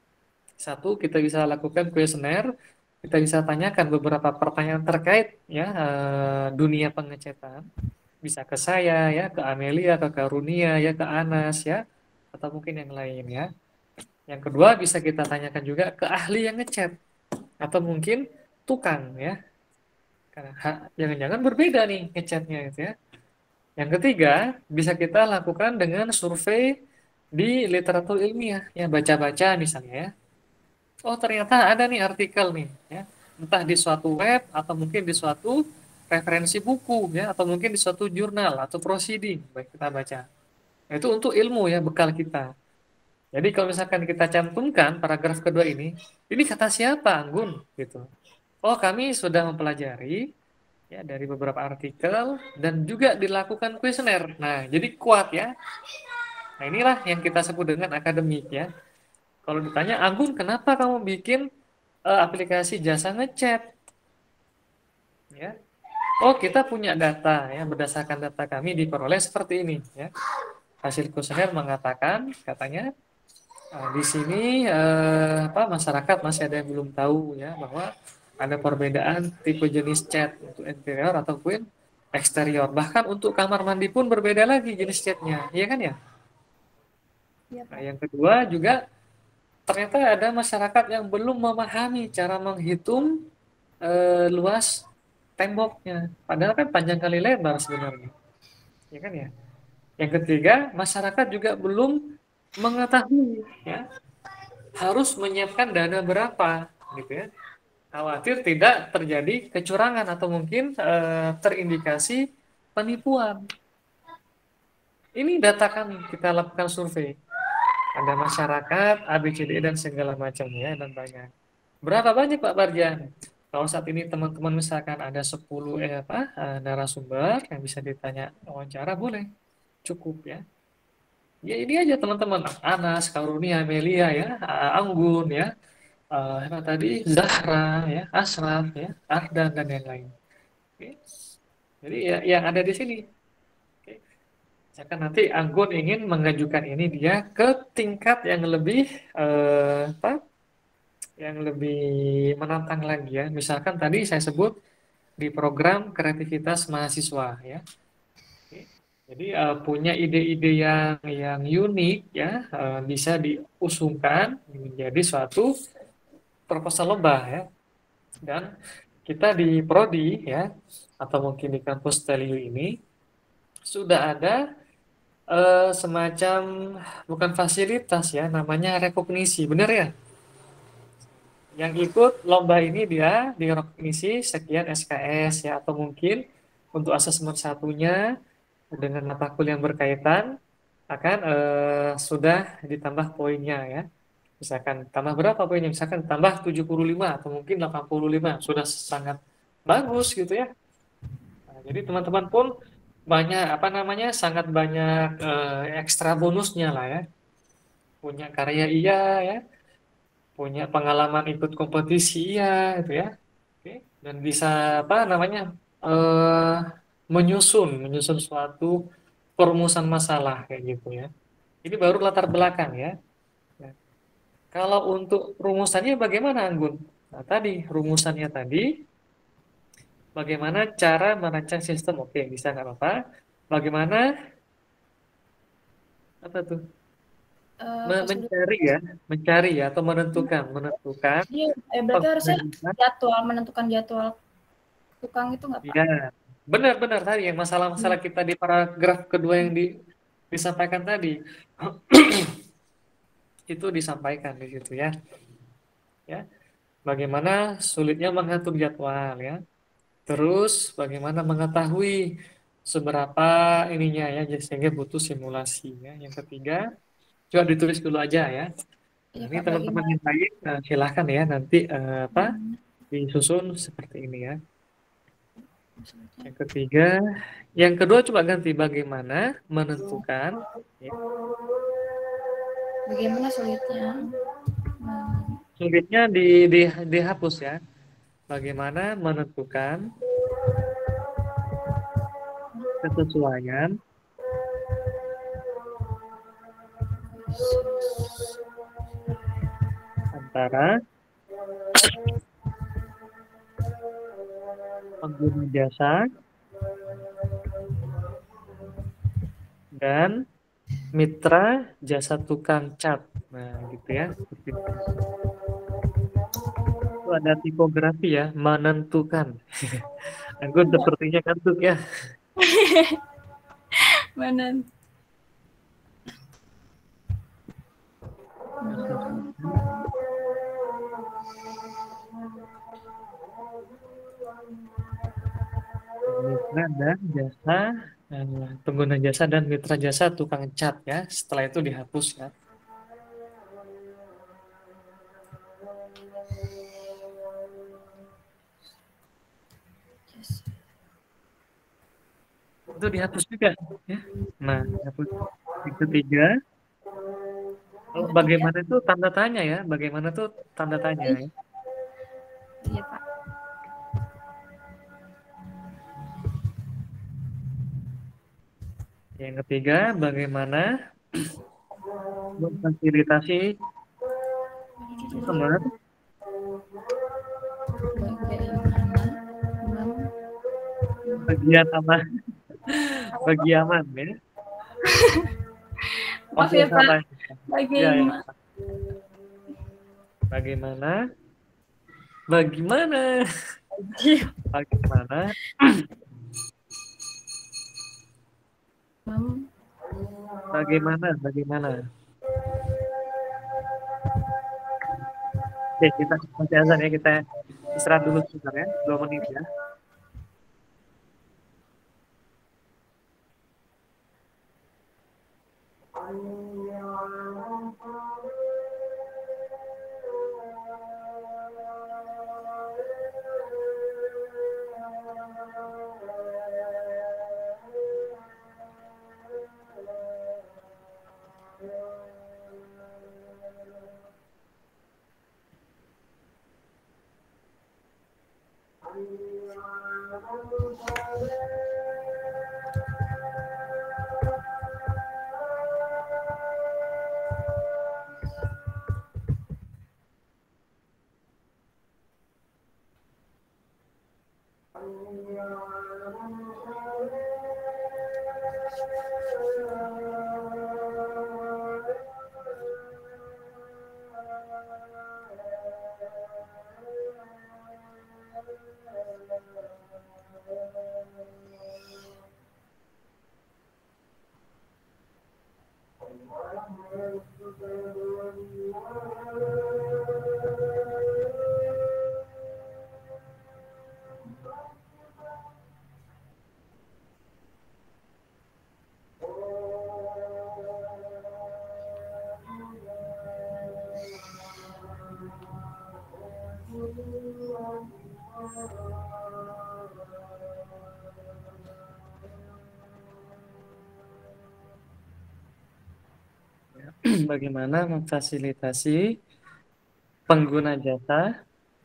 Speaker 1: Satu, kita bisa lakukan kuesioner, kita bisa tanyakan beberapa pertanyaan terkait ya eh, dunia pengecetan. Bisa ke saya ya, ke Amelia, ke Karunia ya, ke Anas ya, atau mungkin yang lain ya. Yang kedua bisa kita tanyakan juga ke ahli yang ngecat atau mungkin tukang ya. Karena ha- jangan-jangan berbeda nih ngecatnya gitu ya. Yang ketiga bisa kita lakukan dengan survei di literatur ilmiah ya, baca-baca misalnya ya. Oh ternyata ada nih artikel nih ya, entah di suatu web atau mungkin di suatu referensi buku ya, atau mungkin di suatu jurnal atau proceeding baik kita baca. Nah, itu untuk ilmu ya, bekal kita. Jadi kalau misalkan kita cantumkan paragraf kedua ini, ini kata siapa Anggun gitu. Oh kami sudah mempelajari ya dari beberapa artikel dan juga dilakukan kuesioner. Nah jadi kuat ya. Nah inilah yang kita sebut dengan akademik ya. Kalau ditanya Anggun kenapa kamu bikin eh, aplikasi jasa ngecat ya? Oh kita punya data ya, berdasarkan data kami diperoleh seperti ini ya. Hasil kuesioner mengatakan katanya eh, di sini eh, apa masyarakat masih ada yang belum tahu ya bahwa ada perbedaan tipe jenis cat untuk interior ataupun eksterior. Bahkan untuk kamar mandi pun berbeda lagi jenis catnya, iya kan ya?
Speaker 18: Iya,
Speaker 1: Nah,
Speaker 18: Pak.
Speaker 1: yang kedua juga ternyata ada masyarakat yang belum memahami cara menghitung eh, luas temboknya. Padahal kan panjang kali lebar sebenarnya. Ya kan ya? Yang ketiga, masyarakat juga belum mengetahui ya harus menyiapkan dana berapa gitu ya. Khawatir tidak terjadi kecurangan atau mungkin eh, terindikasi penipuan. Ini data kami, kita lakukan survei. Ada masyarakat, A B C D dan segala macamnya dan banyak. Berapa banyak Pak Barjan? Kalau saat ini teman-teman misalkan ada sepuluh eh, apa, eh, narasumber yang bisa ditanya wawancara, boleh. Cukup ya. Ya ini aja teman-teman. Anas, Karunia, Amelia ya, Anggun ya, eh, apa tadi, Zahra ya, Asraf ya, Ardan dan yang lain. Oke. Jadi ya, yang ada di sini. Oke. Misalkan nanti Anggun ingin mengajukan ini dia ke tingkat yang lebih eh, apa? Yang lebih menantang lagi ya. Misalkan tadi saya sebut di program kreativitas mahasiswa ya. Oke. Jadi eh, punya ide-ide yang yang unik ya, eh, bisa diusungkan menjadi suatu proposal lomba ya. Dan kita di prodi ya, atau mungkin di kampus Telio ini sudah ada eh, semacam bukan fasilitas ya, namanya rekognisi, benar ya? Yang ikut lomba ini dia direkognisi sekian S K S ya, atau mungkin untuk asesmen satunya dengan mata kuliah yang berkaitan akan eh, sudah ditambah poinnya ya. Misalkan tambah berapa poinnya? Misalkan tambah tujuh puluh lima atau mungkin delapan puluh lima, sudah sangat bagus gitu ya. Nah, jadi teman-teman pun banyak apa namanya sangat banyak eh, ekstra bonusnya lah ya. Punya karya iya ya, punya pengalaman ikut kompetisi iya itu ya. Oke. Dan bisa apa namanya eh menyusun menyusun suatu perumusan masalah kayak gitu ya. Ini baru latar belakang ya. Nah, kalau untuk rumusannya bagaimana Anggun? Nah, tadi rumusannya tadi bagaimana cara merancang sistem? Oke, bisa nggak apa-apa. Bagaimana apa tuh?
Speaker 18: Eh,
Speaker 1: Me-
Speaker 18: kesulitan.
Speaker 1: mencari ya, mencari ya atau menentukan, menentukan
Speaker 18: Jadi, eh, berarti harusnya
Speaker 1: penggunaan.
Speaker 18: jadwal, menentukan jadwal tukang itu nggak Pak?
Speaker 1: Iya, benar-benar tadi yang masalah-masalah kita di paragraf kedua yang di, disampaikan tadi itu disampaikan di situ ya. Ya, bagaimana sulitnya mengatur jadwal ya. Terus bagaimana mengetahui seberapa ininya ya, jadi sehingga butuh simulasi ya. Yang ketiga, coba ditulis dulu aja ya. Nah,
Speaker 18: Iya
Speaker 1: ini
Speaker 18: Pak,
Speaker 1: teman-teman
Speaker 18: bagaimana?
Speaker 1: yang lain eh, silakan ya nanti eh, apa
Speaker 18: Hmm,
Speaker 1: disusun seperti ini ya. Yang ketiga, yang kedua coba ganti bagaimana menentukan ya.
Speaker 18: Bagaimana sulitnya? Hmm,
Speaker 1: Sulitnya di, di, dihapus ya. Bagaimana menentukan kesesuaian antara pengguna jasa dan mitra jasa tukang cat. Nah, gitu ya. Seperti itu. Itu ada tipografi ya, menentukan. Anggun sepertinya kantuk ya.
Speaker 18: Mana?
Speaker 1: Mitra dan jasa eh, pengguna jasa dan mitra jasa tukang cat ya. Setelah itu dihapus ya. Itu dihapus juga ya. Nah, dihapus. Yang ketiga, oh, bagaimana itu tanda tanya ya? Bagaimana tuh tanda tanya ya?
Speaker 18: Iya Pak.
Speaker 1: Yang ketiga, bagaimana memfasilitasi customer bagian aman, bagi aman ya.
Speaker 18: Maaf
Speaker 1: Oke,
Speaker 18: ya Pak.
Speaker 1: salah. Ya, ya.
Speaker 18: Bagaimana?
Speaker 1: Bagaimana? Bagaimana? Bagaimana?
Speaker 18: Mam.
Speaker 1: Bagaimana? Bagaimana? Oke, kita masih azan ya, kita istirahat dulu sebentar ya, dua menit ya. Bagaimana memfasilitasi pengguna jasa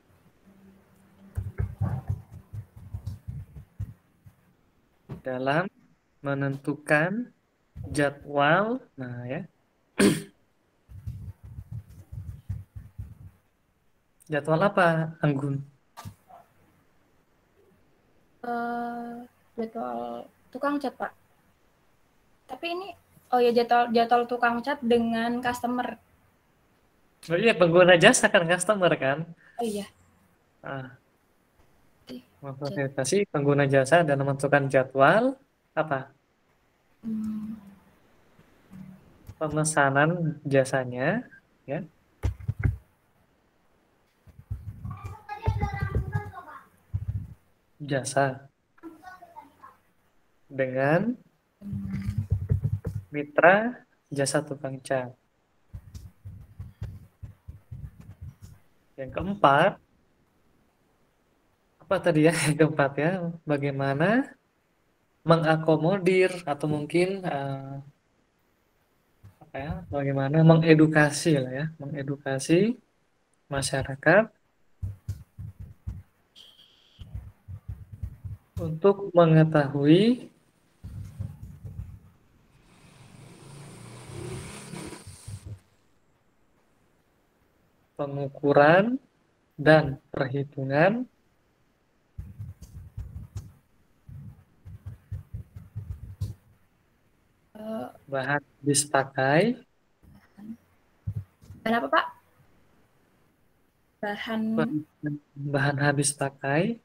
Speaker 1: dalam menentukan jadwal, nah ya, jadwal apa, Anggun?
Speaker 18: Eh, jadwal tukang cat, Pak. Tapi ini, oh ya jadwal jadwal tukang cat dengan customer.
Speaker 1: Oh iya, pengguna jasa kan customer kan?
Speaker 18: Oh iya.
Speaker 1: Ah, memfasilitasi pengguna jasa dalam menentukan jadwal apa?
Speaker 18: Hmm.
Speaker 1: Pemesanan jasanya, ya. Jasa dengan mitra jasa tukang cat. Yang keempat, apa tadi ya? Yang keempat ya, bagaimana mengakomodir atau mungkin uh, apa ya? Bagaimana mengedukasi lah ya, mengedukasi masyarakat untuk mengetahui pengukuran dan perhitungan
Speaker 18: Uh,
Speaker 1: bahan habis pakai,
Speaker 18: bahan apa, Pak? Bahan
Speaker 1: bahan habis pakai,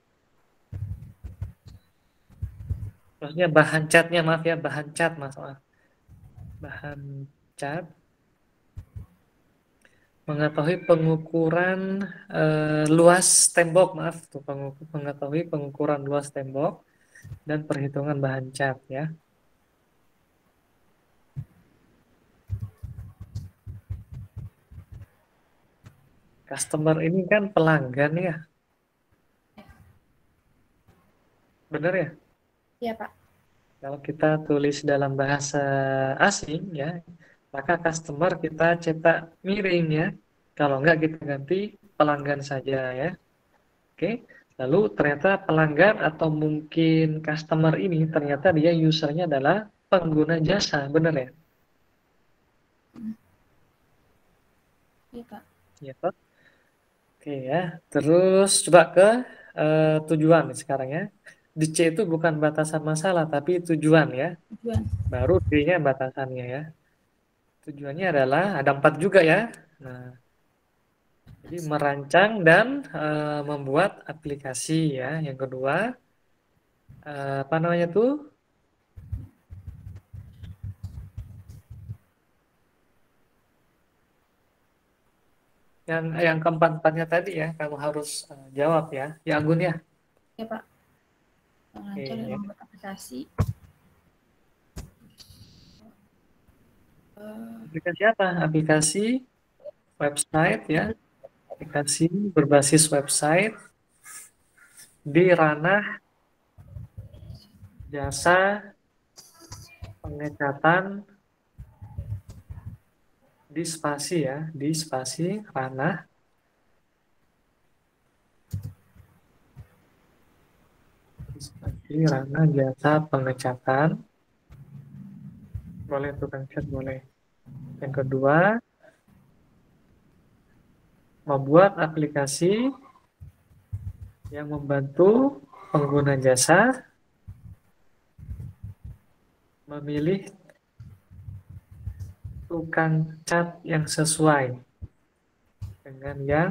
Speaker 1: maksudnya bahan catnya, maaf ya, bahan cat masalah, bahan cat, mengetahui pengukuran eh, luas tembok, maaf tuh, mengetahui pengukuran luas tembok dan perhitungan bahan cat ya. Customer ini kan pelanggan ya. Benar ya?
Speaker 18: Iya, Pak.
Speaker 1: Kalau kita tulis dalam bahasa asing ya, maka customer kita cetak miring ya. Kalau enggak kita ganti pelanggan saja ya. Oke. Lalu ternyata pelanggan atau mungkin customer ini ternyata dia usernya adalah pengguna jasa, benar ya?
Speaker 18: Iya, Pak.
Speaker 1: Iya, Pak. Oke ya. Terus coba ke uh, tujuan sekarang ya. Di C itu bukan batasan masalah, tapi tujuan ya.
Speaker 18: Tujuan.
Speaker 1: Baru D-nya batasannya ya. Tujuannya adalah, ada empat juga ya. Nah, jadi merancang dan uh, membuat aplikasi ya. Yang kedua, uh, apa namanya tuh? Yang yang keempat-empatnya tadi ya, kamu harus uh, jawab ya. Ya, Anggun ya.
Speaker 18: Ya, Pak. Merancang dan membuat aplikasi.
Speaker 1: Aplikasi apa? Aplikasi website ya. Aplikasi berbasis website di ranah jasa pengecatan di spasi ya, di spasi ranah di spasi ranah jasa pengecatan. Boleh tukang cat, boleh. Yang kedua, membuat aplikasi yang membantu pengguna jasa memilih tukang cat yang sesuai dengan yang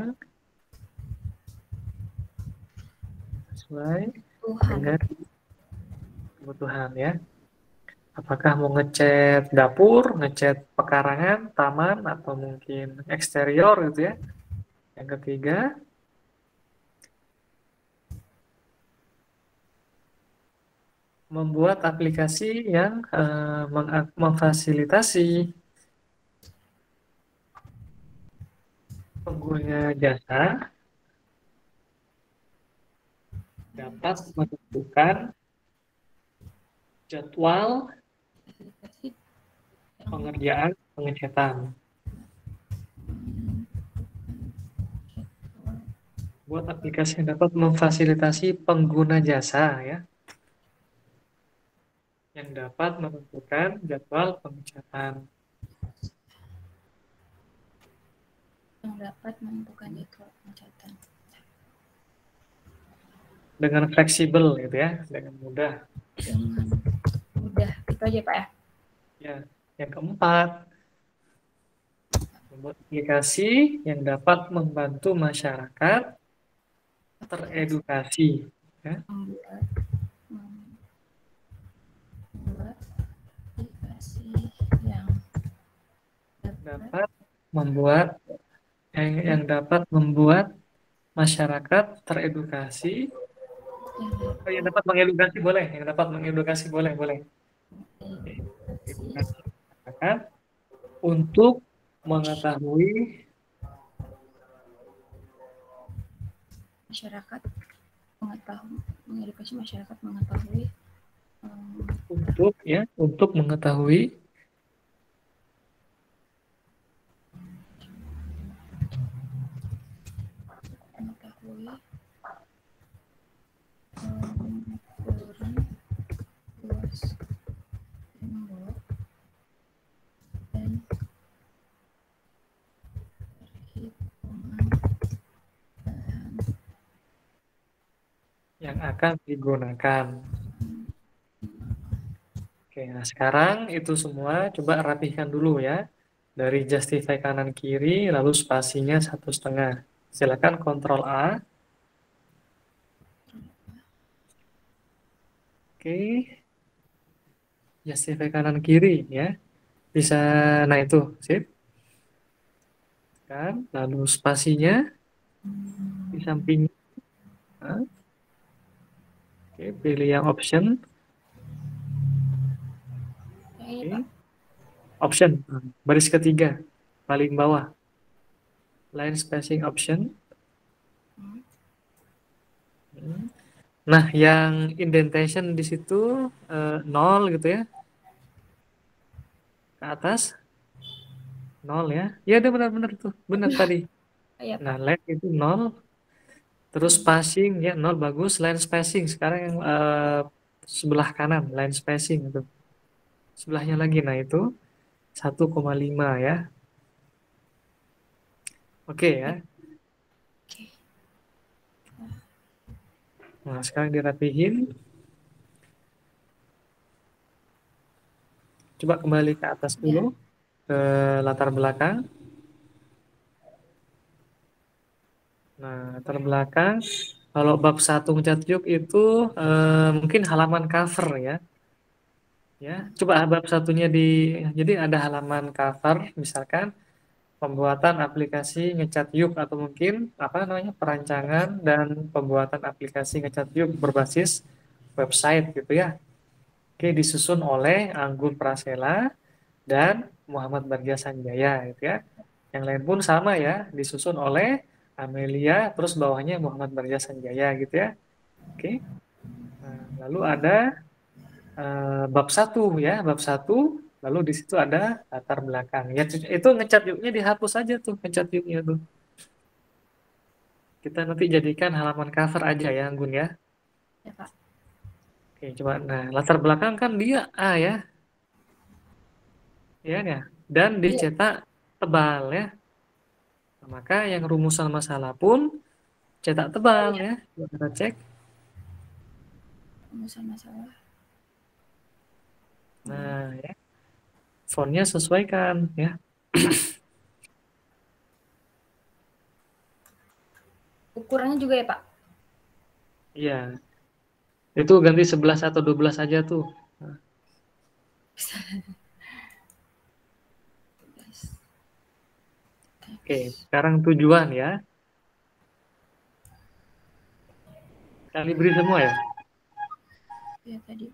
Speaker 1: sesuai
Speaker 18: Tuhan.
Speaker 1: dengan kebutuhan ya. Apakah mau ngecat dapur, ngecat pekarangan, taman, atau mungkin eksterior gitu ya. Yang ketiga, membuat aplikasi yang uh, meng- memfasilitasi pengguna jasa dapat menentukan jadwal pengerjaan pengecatan. Buat aplikasi yang dapat memfasilitasi pengguna jasa ya, yang dapat menentukan jadwal pengecatan.
Speaker 18: Yang dapat menentukan jadwal pengecatan.
Speaker 1: Dengan fleksibel gitu ya, dengan mudah.
Speaker 18: Dengan mudah, itu aja Pak ya.
Speaker 1: Ya, yang keempat, membuat aplikasi yang dapat membantu masyarakat teredukasi. Ya.
Speaker 18: Membuat, membuat aplikasi yang
Speaker 1: dapat membuat yang, yang dapat membuat masyarakat teredukasi. Oh, yang dapat mengedukasi boleh, yang dapat mengedukasi boleh, boleh. Edukasi masyarakat untuk mengetahui
Speaker 18: masyarakat mengetahui mengedukasi masyarakat mengetahui um,
Speaker 1: untuk ya untuk mengetahui
Speaker 18: mengetahui um, luas tembok dan perhitungan bahan
Speaker 1: yang akan digunakan. Oke, nah sekarang itu semua coba rapihkan dulu ya. Dari justify kanan kiri, lalu spasinya satu setengah. Silakan Ctrl A. Oke, justify kanan kiri ya. Bisa, nah itu, sip. Kan, lalu spasinya di samping. Nah. Oke, pilih yang option. Oke. Option, baris ketiga, paling bawah. Line spacing option. Nah, yang indentation di situ eh, nol gitu ya. Ke atas. Nol ya. Ya, ada benar-benar tuh. Benar tadi.
Speaker 18: Ya,
Speaker 1: nah, left itu nol. Terus spacing ya nol bagus. Line spacing sekarang yang eh, sebelah kanan line spacing itu. Sebelahnya lagi, nah itu satu koma lima ya. Oke ya. Nah, sekarang dirapihin. Coba kembali ke atas dulu, ke latar belakang. Nah, latar belakang, kalau bab satu ngecat yuk itu eh, mungkin halaman cover ya. Ya, coba bab satunya di, jadi ada halaman cover, misalkan pembuatan aplikasi ngecat yuk atau mungkin apa namanya perancangan dan pembuatan aplikasi ngecat yuk berbasis website gitu ya. Oke, disusun oleh Anggun Prasela dan Muhammad Bagja Sanjaya gitu ya. Yang lain pun sama ya, disusun oleh Amelia, terus bawahnya Muhammad Bagja Sanjaya gitu ya. Oke. Nah, lalu ada uh, bab satu ya, bab satu, lalu di situ ada latar belakang. Ya itu ngecat yuknya dihapus aja tuh, ngecat yuknya tuh. Kita nanti jadikan halaman cover aja ya, Anggun ya.
Speaker 18: Ya, Pak.
Speaker 1: Oke, coba. Nah, latar belakang kan dia A ya. Ya, ya. Dan dicetak tebal ya. Nah, maka yang rumusan masalah pun cetak tebal ya. Kita cek.
Speaker 18: Rumusan masalah.
Speaker 1: Nah, ya. Fontnya sesuaikan ya.
Speaker 18: Ukurannya juga ya, Pak?
Speaker 1: Iya. Itu ganti sebelas atau dua belas aja tuh. Nah. Oke, sekarang tujuan ya. Kali beri semua ya?
Speaker 18: Ya tadi.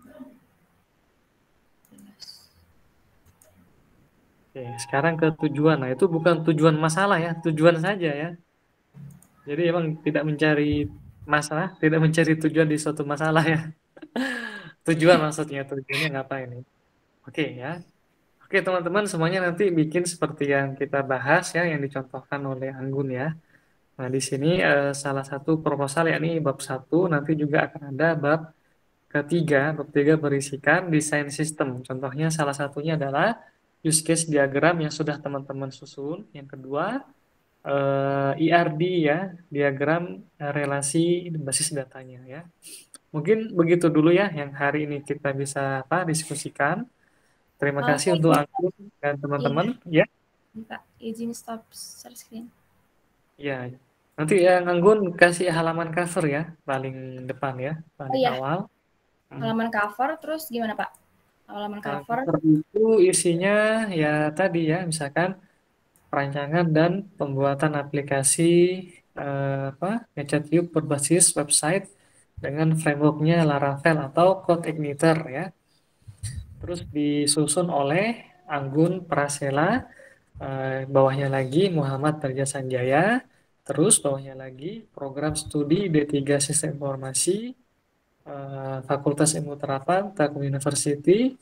Speaker 1: Oke, sekarang ke tujuan. Nah, itu bukan tujuan masalah ya, tujuan saja ya. Jadi emang tidak mencari masalah, tidak mencari tujuan di suatu masalah ya. Tujuan maksudnya, tujuannya ngapain nih? Oke ya. Oke teman-teman semuanya nanti bikin seperti yang kita bahas ya, yang dicontohkan oleh Anggun ya. Nah di sini eh, salah satu proposal yakni bab satu, nanti juga akan ada bab ketiga. Bab tiga berisikan desain sistem. Contohnya salah satunya adalah use case diagram yang sudah teman-teman susun. Yang kedua eh, I R D ya, diagram eh, relasi basis datanya ya. Mungkin begitu dulu ya yang hari ini kita bisa apa diskusikan. Terima
Speaker 18: Oh,
Speaker 1: kasih untuk Anggun dan teman-teman ya.
Speaker 18: Kak, izin stop share screen.
Speaker 1: Ya, nanti yang Anggun kasih halaman cover ya, paling depan ya,
Speaker 18: Oh
Speaker 1: paling
Speaker 18: iya,
Speaker 1: awal.
Speaker 18: halaman cover terus gimana Pak? Halaman
Speaker 1: Halaman
Speaker 18: cover.
Speaker 1: cover itu isinya ya tadi ya, misalkan perancangan dan pembuatan aplikasi eh, apa, NgeChatTube berbasis website dengan frameworknya Laravel atau CodeIgniter ya. Terus disusun oleh Anggun Prasela, eh, bawahnya lagi Muhammad Barja Sanjaya, terus bawahnya lagi program studi D tiga Sistem Informasi, eh, Fakultas Ilmu Terapan Telkom University,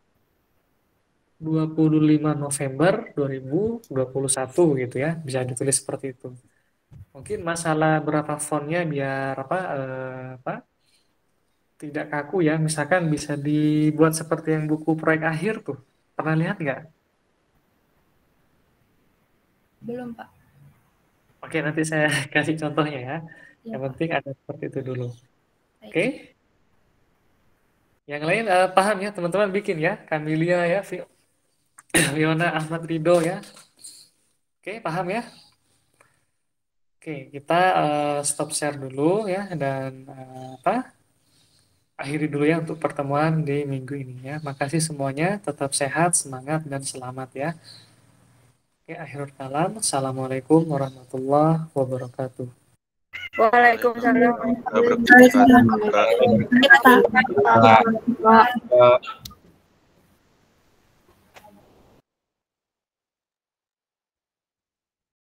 Speaker 1: dua puluh lima November dua ribu dua puluh satu gitu ya, bisa ditulis seperti itu. Mungkin masalah berapa fontnya biar apa, eh, apa tidak kaku ya, misalkan bisa dibuat seperti yang buku proyek akhir tuh, pernah lihat nggak?
Speaker 18: Belum Pak.
Speaker 1: Oke, nanti saya kasih contohnya ya.
Speaker 18: Ya,
Speaker 1: Yang
Speaker 18: Pak.
Speaker 1: penting ada seperti itu dulu.
Speaker 18: Baik.
Speaker 1: Oke. Yang lain eh, paham ya, teman-teman bikin ya. Kamilia ya, Vi- Fiona Ahmad Ridho ya. Oke, paham ya? Oke, kita eh, stop share dulu ya dan eh, apa? Akhiri dulu ya untuk pertemuan di minggu ini ya. Makasih semuanya, tetap sehat, semangat dan selamat ya. Oke, akhirul kalam. Assalamualaikum warahmatullahi wabarakatuh.
Speaker 18: Waalaikumsalam.
Speaker 11: Waalaikumsalam.
Speaker 18: Waalaikumsalam.